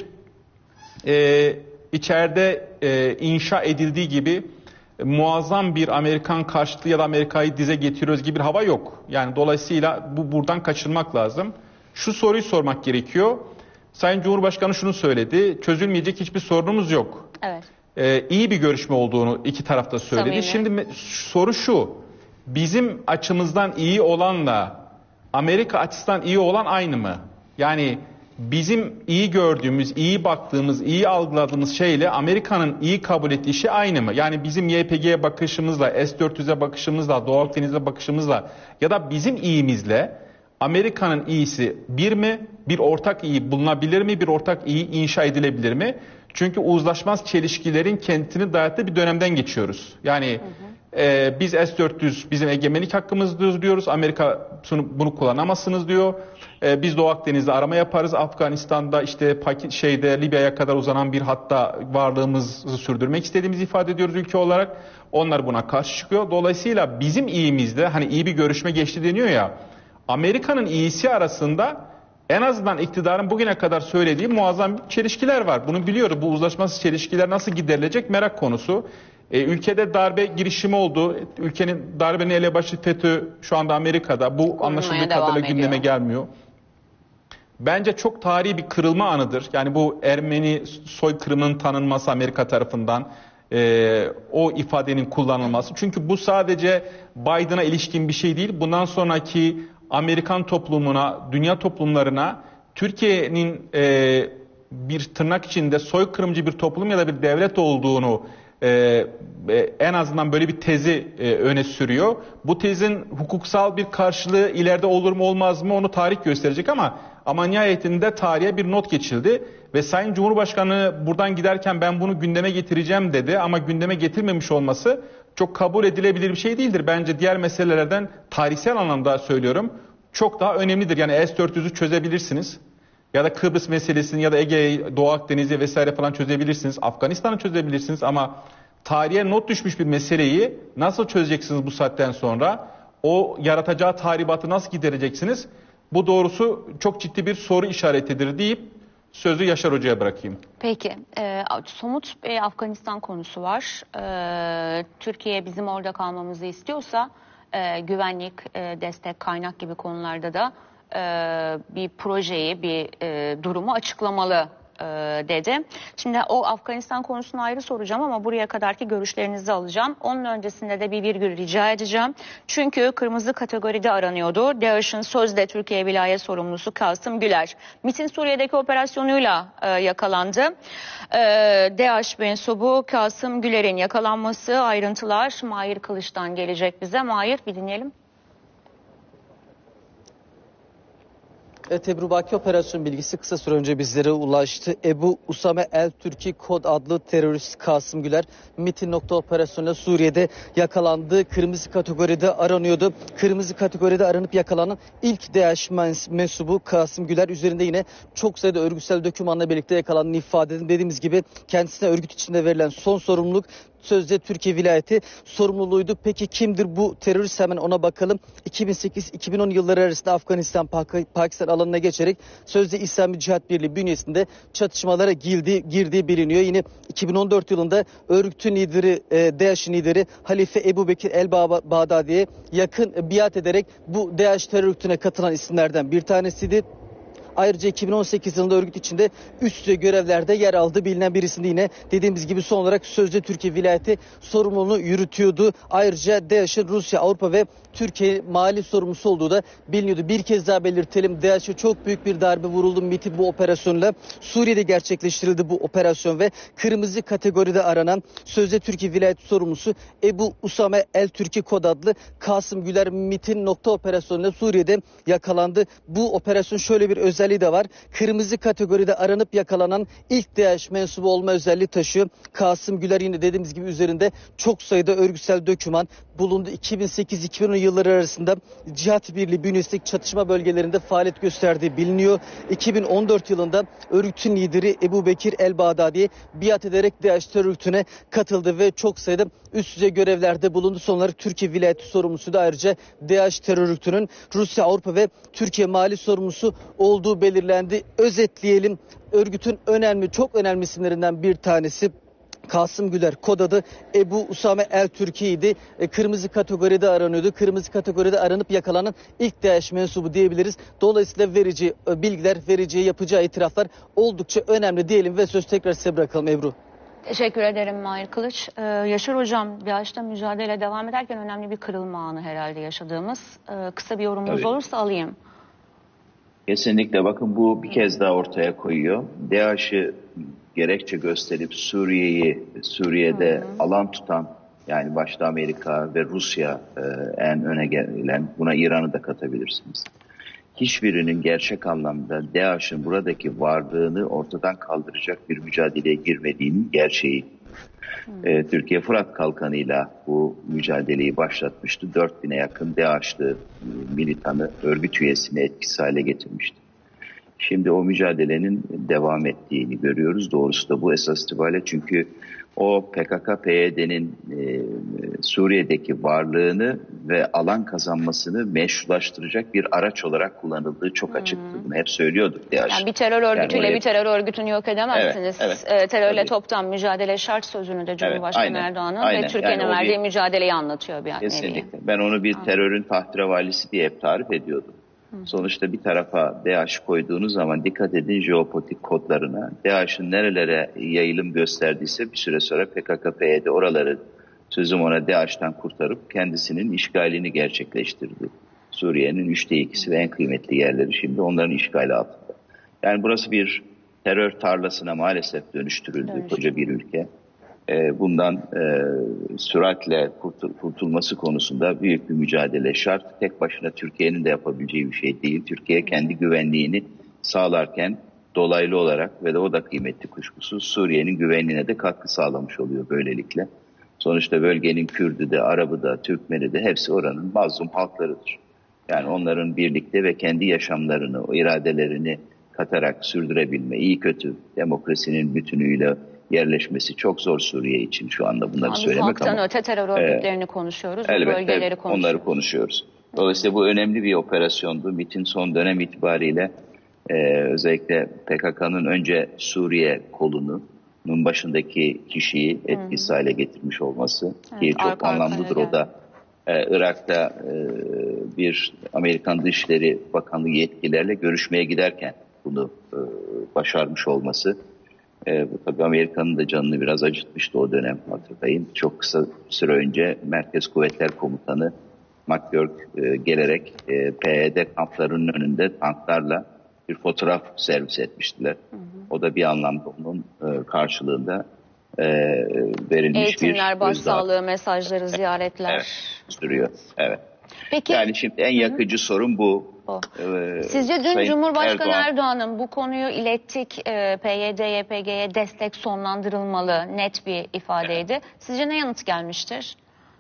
e, içeride e, inşa edildiği gibi muazzam bir Amerikan karşıtlığı ya da Amerika'yı dize getiriyoruz gibi bir hava yok. Yani dolayısıyla bu buradan kaçırmak lazım. Şu soruyu sormak gerekiyor. Sayın Cumhurbaşkanı şunu söyledi. Çözülmeyecek hiçbir sorunumuz yok. Evet. Ee, iyi bir görüşme olduğunu iki tarafta söyledi. Samimi. Şimdi soru şu. Bizim açımızdan iyi olanla Amerika açısından iyi olan aynı mı? Yani bizim iyi gördüğümüz, iyi baktığımız, iyi algıladığımız şeyle Amerika'nın iyi kabul ettiği şey aynı mı? Yani bizim Y P G'ye bakışımızla, S dört yüze bakışımızla, Doğu Akdeniz'e bakışımızla ya da bizim iyimizle Amerika'nın iyisi bir mi? Bir ortak iyi bulunabilir mi? Bir ortak iyi inşa edilebilir mi? Çünkü uzlaşmaz çelişkilerin kendini dayattığı bir dönemden geçiyoruz. Yani hı hı. E, biz S dört yüz bizim egemenlik hakkımızdır diyoruz. Amerika bunu kullanamazsınız diyor. E, biz Doğu Akdeniz'de arama yaparız. Afganistan'da işte şeyde Libya'ya kadar uzanan bir hatta varlığımızı sürdürmek istediğimizi ifade ediyoruz ülke olarak. Onlar buna karşı çıkıyor. Dolayısıyla bizim iyimizde hani iyi bir görüşme geçti deniyor ya. Amerika'nın iyisi arasında en azından iktidarın bugüne kadar söylediği muazzam çelişkiler var. Bunu biliyoruz. Bu uzlaşmasız çelişkiler nasıl giderilecek merak konusu. E, ülkede darbe girişimi oldu. Ülkenin darbenin elebaşı FETÖ şu anda Amerika'da. Bu Korunmaya anlaşıldığı devam kadarıyla gündeme ediyor. gelmiyor. Bence çok tarihi bir kırılma anıdır. Yani bu Ermeni soykırımının tanınması Amerika tarafından. Ee, o ifadenin kullanılması. Çünkü bu sadece Biden'a ilişkin bir şey değil. Bundan sonraki Amerikan toplumuna, dünya toplumlarına Türkiye'nin e, bir tırnak içinde soykırımcı bir toplum ya da bir devlet olduğunu e, e, en azından böyle bir tezi e, öne sürüyor. Bu tezin hukuksal bir karşılığı ileride olur mu olmaz mı onu tarih gösterecek ama ama nihayetinde tarihe bir not geçildi ve Sayın Cumhurbaşkanı buradan giderken ben bunu gündeme getireceğim dedi ama gündeme getirmemiş olması çok kabul edilebilir bir şey değildir. Bence diğer meselelerden tarihsel anlamda söylüyorum çok daha önemlidir. Yani S dört yüzü çözebilirsiniz ya da Kıbrıs meselesini ya da Ege'yi, Doğu Akdeniz'i vesaire falan çözebilirsiniz. Afganistan'ı çözebilirsiniz ama tarihe not düşmüş bir meseleyi nasıl çözeceksiniz bu saatten sonra? O yaratacağı tahribatı nasıl gidereceksiniz? Bu doğrusu çok ciddi bir soru işaretidir deyip sözü Yaşar Hoca'ya bırakayım. Peki, e, somut bir Afganistan konusu var. E, Türkiye bizim orada kalmamızı istiyorsa e, güvenlik, e, destek, kaynak gibi konularda da e, bir projeyi, bir e, durumu açıklamalı e, dedi. Şimdi o Afganistan konusunu ayrı soracağım ama buraya kadarki görüşlerinizi alacağım. Onun öncesinde de bir virgül rica edeceğim. Çünkü kırmızı kategoride aranıyordu. DAEŞ'in sözde Türkiye vilayet sorumlusu Kasım Güler. MİT'in Suriye'deki operasyonuyla e, yakalandı. E, DAEŞ mensubu Kasım Güler'in yakalanması, ayrıntılar Mahir Kılıç'tan gelecek bize. Mahir, bir dinleyelim. Tebrubaki operasyon bilgisi kısa süre önce bizlere ulaştı. Ebu Usame El Türki Kod adlı terörist Kasım Güler MİT'in nokta operasyonuyla Suriye'de yakalandı. Kırmızı kategoride aranıyordu. Kırmızı kategoride aranıp yakalanan ilk DAEŞ mensubu Kasım Güler üzerinde yine çok sayıda örgütsel dokümanla birlikte yakalandığını ifade edin. Dediğimiz gibi kendisine örgüt içinde verilen son sorumluluk sözde Türkiye vilayeti sorumluluğuydu. Peki kimdir bu terörist, hemen ona bakalım. iki bin sekiz iki bin on yılları arasında Afganistan, Pakistan alanına geçerek sözde İslami Cihat Birliği bünyesinde çatışmalara girdiği, girdiği biliniyor. Yine iki bin on dört yılında örgütün lideri, e, DAEŞ'in lideri Halife Ebu Bekir el-Bağdadi'ye yakın biat ederek bu DAEŞ terör örgütüne katılan isimlerden bir tanesiydi. Ayrıca iki bin on sekiz yılında örgüt içinde üst düzey görevlerde yer aldığı bilinen birisinde yine dediğimiz gibi son olarak sözde Türkiye vilayeti sorumluluğunu yürütüyordu. Ayrıca DAEŞ'in Rusya, Avrupa ve Türkiye mali sorumlusu olduğu da biliniyordu. Bir kez daha belirtelim, DAEŞ'e çok büyük bir darbe vuruldu MİT'in bu operasyonla. Suriye'de gerçekleştirildi bu operasyon ve kırmızı kategoride aranan sözde Türkiye vilayeti sorumlusu Ebu Usame El Türki Kod adlı Kasım Güler MİT'in nokta operasyonuyla Suriye'de yakalandı. Bu operasyon şöyle bir özelliği de var. Kırmızı kategoride aranıp yakalanan ilk DAEŞ mensubu olma özelliği taşıyor. Kasım Güler yine dediğimiz gibi üzerinde çok sayıda örgütsel doküman bulundu. iki bin sekiz iki bin on yılları arasında Cihat Birliği bünyesindeki çatışma bölgelerinde faaliyet gösterdiği biliniyor. iki bin on dört yılında örgütün lideri Ebu Bekir el-Bağdadi'ye biat ederek DAEŞ terör örgütüne katıldı ve çok sayıda üst düzey görevlerde bulundu. Son olarak Türkiye vilayeti sorumlusu da ayrıca DAEŞ terör örgütünün Rusya, Avrupa ve Türkiye mali sorumlusu olduğu belirlendi. Özetleyelim, örgütün önemli, çok önemli isimlerinden bir tanesi Kasım Güler, kod adı Ebu Usame El Türki'ydi. E, kırmızı kategoride aranıyordu. Kırmızı kategoride aranıp yakalanan ilk DAEŞ mensubu diyebiliriz. Dolayısıyla verici e, bilgiler, vereceği, yapacağı itiraflar oldukça önemli diyelim ve söz tekrar size bırakalım Ebru. Teşekkür ederim Mahir Kılıç. Ee, Yaşar Hocam, DAEŞ'te mücadele devam ederken önemli bir kırılma anı herhalde yaşadığımız. Ee, kısa bir yorumunuz Tabii. olursa alayım. Kesinlikle, bakın bu bir kez daha ortaya koyuyor. DAEŞ'i gerekçe gösterip Suriye'yi, Suriye'de hı hı. alan tutan, yani başta Amerika ve Rusya e, en öne gelen, buna İran'ı da katabilirsiniz. Hiçbirinin gerçek anlamda DAEŞ'in buradaki varlığını ortadan kaldıracak bir mücadeleye girmediğinin gerçeği. E, Türkiye Fırat Kalkanı'yla bu mücadeleyi başlatmıştı. dört bine yakın DAEŞ'li militanı, örgüt üyesini etkisiz hale getirmişti. Şimdi o mücadelenin devam ettiğini görüyoruz. Doğrusu da bu esas itibariyle, çünkü o P K K P Y D'nin e, Suriye'deki varlığını ve alan kazanmasını meşrulaştıracak bir araç olarak kullanıldığı çok açıktı. Bunu hep söylüyorduk. DAEŞ. Yani bir terör örgütüyle yani bir terör örgütünü yok edemezsiniz. Evet, evet, e, terörle tabii. toptan mücadele şart sözünü de Cumhurbaşkanı evet, aynen, Erdoğan'ın aynen. ve Türkiye'nin yani verdiği bir, mücadeleyi anlatıyor bir kesinlikle. Ben onu bir terörün tahterevalisi diye hep tarif ediyordum. Sonuçta bir tarafa DAEŞ koyduğunuz zaman dikkat edin jeopolitik kodlarına. DAEŞ'in nerelere yayılım gösterdiyse bir süre sonra P K K P Y D oraları, sözüm ona, DAEŞ'ten kurtarıp kendisinin işgalini gerçekleştirdi. Suriye'nin üçte ikisi ve en kıymetli yerleri şimdi onların işgali altında. Yani burası bir terör tarlasına maalesef dönüştürüldü evet. koca bir ülke. Bundan e, süratle kurtul, kurtulması konusunda büyük bir mücadele şart. Tek başına Türkiye'nin de yapabileceği bir şey değil. Türkiye kendi güvenliğini sağlarken dolaylı olarak, ve de o da kıymetli kuşkusuz, Suriye'nin güvenliğine de katkı sağlamış oluyor böylelikle. Sonuçta bölgenin Kürdü de, Arabı da, Türkmeni de hepsi oranın mazlum halklarıdır. Yani onların birlikte ve kendi yaşamlarını, o iradelerini katarak sürdürebilme, iyi kötü demokrasinin bütünüyle yerleşmesi çok zor Suriye için şu anda, bunları Biz söylemek halktan ama. öte terör örgütlerini e, konuşuyoruz, elbette, bölgeleri konuşuyoruz. onları konuşuyoruz. Dolayısıyla bu önemli bir operasyondu. MİT'in son dönem itibariyle e, özellikle P K K'nın önce Suriye kolunun başındaki kişiyi etkisiz hale getirmiş olması evet, ki çok anlamlıdır o da. Ee, Irak'ta e, bir Amerikan Dışişleri Bakanlığı yetkililerle görüşmeye giderken bunu e, başarmış olması. E, bu tabii Amerika'nın da canını biraz acıtmıştı o dönem, hatırlayın. Çok kısa süre önce Merkez Kuvvetler Komutanı McGurk e, gelerek e, P Y D kamplarının önünde tanklarla bir fotoğraf servis etmiştiler. Hı hı. O da bir anlamda onun e, karşılığında e, verilmiş eğitimler, bir Eğitimler, başsağlığı mesajları, ziyaretler. Evet, sürüyor. Evet. Peki. Yani şimdi en yakıcı hı hı. sorun bu. bu. e, Sizce dün Sayın Cumhurbaşkanı Erdoğan, Erdoğan'ın bu konuyu ilettik, e, P Y D Y P G'ye destek sonlandırılmalı net bir ifadeydi. Sizce ne yanıt gelmiştir?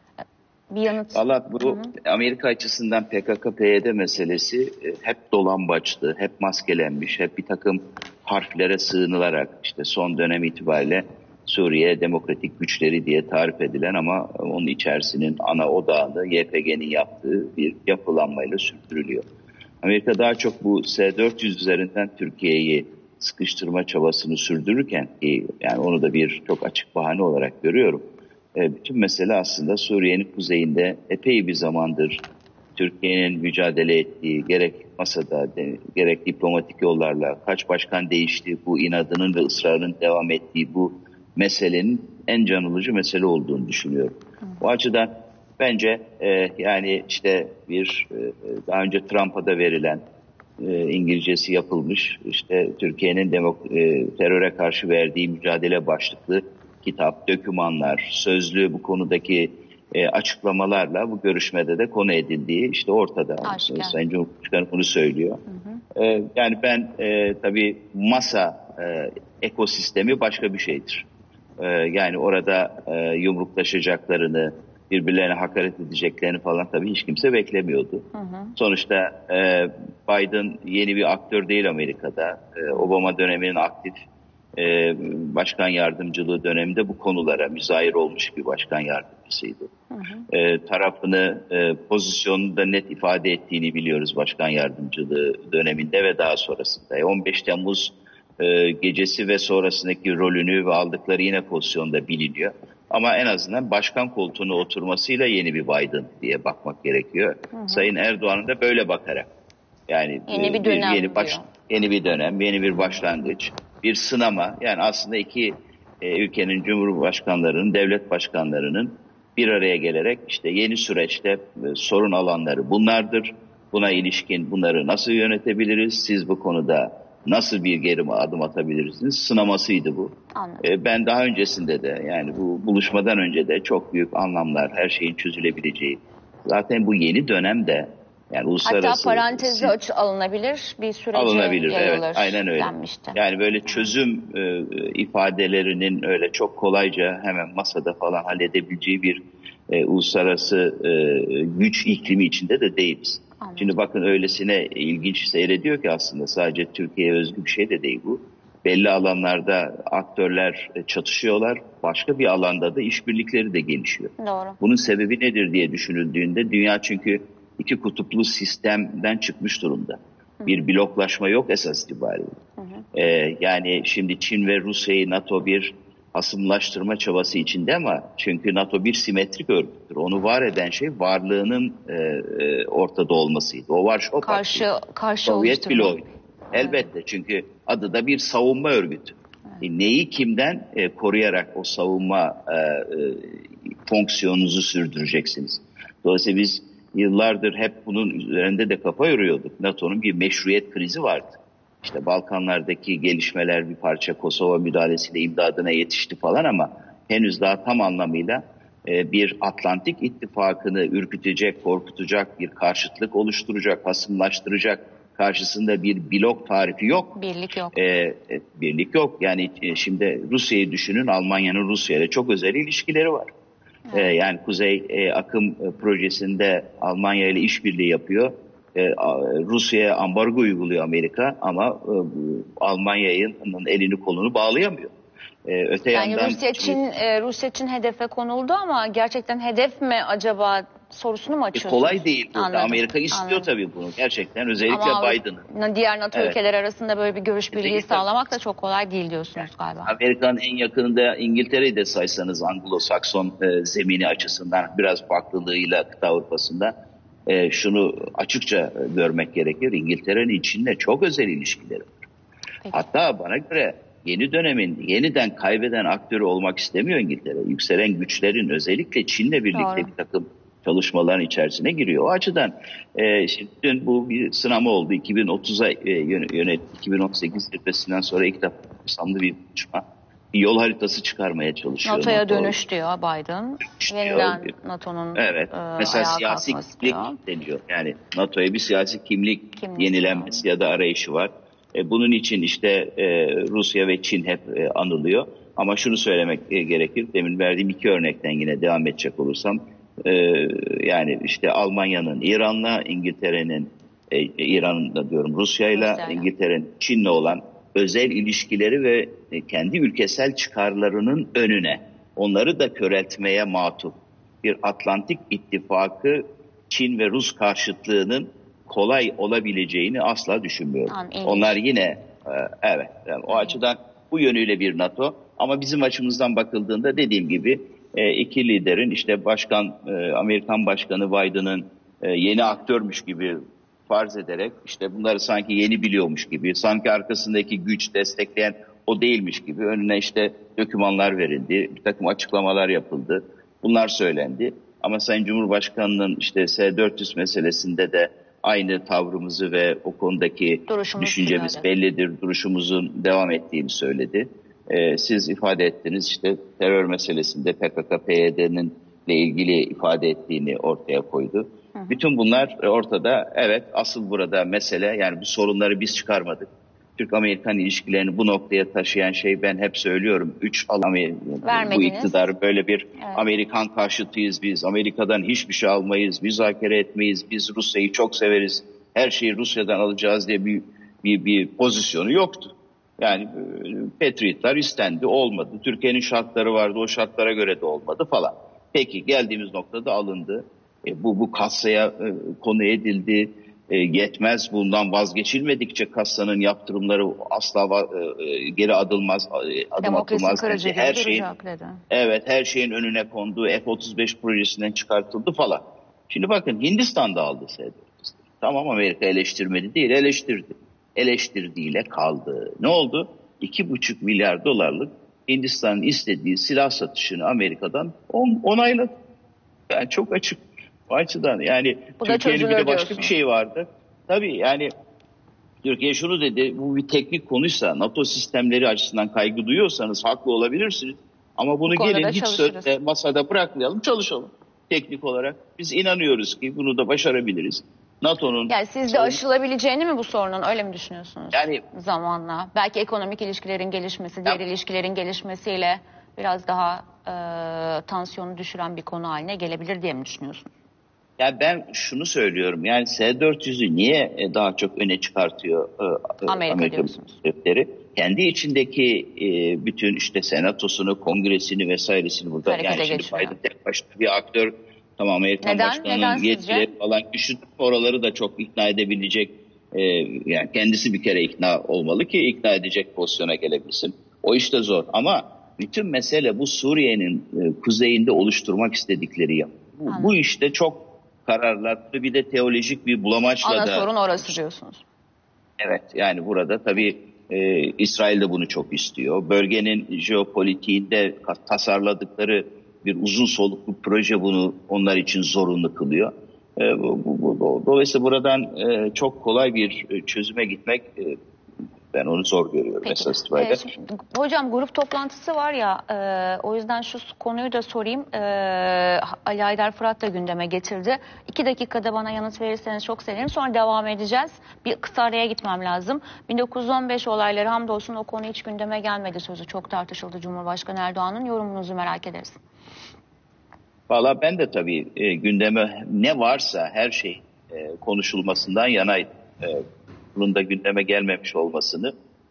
Bir yanıt. valla bu Hı-hı. Amerika açısından P K K P Y D meselesi e, hep dolambaçlı, hep maskelenmiş, hep bir takım harflere sığınılarak işte son dönem itibariyle Suriye Demokratik Güçleri diye tarif edilen ama onun içerisinin ana odağını Y P G'nin yaptığı bir yapılanmayla sürdürülüyor. Amerika daha çok bu S dört yüz üzerinden Türkiye'yi sıkıştırma çabasını sürdürürken, yani onu da bir çok açık bahane olarak görüyorum. Bütün mesele aslında Suriye'nin kuzeyinde epey bir zamandır Türkiye'nin mücadele ettiği, gerek masada gerek diplomatik yollarla kaç başkan değişti, bu inadının ve ısrarının devam ettiği bu meselenin en can alıcı mesele olduğunu düşünüyorum. Bu açıdan bence e, yani işte bir e, daha önce Trump'a da verilen e, İngilizcesi yapılmış işte Türkiye'nin demok- e, teröre karşı verdiği mücadele başlıklı kitap, dokümanlar, sözlü bu konudaki e, açıklamalarla bu görüşmede de konu edildiği işte ortada. Aşkar. Sayın Cumhurbaşkanı bunu söylüyor. Hı hı. E, yani ben e, tabii masa e, ekosistemi başka bir şeydir. E, yani orada e, yumruklaşacaklarını, birbirlerine hakaret edeceklerini falan tabii hiç kimse beklemiyordu. Hı hı. Sonuçta e, Biden yeni bir aktör değil Amerika'da. E, Obama döneminin aktif e, başkan yardımcılığı döneminde bu konulara müzahir olmuş bir başkan yardımcısıydı. Hı hı. E, tarafını, e, pozisyonunu da net ifade ettiğini biliyoruz başkan yardımcılığı döneminde ve daha sonrasında. E, on beş Temmuz e, gecesi ve sonrasındaki rolünü ve aldıkları yine pozisyonda biliniyor. Ama en azından başkan koltuğuna oturmasıyla yeni bir Biden diye bakmak gerekiyor. Hı hı. Sayın Erdoğan'ın da böyle bakarak. Yani yeni bir dönem yeni, baş, yeni bir dönem, yeni bir başlangıç, bir sınama. Yani aslında iki e, ülkenin cumhurbaşkanlarının, devlet başkanlarının bir araya gelerek işte yeni süreçte e, sorun alanları bunlardır. Buna ilişkin bunları nasıl yönetebiliriz? Siz bu konuda nasıl bir geri adım atabilirsiniz? Sınamasıydı bu. E, ben daha öncesinde de yani bu buluşmadan önce de çok büyük anlamlar, her şeyin çözülebileceği. Zaten bu yeni dönemde yani uluslararası... Hatta parantezi aç alınabilir, bir sürece alınabilir, yayılır evet, aynen öyle. denmişti. Yani böyle çözüm e, ifadelerinin öyle çok kolayca hemen masada falan halledebileceği bir e, uluslararası e, güç iklimi içinde de değiliz. Anladım. Şimdi bakın öylesine ilginç seyrediyor ki aslında sadece Türkiye'ye özgü bir şey de değil bu. Belli alanlarda aktörler çatışıyorlar. Başka bir alanda da işbirlikleri de gelişiyor. Doğru. Bunun sebebi nedir diye düşünüldüğünde dünya çünkü iki kutuplu sistemden çıkmış durumda. Hı. Bir bloklaşma yok esas itibariyle. Hı hı. Ee, yani şimdi Çin ve Rusya'yı NATO bir hasımlaştırma çabası içinde ama çünkü NATO bir simetrik örgüttür. Onu var eden şey varlığının e, e, ortada olmasıydı. O Varşova karşı Paktı. karşı Sovyet bloğu. Elbette çünkü adı da bir savunma örgütü. Evet. E, neyi kimden e, koruyarak o savunma e, e, fonksiyonunuzu sürdüreceksiniz? Dolayısıyla biz yıllardır hep bunun üzerinde de kafa yoruyorduk. NATO'nun bir meşruiyet krizi vardı. İşte Balkanlardaki gelişmeler bir parça Kosova müdahalesiyle imdadına yetişti falan ama henüz daha tam anlamıyla e, bir Atlantik ittifakını ürkütecek, korkutacak, bir karşıtlık oluşturacak, hasımlaştıracak karşısında bir blok tarifi yok. Birlik yok. E, e, birlik yok. Yani e, şimdi Rusya'yı düşünün, Almanya'nın Rusya ile çok özel ilişkileri var. Evet. E, yani Kuzey e, Akım e, projesinde Almanya ile işbirliği yapıyor. Rusya'ya ambargo uyguluyor Amerika ama Almanya'nın elini kolunu bağlayamıyor. Öte yani yandan Rusya için Rusya için hedefe konuldu ama gerçekten hedef mi acaba sorusunu mu açıyorsunuz? Kolay değil. Anladım. Amerika istiyor Anladım. Tabii bunu. Gerçekten özellikle ama Biden'ın. Diğer NATO evet. ülkeler arasında böyle bir görüş birliği Kesinlikle. Sağlamak da çok kolay değil diyorsunuz yani, galiba. Amerika'nın en yakınında İngiltere'yi de saysanız Anglo-Sakson e, zemini açısından biraz farklılığıyla kıta Avrupa'sında E, şunu açıkça görmek gerekir. İngiltere'nin içinde çok özel ilişkileri var. Peki. Hatta bana göre yeni dönemin yeniden kaybeden aktörü olmak istemiyor İngiltere. Yükselen güçlerin özellikle Çin'le birlikte Doğru. bir takım çalışmaların içerisine giriyor. O açıdan e, şimdi dün bu bir sınama oldu. iki bin otuza e, yönet iki bin on sekiz zirvesinden sonra ilk defa kapsamlı bir buluşma. bir yol haritası çıkarmaya çalışıyor. NATO'ya NATO. dönüş diyor Biden. Yeniden NATO'nun evet. e, Mesela ayağa siyasi kalkması kimlik diyor. deniyor. Yani NATO'ya bir siyasi kimlik, Kimlik yenilenmesi ya da arayışı var. E, bunun için işte e, Rusya ve Çin hep e, anılıyor. Ama şunu söylemek e, gerekir. Demin verdiğim iki örnekten yine devam edecek olursam. E, yani işte Almanya'nın İran'la, İngiltere'nin e, İran'la diyorum Rusya'yla, Rusya'yla. İngiltere'nin Çin'le olan özel ilişkileri ve e, kendi ülkesel çıkarlarının önüne, onları da köreltmeye matuf bir Atlantik İttifakı Çin ve Rus karşıtlığının kolay olabileceğini asla düşünmüyorum. Tamam, Onlar yine e, evet yani o açıdan bu yönüyle bir NATO, ama bizim açımızdan bakıldığında dediğim gibi e, iki liderin işte başkan e, Amerikan Başkanı Biden'ın e, yeni aktörmüş gibi farz ederek işte bunları sanki yeni biliyormuş gibi, sanki arkasındaki güç destekleyen o değilmiş gibi önüne işte dokümanlar verildi, bir takım açıklamalar yapıldı. Bunlar söylendi. Ama Sayın Cumhurbaşkanı'nın işte S dört yüz meselesinde de aynı tavrımızı ve o konudaki Duruşumuz düşüncemiz söyledi. bellidir, duruşumuzun devam ettiğini söyledi. Ee, siz ifade ettiniz işte terör meselesinde P K K P Y D'nin ile ilgili ifade ettiğini ortaya koydu. Hı hı. Bütün bunlar ortada. Evet, asıl burada mesele, yani bu sorunları biz çıkarmadık. Türk-Amerikan ilişkilerini bu noktaya taşıyan şey, ben hep söylüyorum. Üç bu iktidar böyle bir evet. Amerikan karşıtıyız biz. Amerika'dan hiçbir şey almayız, müzakere etmeyiz. Biz Rusya'yı çok severiz. Her şeyi Rusya'dan alacağız diye bir bir, bir pozisyonu yoktu. Yani Patriotlar istendi, olmadı. Türkiye'nin şartları vardı, o şartlara göre de olmadı falan. Peki geldiğimiz noktada alındı. E, bu bu kassaya e, konu edildi. E, yetmez, bundan vazgeçilmedikçe kassanın yaptırımları asla e, geri adılmaz, e, adım atılmaz. Her şeyin, evet, her şeyin önüne kondu. F otuz beş projesinden çıkartıldı falan. Şimdi bakın, Hindistan'da aldı S dört yüz. Tamam, Amerika eleştirmedi değil, eleştirdi. Eleştirdiğiyle kaldı. Ne oldu? iki buçuk milyar dolarlık Hindistan'ın istediği silah satışını Amerika'dan on, onayladı. Yani çok açık. O açıdan yani bu Türkiye'nin bir de başka diyorsun. Bir şey vardı. Tabii yani Türkiye şunu dedi, bu bir teknik konuysa, NATO sistemleri açısından kaygı duyuyorsanız haklı olabilirsiniz. Ama bunu bu gelin hiç sözde masada bırakmayalım, çalışalım teknik olarak. Biz inanıyoruz ki bunu da başarabiliriz. NATO'nun... Yani siz de aşılabileceğini mi bu sorunun, öyle mi düşünüyorsunuz? Yani zamanla. Belki ekonomik ilişkilerin gelişmesi, diğer ya, ilişkilerin gelişmesiyle biraz daha e, tansiyonu düşüren bir konu haline gelebilir diye mi düşünüyorsunuz? Yani ben şunu söylüyorum, yani S dört yüzü niye daha çok öne çıkartıyor e, Amerika, Amerika devletleri? Kendi içindeki e, bütün işte senatosunu, kongresini vesairesini burada. Harekete yani şimdi Biden tek başına bir aktör, tamam, Amerikan neden? başkanının neden yetkileri falan güçlü, oraları da çok ikna edebilecek, e, yani kendisi bir kere ikna olmalı ki ikna edecek pozisyona gelebilsin. O işte zor, ama bütün mesele bu Suriye'nin e, kuzeyinde oluşturmak istedikleri yap. Bu, bu işte çok kararlar, bir de teolojik bir bulamaçla Ana da... Ana sorun orası diyorsunuz. Evet, yani burada tabii e, İsrail de bunu çok istiyor. Bölgenin jeopolitiğinde tasarladıkları bir uzun soluklu proje bunu onlar için zorunlu kılıyor. E, bu, bu, bu, dolayısıyla buradan e, çok kolay bir çözüme gitmek... E, Ben onu zor görüyorum esas itibariyle. E, şimdi, hocam, grup toplantısı var ya, e, o yüzden şu konuyu da sorayım. E, Ali Aydar Fırat da gündeme getirdi. İki dakikada bana yanıt verirseniz çok sevinirim. Sonra devam edeceğiz. Bir kısa araya gitmem lazım. bin dokuz yüz on beş olayları, hamdolsun o konu hiç gündeme gelmedi sözü. Çok tartışıldı Cumhurbaşkanı Erdoğan'ın. Yorumunuzu merak ederiz. Valla ben de tabii e, gündeme ne varsa her şey e, konuşulmasından yanaydım. E, bunun da gündeme gelmemiş olmasını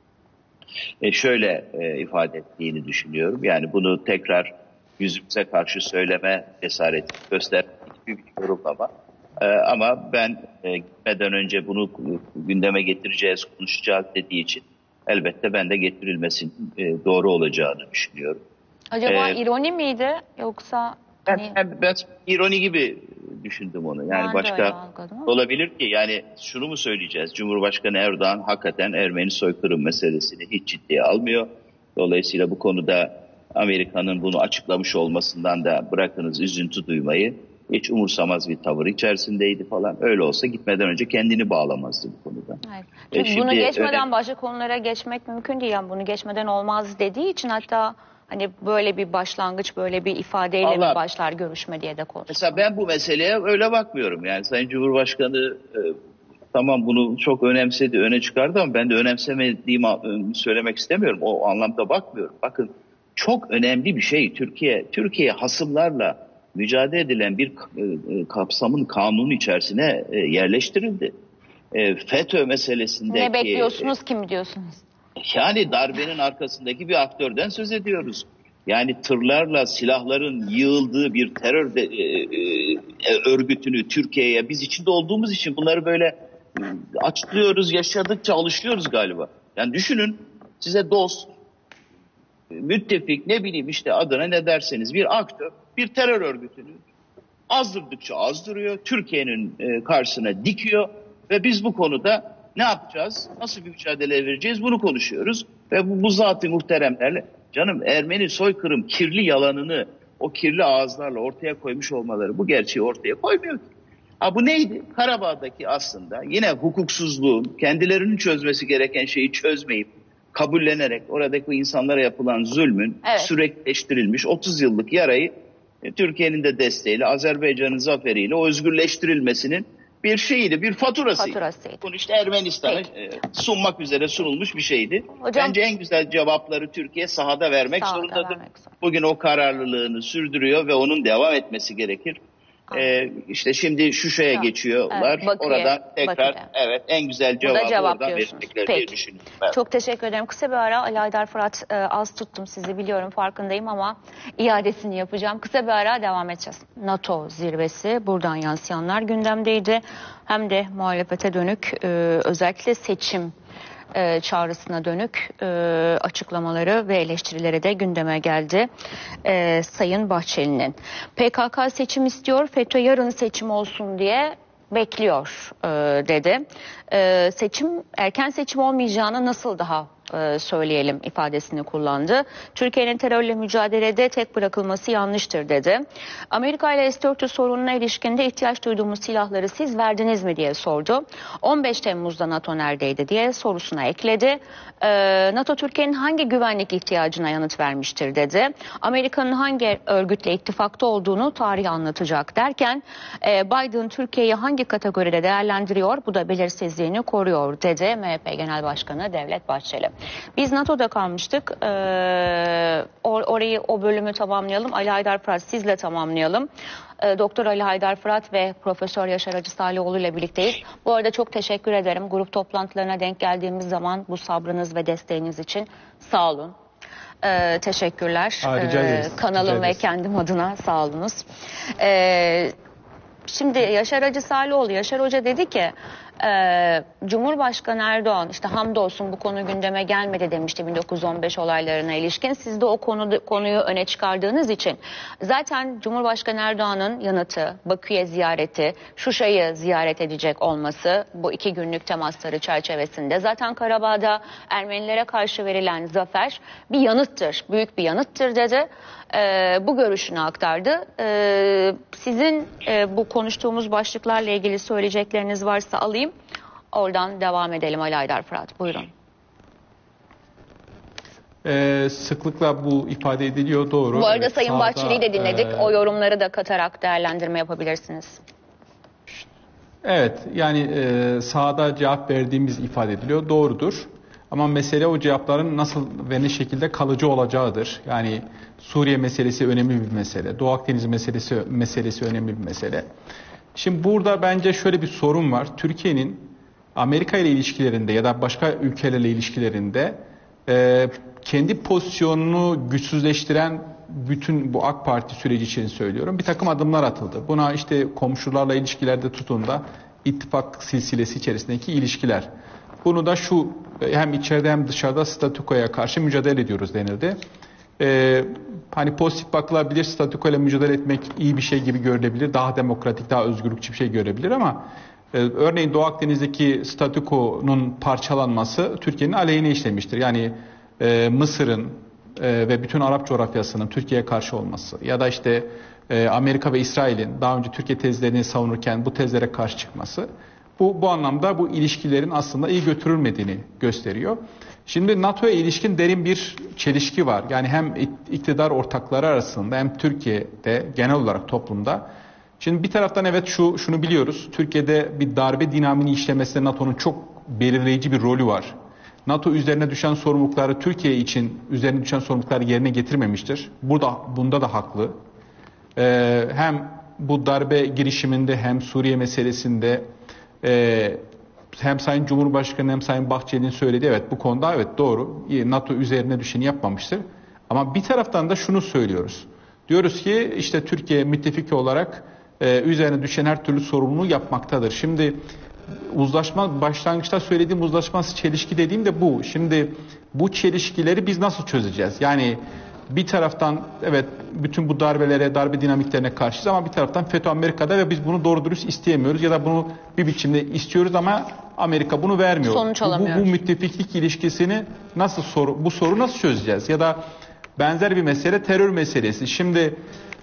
e, şöyle e, ifade ettiğini düşünüyorum. Yani bunu tekrar yüzümüze karşı söyleme cesareti gösterdiği bir yorumlama. E, ama ben e, gitmeden önce bunu gündeme getireceğiz, konuşacağız dediği için elbette ben de getirilmesinin e, doğru olacağını düşünüyorum. Acaba ee, ironi miydi yoksa... Ben, hani... ben, ben ironi gibi düşündüm onu. Yani ben başka olabilir ki, yani şunu mu söyleyeceğiz? Cumhurbaşkanı Erdoğan hakikaten Ermeni soykırım meselesini hiç ciddiye almıyor. Dolayısıyla bu konuda Amerika'nın bunu açıklamış olmasından da bırakınız üzüntü duymayı. Hiç umursamaz bir tavır içerisindeydi falan. Öyle olsa gitmeden önce kendini bağlamazdı bu konuda. Evet. E Çünkü bunu şimdi geçmeden öyle- başka konulara geçmek mümkün değil. Yani bunu geçmeden olmaz dediği için hatta hani böyle bir başlangıç, böyle bir ifadeyle Allah- mi başlar görüşme diye de konuştu. Mesela ben bu meseleye öyle bakmıyorum. Yani Sayın Cumhurbaşkanı e, tamam bunu çok önemsedi, öne çıkardı ama ben de önemsemediğimi e, söylemek istemiyorum. O anlamda bakmıyorum. Bakın çok önemli bir şey Türkiye. Türkiye hasımlarla mücadele edilen bir e, e, kapsamın kanunu içerisine e, yerleştirildi. E, FETÖ meselesindeki... Ne bekliyorsunuz ki mi diyorsunuz? Yani darbenin arkasındaki bir aktörden söz ediyoruz. Yani tırlarla silahların yığıldığı bir terör de, e, e, örgütünü Türkiye'ye biz içinde olduğumuz için bunları böyle e, açıklıyoruz, yaşadıkça alışıyoruz galiba. Yani düşünün size dost, müttefik ne bileyim işte adına ne derseniz bir aktör bir terör örgütünü azdırdıkça azdırıyor. Türkiye'nin e, karşısına dikiyor ve biz bu konuda ne yapacağız? Nasıl bir mücadele vereceğiz? Bunu konuşuyoruz. Ve bu, bu zat-ı muhteremlerle canım Ermeni soykırım kirli yalanını o kirli ağızlarla ortaya koymuş olmaları bu gerçeği ortaya koymuyor ki. Ha bu neydi? Karabağ'daki aslında yine hukuksuzluğun kendilerinin çözmesi gereken şeyi çözmeyip kabullenerek oradaki insanlara yapılan zulmün Evet. sürekleştirilmiş otuz yıllık yarayı e, Türkiye'nin de desteğiyle Azerbaycan'ın zaferiyle o özgürleştirilmesinin bir şeyiydi, bir faturasıydı. Faturasıydı. Bunu işte Ermenistan'a Peki. e, sunmak üzere sunulmuş bir şeydi. Hocam- Bence en güzel cevapları Türkiye sahada vermek Sahada zorundadır. vermek zorunda. Bugün o kararlılığını sürdürüyor ve onun devam etmesi gerekir. Ee, işte şimdi Şuşa'ya Ha, geçiyorlar. evet, Bakü'ye, Oradan tekrar Bakü'de. evet en güzel Burada cevabı oradan cevaplıyorsunuz. verecekler diye Peki. düşünüyorum. Evet. Çok teşekkür ederim. Kısa bir ara. Ali Haydar Fırat, e, az tuttum sizi biliyorum, farkındayım ama iadesini yapacağım. Kısa bir ara devam edeceğiz. NATO zirvesi, buradan yansıyanlar gündemdeydi. Hem de muhalefete dönük e, özellikle seçim e, çağrısına dönük e, açıklamaları ve eleştirileri de gündeme geldi e, Sayın Bahçeli'nin. P K K seçim istiyor, FETÖ yarın seçim olsun diye bekliyor e, dedi. E, seçim erken seçim olmayacağını nasıl daha e, söyleyelim ifadesini kullandı. Türkiye'nin terörle mücadelede tek bırakılması yanlıştır dedi. Amerika ile S dört yüz sorununa ilişkinde ihtiyaç duyduğumuz silahları siz verdiniz mi diye sordu. on beş Temmuz'da NATO neredeydi diye sorusuna ekledi. E, NATO Türkiye'nin hangi güvenlik ihtiyacına yanıt vermiştir dedi. Amerika'nın hangi örgütle ittifakta olduğunu tarih anlatacak derken e, Biden Türkiye'yi hangi kategoride değerlendiriyor, bu da belirsizliğini koruyor dedi M H P Genel Başkanı Devlet Bahçeli. Biz NATO'da kalmıştık. Ee, or- orayı o bölümü tamamlayalım. Ali Haydar Fırat sizle tamamlayalım. Ee, Doktor Ali Haydar Fırat ve Profesör Yaşar Hacı Salihoğlu ile birlikteyiz. Bu arada çok teşekkür ederim. Grup toplantılarına denk geldiğimiz zaman bu sabrınız ve desteğiniz için sağ olun. Ee, teşekkürler. Aa, rica ederiz. Ee, kanalım Rica ve ederiz. kendim adına sağ olunuz. Ee, Şimdi Yaşar Hacı Salihoğlu, Yaşar Hoca dedi ki e, Cumhurbaşkanı Erdoğan işte hamdolsun bu konu gündeme gelmedi demişti bin dokuz yüz on beş olaylarına ilişkin. Siz de o konu, konuyu öne çıkardığınız için zaten Cumhurbaşkanı Erdoğan'ın yanıtı, Bakü'ye ziyareti, Şuşa'yı ziyaret edecek olması bu iki günlük temasları çerçevesinde zaten Karabağ'da Ermenilere karşı verilen zafer bir yanıttır, büyük bir yanıttır dedi. Ee, bu görüşünü aktardı. Ee, sizin e, bu konuştuğumuz başlıklarla ilgili söyleyecekleriniz varsa alayım. Oradan devam edelim Ali Haydar Fırat. Buyurun. Ee, sıklıkla bu ifade ediliyor, doğru. Bu arada Evet, Sayın sahada, Bahçeli'yi de dinledik. e, O yorumları da katarak değerlendirme yapabilirsiniz. Evet, yani e, sahada cevap verdiğimiz ifade ediliyor, doğrudur. Ama mesele o cevapların nasıl ve ne şekilde kalıcı olacağıdır. Yani Suriye meselesi önemli bir mesele, Doğu Akdeniz meselesi meselesi önemli bir mesele. Şimdi burada bence şöyle bir sorun var. Türkiye'nin Amerika ile ilişkilerinde ya da başka ülkelerle ilişkilerinde e, kendi pozisyonunu güçsüzleştiren bütün bu AK Parti süreci için söylüyorum. Bir takım adımlar atıldı. Buna işte komşularla ilişkilerde tutun da ittifak silsilesi içerisindeki ilişkiler. Bunu da şu hem içeride hem dışarıda statükoya karşı mücadele ediyoruz denildi. Ee, hani pozitif bakılabilir, statükoyla mücadele etmek iyi bir şey gibi görülebilir. Daha demokratik, daha özgürlükçü bir şey görebilir ama e, örneğin Doğu Akdeniz'deki statükonun parçalanması Türkiye'nin aleyhine işlemiştir. Yani e, Mısır'ın, e, ve bütün Arap coğrafyasının Türkiye'ye karşı olması ya da işte e, Amerika ve İsrail'in daha önce Türkiye tezlerini savunurken bu tezlere karşı çıkması bu, bu anlamda bu ilişkilerin aslında iyi götürülmediğini gösteriyor. Şimdi NATO'ya ilişkin derin bir çelişki var. Yani hem iktidar ortakları arasında hem Türkiye'de genel olarak toplumda. Şimdi bir taraftan evet şu şunu biliyoruz. Türkiye'de bir darbe dinamini işlemesinde NATO'nun çok belirleyici bir rolü var. NATO üzerine düşen sorumlulukları Türkiye için üzerine düşen sorumlulukları yerine getirmemiştir. Burada bunda da haklı. Ee, hem bu darbe girişiminde hem Suriye meselesinde e, hem Sayın Cumhurbaşkanı hem Sayın Bahçeli'nin söylediği evet bu konuda evet doğru. NATO üzerine düşeni yapmamıştır. Ama bir taraftan da şunu söylüyoruz. Diyoruz ki işte Türkiye müttefik olarak e, üzerine düşen her türlü sorumluluğu yapmaktadır. Şimdi uzlaşma başlangıçta söylediğim uzlaşma çelişki dediğim de bu. Şimdi bu çelişkileri biz nasıl çözeceğiz? Yani bir taraftan evet bütün bu darbelere, darbe dinamiklerine karşıyız ama bir taraftan FETÖ Amerika'da ve biz bunu doğru dürüst isteyemiyoruz ya da bunu bir biçimde istiyoruz ama Amerika bunu vermiyor. Sonuç bu, alamıyoruz. bu, bu müttefiklik ilişkisini nasıl soru, bu soru nasıl çözeceğiz? Ya da benzer bir mesele terör meselesi. Şimdi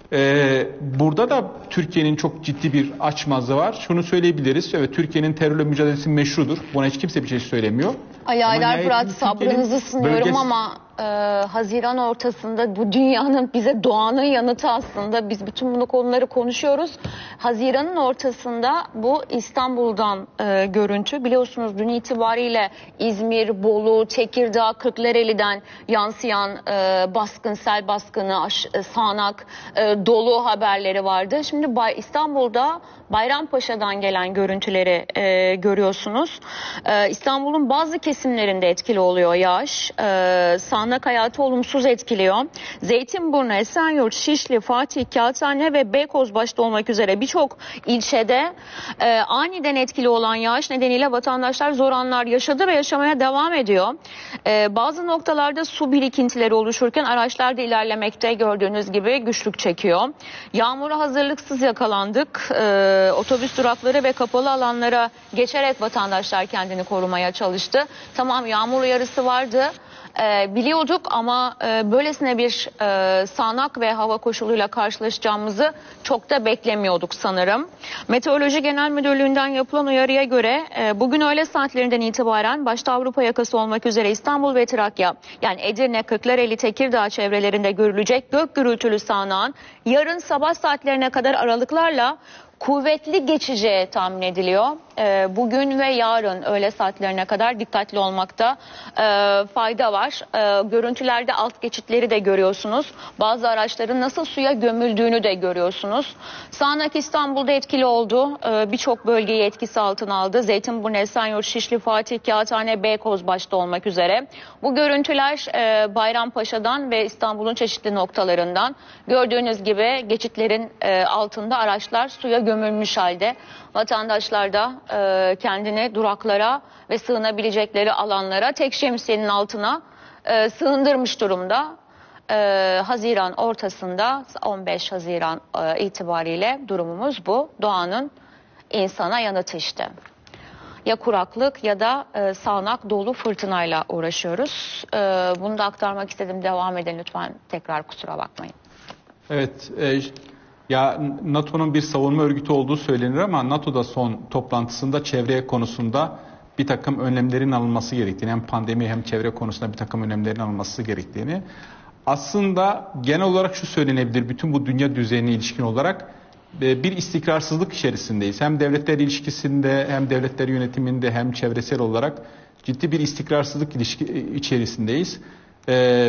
Ee, burada da Türkiye'nin çok ciddi bir açmazı var. Şunu söyleyebiliriz. Evet Türkiye'nin terörle mücadelesi meşrudur. Buna hiç kimse bir şey söylemiyor. Ay aylar Fırat Türkiye'nin sabrınızı sınıyorum bölgesi... ama e, Haziran ortasında bu dünyanın bize doğanın yanıtı aslında biz bütün bunu konuları konuşuyoruz. Haziran'ın ortasında bu İstanbul'dan e, görüntü biliyorsunuz dün itibariyle İzmir, Bolu, Tekirdağ, Kırklareli'den yansıyan e, baskın, sel baskını, aş, e, sağanak, e, dolu haberleri vardı. Şimdi Bay, İstanbul'da Bayrampaşa'dan gelen görüntüleri e, görüyorsunuz. E, İstanbul'un bazı kesimlerinde etkili oluyor yağış. E, sağanak hayatı olumsuz etkiliyor. Zeytinburnu, Esenyurt, Şişli, Fatih, Kağıthane ve Beykoz başta olmak üzere birçok ilçede e, aniden etkili olan yağış nedeniyle vatandaşlar zor anlar yaşadı ve yaşamaya devam ediyor. E, bazı noktalarda su birikintileri oluşurken araçlar da ilerlemekte gördüğünüz gibi güçlük çekiyor. Yağmura hazırlıksız yakalandık. E, otobüs durakları ve kapalı alanlara geçerek vatandaşlar kendini korumaya çalıştı. Tamam yağmur uyarısı vardı. E, biliyorduk ama e, böylesine bir e, sağanak ve hava koşuluyla karşılaşacağımızı çok da beklemiyorduk sanırım. Meteoroloji Genel Müdürlüğü'nden yapılan uyarıya göre e, bugün öğle saatlerinden itibaren başta Avrupa yakası olmak üzere İstanbul ve Trakya yani Edirne, Kırklareli, Tekirdağ çevrelerinde görülecek gök gürültülü sağanağın yarın sabah saatlerine kadar aralıklarla kuvvetli geçeceği tahmin ediliyor. E, bugün ve yarın öğle saatlerine kadar dikkatli olmakta e, fayda var. E, görüntülerde alt geçitleri de görüyorsunuz. Bazı araçların nasıl suya gömüldüğünü de görüyorsunuz. Sağanak İstanbul'da etkili oldu. E, Birçok bölgeyi etkisi altına aldı. Zeytinburnu, Esenyurt, Şişli, Fatih, Kağıthane, Beykoz başta olmak üzere. Bu görüntüler e, Bayrampaşa'dan ve İstanbul'un çeşitli noktalarından. Gördüğünüz gibi geçitlerin e, altında araçlar suya gömülmüş halde. Vatandaşlar da e, kendini duraklara ve sığınabilecekleri alanlara tek şemsiyenin altına e, sığındırmış durumda. E, Haziran ortasında on beş Haziran e, itibariyle durumumuz bu. Doğanın insana yanıtı işte. Ya kuraklık ya da e, sağanak dolu fırtınayla uğraşıyoruz. E, bunu da aktarmak istedim. Devam edin lütfen. Tekrar kusura bakmayın. Evet. E, Ya NATO'nun bir savunma örgütü olduğu söylenir ama NATO'da son toplantısında çevre konusunda bir takım önlemlerin alınması gerektiğini, hem pandemi hem çevre konusunda bir takım önlemlerin alınması gerektiğini, aslında genel olarak şu söylenebilir, bütün bu dünya düzenine ilişkin olarak bir istikrarsızlık içerisindeyiz. Hem devletler ilişkisinde hem devletler yönetiminde hem çevresel olarak ciddi bir istikrarsızlık ilişki içerisindeyiz. Ee,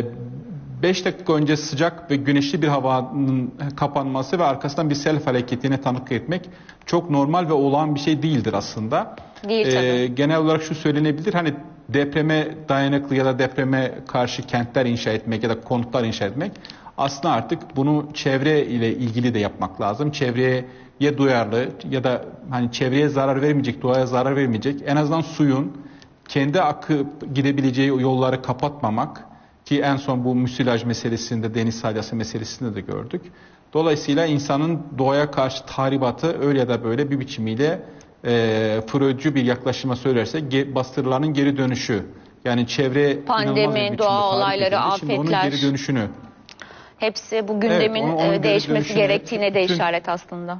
beş dakika önce sıcak ve güneşli bir havanın kapanması ve arkasından bir sel hareketine tanıklık etmek çok normal ve olağan bir şey değildir aslında. Değil tabii. Ee, genel olarak şu söylenebilir, hani depreme dayanıklı ya da depreme karşı kentler inşa etmek ya da konutlar inşa etmek, aslında artık bunu çevre ile ilgili de yapmak lazım. Çevreye ya duyarlı ya da hani çevreye zarar vermeyecek, doğaya zarar vermeyecek, en azından suyun kendi akıp gidebileceği yolları kapatmamak. Ki en son bu müsilaj meselesinde, deniz salyası meselesinde de gördük. Dolayısıyla insanın doğaya karşı tahribatı öyle ya da böyle bir biçimiyle e, Freudcu bir yaklaşıma söylersek ge, bastırılanın geri dönüşü. Yani çevreye pandemi, doğa olayları, Şimdi onun afetler. geri dönüşünü. Hepsi bu gündemin Evet, onun, onun değişmesi gerektiğine de bütün, işaret aslında.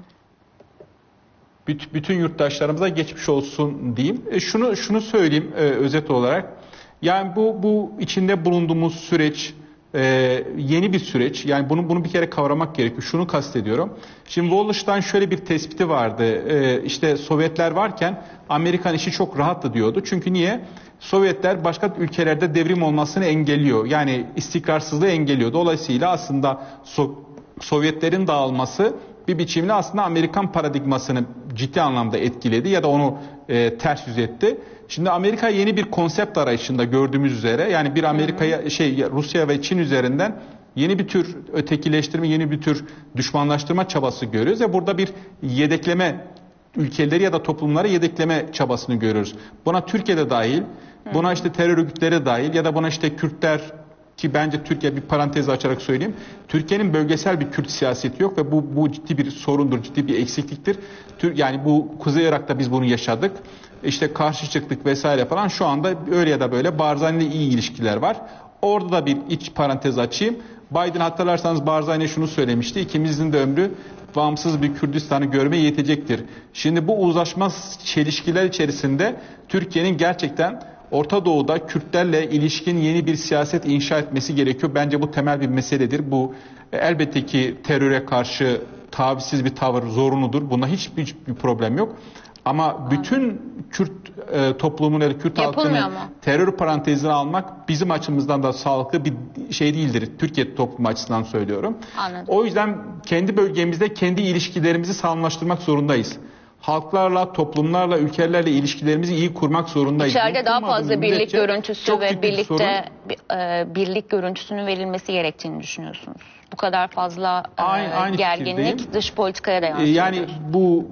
Bütün yurttaşlarımıza geçmiş olsun diyeyim. E şunu şunu söyleyeyim e, özet olarak. Yani bu bu içinde bulunduğumuz süreç e, yeni bir süreç. Yani bunu bunu bir kere kavramak gerekiyor. Şunu kastediyorum. Şimdi Wallerstein şöyle bir tespiti vardı. E, işte Sovyetler varken Amerikan işi çok rahattı diyordu. Çünkü niye? Sovyetler başka ülkelerde devrim olmasını engelliyor. Yani istikrarsızlığı engelliyor. Dolayısıyla aslında so Sovyetlerin dağılması bir biçimde aslında Amerikan paradigmasını ciddi anlamda etkiledi ya da onu e, ters yüz etti. Şimdi Amerika yeni bir konsept arayışında gördüğümüz üzere, yani bir Amerika'ya şey Rusya ve Çin üzerinden yeni bir tür ötekileştirme, yeni bir tür düşmanlaştırma çabası görüyoruz ve burada bir yedekleme, ülkeleri ya da toplumları yedekleme çabasını görüyoruz. Buna Türkiye'de dahil, buna işte terör örgütleri dahil ya da buna işte Kürtler, ki bence Türkiye, bir parantez açarak söyleyeyim, Türkiye'nin bölgesel bir Kürt siyaseti yok ve bu bu ciddi bir sorundur, ciddi bir eksikliktir. Yani bu Kuzey Irak'ta biz bunu yaşadık. İşte karşı çıktık vesaire falan. Şu anda öyle ya da böyle Barzani'yle iyi ilişkiler var. Orada da bir iç parantez açayım. Biden, hatırlarsanız, Barzani'ye şunu söylemişti: İkimizin de ömrü bağımsız bir Kürdistan'ı görmeye yetecektir. Şimdi bu uzlaşmaz çelişkiler içerisinde Türkiye'nin gerçekten Orta Doğu'da Kürtlerle ilişkin yeni bir siyaset inşa etmesi gerekiyor. Bence bu temel bir meseledir. Bu elbette ki teröre karşı tavizsiz bir tavır zorunludur. Bunda hiçbir, hiçbir problem yok. Ama bütün Kürt e, toplumun ya da Kürt halkını terör parantezine almak bizim açımızdan da sağlıklı bir şey değildir. Türkiye toplumu açısından söylüyorum. Anladım. O yüzden kendi bölgemizde kendi ilişkilerimizi sağlamlaştırmak zorundayız. Halklarla, toplumlarla, ülkelerle ilişkilerimizi iyi kurmak zorundayız. İçeride daha fazla birlik görüntüsü ve birlikte e, birlik görüntüsünün verilmesi gerektiğini düşünüyorsunuz. Bu kadar fazla e, aynı, aynı gerginlik fikirdeyim. dış politikaya da yansıyor. Yani bu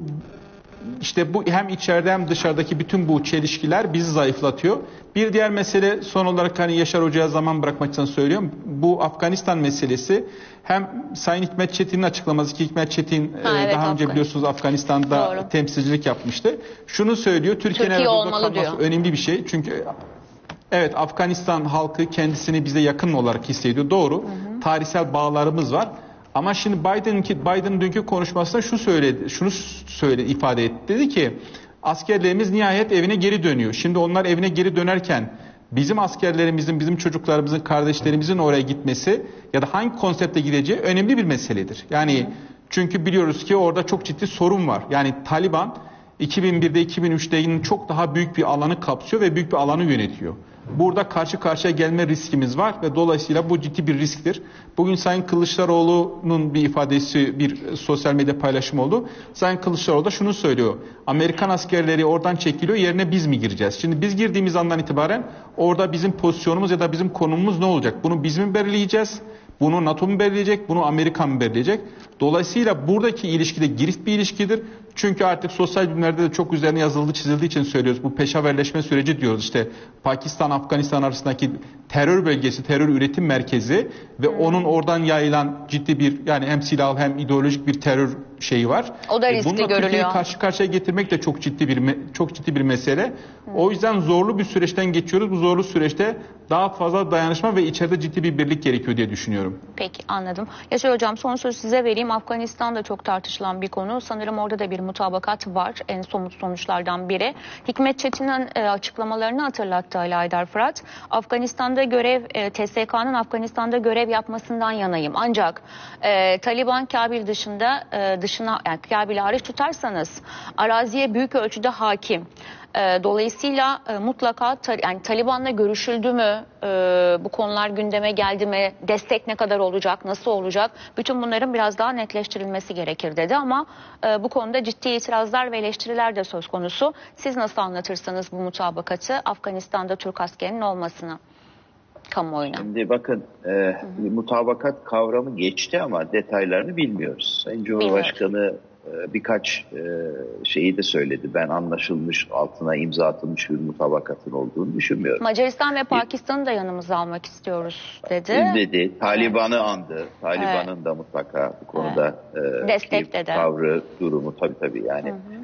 işte bu hem içeride hem dışarıdaki bütün bu çelişkiler bizi zayıflatıyor. Bir diğer mesele, son olarak hani Yaşar Hoca'ya zaman bırakmak için söylüyorum. Bu Afganistan meselesi, hem Sayın Hikmet Çetin'in açıklaması ki Hikmet Çetin ha, evet, daha önce Afgan. biliyorsunuz Afganistan'da Doğru. temsilcilik yapmıştı. Şunu söylüyor: Türkiye'nin Türkiye orada olmalı kalması diyor. önemli bir şey. Çünkü evet, Afganistan halkı kendisini bize yakın olarak hissediyor. Doğru. Hı hı. Tarihsel bağlarımız var. Ama şimdi Biden'ın Biden dünkü konuşmasında şu söyledi, şunu söyledi, ifade etti. Dedi ki askerlerimiz nihayet evine geri dönüyor. Şimdi onlar evine geri dönerken bizim askerlerimizin, bizim çocuklarımızın, kardeşlerimizin oraya gitmesi ya da hangi konsepte gideceği önemli bir meseledir. Yani çünkü biliyoruz ki orada çok ciddi sorun var. Yani Taliban iki bin birde iki bin üçte çok daha büyük bir alanı kapsıyor ve büyük bir alanı yönetiyor. Burada karşı karşıya gelme riskimiz var ve dolayısıyla bu ciddi bir risktir. Bugün Sayın Kılıçdaroğlu'nun bir ifadesi, bir sosyal medya paylaşımı oldu. Sayın Kılıçdaroğlu da şunu söylüyor: Amerikan askerleri oradan çekiliyor, yerine biz mi gireceğiz? Şimdi biz girdiğimiz andan itibaren orada bizim pozisyonumuz ya da bizim konumumuz ne olacak? Bunu biz mi belirleyeceğiz? Bunu NATO mu belirleyecek? Bunu Amerika mı belirleyecek? Dolayısıyla buradaki ilişki de girift bir ilişkidir. Çünkü artık sosyal bilimlerde de çok üzerine yazıldığı, çizildiği için söylüyoruz. Bu peşaverleşme süreci diyoruz. İşte Pakistan, Afganistan arasındaki terör bölgesi, terör üretim merkezi ve hmm. onun oradan yayılan ciddi bir, yani hem silahlı hem ideolojik bir terör şeyi var. O da riskli görülüyor. Türkiye'yi karşı karşıya getirmek de çok ciddi bir çok ciddi bir mesele. Hmm. O yüzden zorlu bir süreçten geçiyoruz. Bu zorlu süreçte daha fazla dayanışma ve içeride ciddi bir birlik gerekiyor diye düşünüyorum. Peki, anladım. Yaşar Hocam, son sözü size vereyim. Afganistan da çok tartışılan bir konu. Sanırım orada da bir mutabakat var. En somut sonuçlardan biri. Hikmet Çetin'in e, açıklamalarını hatırlattı Ali Aydar Fırat. Afganistan'da görev, e, T S K'nın Afganistan'da görev yapmasından yanayım. Ancak e, Taliban Kabil dışında, e, dışına, yani Kabil'i hariç tutarsanız araziye büyük ölçüde hakim. Dolayısıyla e, mutlaka ta, yani Taliban'la görüşüldü mü, e, bu konular gündeme geldi mi, destek ne kadar olacak, nasıl olacak, bütün bunların biraz daha netleştirilmesi gerekir dedi. Ama e, bu konuda ciddi itirazlar ve eleştiriler de söz konusu. Siz nasıl anlatırsınız bu mutabakatı, Afganistan'da Türk askerinin olmasını kamuoyuna? Şimdi bakın, e, mutabakat kavramı geçti ama detaylarını bilmiyoruz. Sayın Cumhurbaşkanı birkaç şeyi de söyledi. Ben anlaşılmış, altına imza atılmış bir mutabakatın olduğunu düşünmüyorum. Macaristan ve Pakistan'ı da yanımıza almak istiyoruz dedi. Dedi. Taliban'ı andı. Taliban'ın evet. da mutlaka bu konuda evet. destek dedi. Tavrı, durumu tabii tabii yani. Hı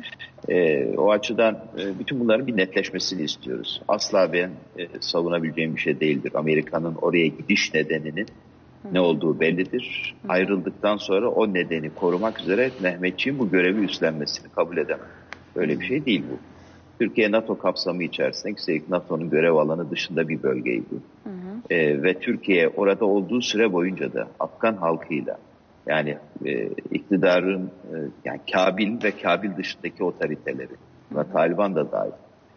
E, o açıdan e, bütün bunların bir netleşmesini istiyoruz. Asla ben e, savunabileceğim bir şey değildir. Amerika'nın oraya gidiş nedeninin ne olduğu bellidir. Ayrıldıktan sonra o nedeni korumak üzere Mehmetçiğin bu görevi üstlenmesini kabul edemem. Böyle bir şey değil bu. Türkiye NATO kapsamı içerisinde, üstelik NATO'nun görev alanı dışında bir bölgeydi. Hı hı. E, ve Türkiye orada olduğu süre boyunca da Afgan halkıyla, yani e, iktidarın e, yani Kabil ve Kabil dışındaki otoriteleri ve Taliban da dahil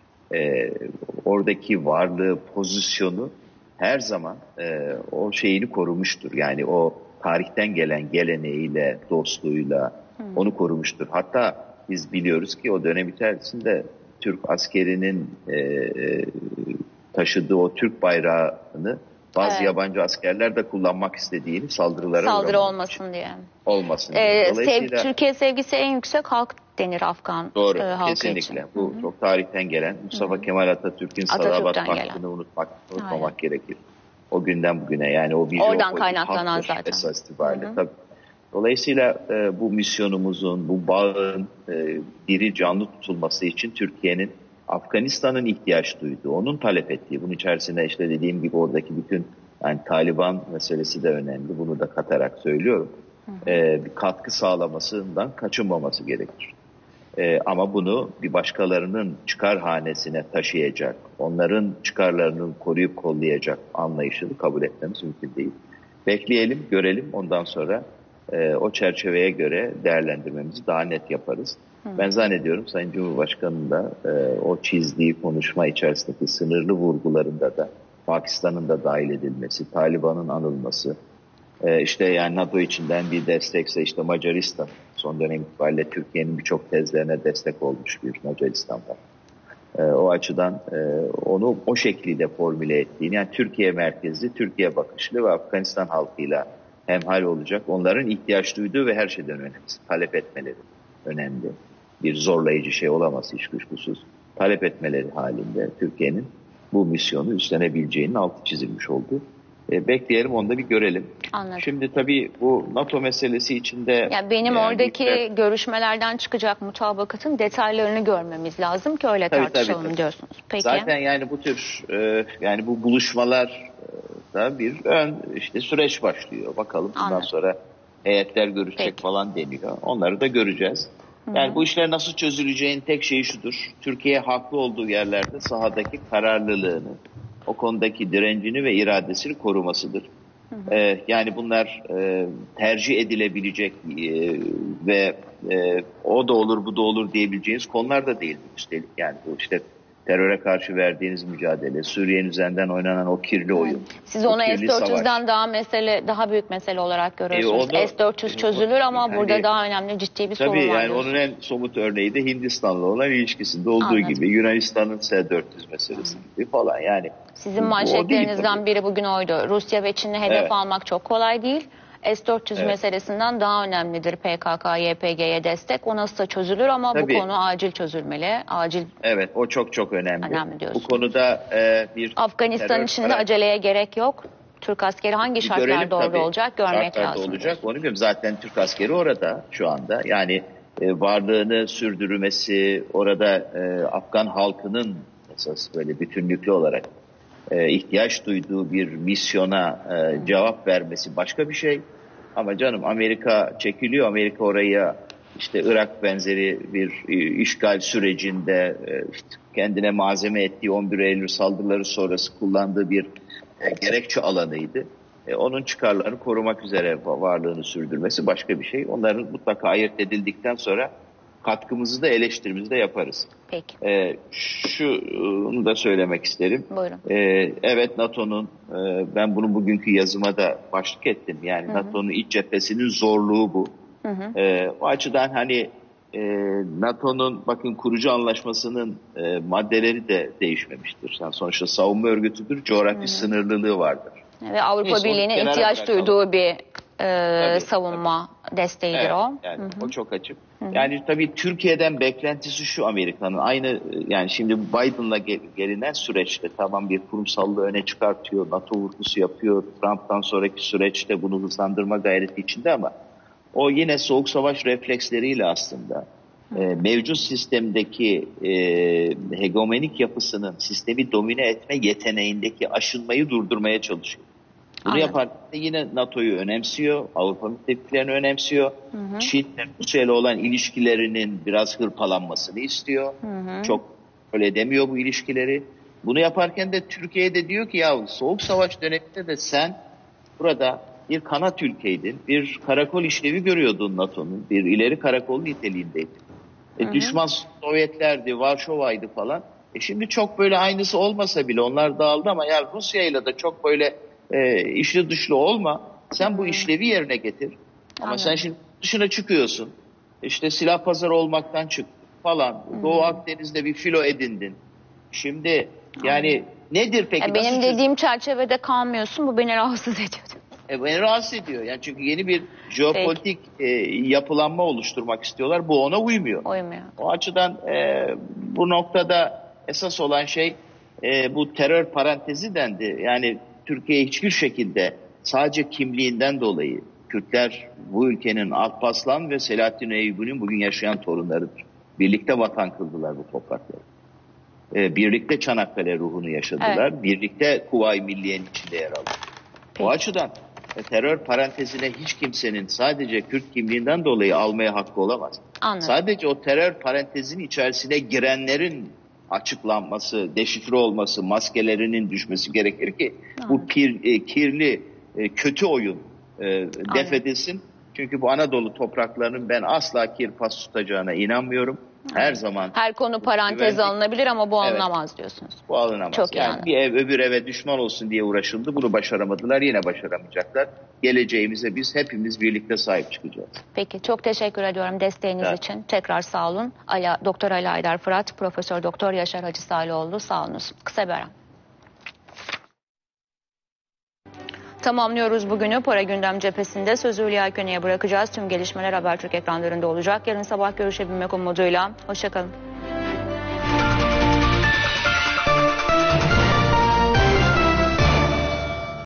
e, oradaki varlığı, pozisyonu her zaman e, o şeyini korumuştur. Yani o tarihten gelen geleneğiyle, dostluğuyla hmm. onu korumuştur. Hatta biz biliyoruz ki o dönem içerisinde Türk askerinin e, e, taşıdığı o Türk bayrağını bazı evet. yabancı askerler de kullanmak istediğini, saldırılara saldırı olmasın için. diye. Olmasın ee, diye. Dolayısıyla sev, Türkiye sevgisi en yüksek halk denir Afgan doğru, e, halkı kesinlikle. için. Bu Hı-hı. çok tarihten gelen Mustafa Hı-hı. Kemal Atatürk'ün Sadabat Vakfı'nı unutmak, unutmamak Aynen. gerekir. O günden bugüne, yani o bir oradan kaynaklanan zaten. Esas itibariyle tabii. Dolayısıyla e, bu misyonumuzun, bu bağın e, diri canlı tutulması için Türkiye'nin Afganistan'ın ihtiyaç duyduğu, onun talep ettiği, bunun içerisinde işte dediğim gibi oradaki bütün yani Taliban meselesi de önemli. Bunu da katarak söylüyorum. Hı hı. E, bir katkı sağlamasından kaçınmaması gerekir. E, ama bunu bir başkalarının çıkar hanesine taşıyacak, onların çıkarlarını koruyup kollayacak anlayışını kabul etmemiz mümkün değil. Bekleyelim, görelim. Ondan sonra e, o çerçeveye göre değerlendirmemizi daha net yaparız. Hı. Ben zannediyorum Sayın Cumhurbaşkanı'nın da e, o çizdiği konuşma içerisindeki sınırlı vurgularında da Pakistan'ın da dahil edilmesi, Taliban'ın anılması, e, işte yani NATO içinden bir destekse işte Macaristan, son dönem itibariyle Türkiye'nin birçok tezlerine destek olmuş bir Macaristan var. E, o açıdan e, onu o şekilde formüle ettiğini, yani Türkiye merkezli, Türkiye bakışlı ve Afganistan halkıyla hemhal olacak, onların ihtiyaç duyduğu ve her şeyden önemlisi talep etmeleri önemli. Bir zorlayıcı şey olamaz hiç kuşkusuz. Talep etmeleri halinde Türkiye'nin bu misyonu üstlenebileceğinin altı çizilmiş oldu. E, bekleyelim, onu da bir görelim. Anladım. Şimdi tabii bu NATO meselesi içinde... Ya benim yani oradaki işte, görüşmelerden çıkacak mutabakatın detaylarını görmemiz lazım ki öyle tabii, tartışalım tabii, tabii. diyorsunuz. Peki. Zaten yani bu tür e, yani bu buluşmalar da bir ön işte süreç başlıyor. Bakalım bundan Anladım. sonra heyetler görüşecek Peki. falan deniyor. Onları da göreceğiz. Yani Hı-hı. bu işler nasıl çözüleceğin tek şeyi şudur. Türkiye haklı olduğu yerlerde sahadaki kararlılığını, o konudaki direncini ve iradesini korumasıdır. Ee, yani bunlar e, tercih edilebilecek e, ve e, o da olur bu da olur diyebileceğiniz konular da değil üstelik. Yani bu işte teröre karşı verdiğiniz mücadele, Suriye'nin üzerinden oynanan o kirli oyun. Siz onu S dört yüzden daha mesele, daha büyük mesele olarak görüyorsunuz. E onu, S dört yüz çözülür ama yani, burada daha önemli ciddi bir sorun var. Tabii yani onun en somut örneği de Hindistan'la olan ilişkisinde olduğu Anladım. gibi Yunanistan'ın S dört yüz meselesi gibi falan yani. Sizin manşetlerinizden biri bugün oydu. Rusya ve Çin'i hedef evet. almak çok kolay değil. S dört yüz evet. meselesinden daha önemlidir P K K Y P G'ye destek. O nasıl çözülür ama Tabii. bu konu acil çözülmeli. Acil. Evet, o çok çok önemli. önemli bu konuda e, bir Afganistan için de aceleye gerek yok. Türk askeri hangi şartlarda orada olacak görmek şartlarda lazım. olacak. Onu bilmiyorum. Zaten Türk askeri orada şu anda. Yani e, varlığını sürdürmesi, orada e, Afgan halkının esas böyle bütünlüklü olarak e, ihtiyaç duyduğu bir misyona e, cevap vermesi başka bir şey. Ama canım Amerika çekiliyor. Amerika oraya işte Irak benzeri bir e, işgal sürecinde e, işte kendine malzeme ettiği on bir Eylül saldırıları sonrası kullandığı bir e, gerekçe alanıydı. E, onun çıkarlarını korumak üzere varlığını sürdürmesi başka bir şey. Onların mutlaka ayırt edildikten sonra katkımızı da eleştirimizi de yaparız. Peki. E, şunu da söylemek isterim. Buyurun. E, evet NATO'nun, e, ben bunun bugünkü yazıma da başlık ettim. Yani hı hı. NATO'nun iç cephesinin zorluğu bu. Hı hı. E, o açıdan hani e, NATO'nun bakın kurucu anlaşmasının e, maddeleri de değişmemiştir. Yani sonuçta savunma örgütüdür, coğrafi hı hı. sınırlılığı vardır. Ve Avrupa Birliği'nin ihtiyaç duyduğu bir e, tabii, savunma tabii. desteğidir evet, o. Yani hı hı. o çok açık. Hı hı. Yani tabii Türkiye'den beklentisi şu Amerika'nın. Aynı yani şimdi Biden'la gelinen süreçte tamam bir kurumsallığı öne çıkartıyor, NATO vurgusu yapıyor. Trump'tan sonraki süreçte bunu hızlandırma gayreti içinde ama o yine soğuk savaş refleksleriyle aslında e, mevcut sistemdeki e, hegemonik yapısının sistemi domine etme yeteneğindeki aşınmayı durdurmaya çalışıyor. Bunu Anladım. yaparken de yine NATO'yu önemsiyor, Avrupa müttefiklerini önemsiyor. Hı hı. Çin ve Rusya ile olan ilişkilerinin biraz hırpalanmasını istiyor. Hı hı. Çok öyle demiyor bu ilişkileri. Bunu yaparken de Türkiye de diyor ki ya Soğuk Savaş döneminde de sen burada bir kanat ülkeydin, bir karakol işlevi görüyordun NATO'nun, bir ileri karakol niteliğindeydin. E, hı hı. Düşman Sovyetlerdi, Varşova'ydı falan. E şimdi çok böyle aynısı olmasa bile onlar dağıldı ama ya Rusya ile de çok böyle e, işli dışlı olma. Sen bu işlevi yerine getir. Ama Anladım. Sen şimdi dışına çıkıyorsun. İşte silah pazarı olmaktan çıktın falan. Hı-hı. Doğu Akdeniz'de bir filo edindin. Şimdi yani Anladım. Nedir peki? E benim dediğim çerçevede kalmıyorsun. Bu beni rahatsız ediyor. E, beni rahatsız ediyor. Yani çünkü yeni bir jeopolitik e, yapılanma oluşturmak istiyorlar. Bu ona uymuyor. Uymuyor. O açıdan e, bu noktada esas olan şey e, bu terör parantezi dendi. Yani Türkiye hiçbir şekilde sadece kimliğinden dolayı Kürtler bu ülkenin Alparslan ve Selahattin Eyyubi'nin bugün yaşayan torunlarıdır. Birlikte vatan kıldılar bu toprakları. Ee, birlikte Çanakkale ruhunu yaşadılar. Evet. Birlikte Kuvayi Milliye'nin içinde yer aldılar. Peki. O açıdan e, terör parantezine hiç kimsenin sadece Kürt kimliğinden dolayı almaya hakkı olamaz. Anladım. Sadece o terör parantezinin içerisine girenlerin açıklanması, deşifre olması, maskelerinin düşmesi gerekir ki Anladım. bu kir, e, kirli, e, kötü oyun e, def edilsin. Çünkü bu Anadolu topraklarının ben asla kirpas tutacağına inanmıyorum. Her zaman. Her konu parantez alınabilir ama bu evet. alınamaz diyorsunuz. Bu alınamaz. Çok yani yani. Bir ev öbür eve düşman olsun diye uğraşıldı. Bunu başaramadılar. Yine başaramayacaklar. Geleceğimize biz hepimiz birlikte sahip çıkacağız. Peki çok teşekkür ediyorum desteğiniz evet. için. Tekrar sağ olun. Ala, Doktor Ali Aydar Fırat, Profesör Doktor Yaşar Hacı Salioğlu sağ olunuz. Kısa bir ara. Tamamlıyoruz bugünü. Para gündem cephesinde sözü Hülya Köne'ye bırakacağız. Tüm gelişmeler Habertürk ekranlarında olacak. Yarın sabah görüşebilmek umuduyla. Hoşçakalın.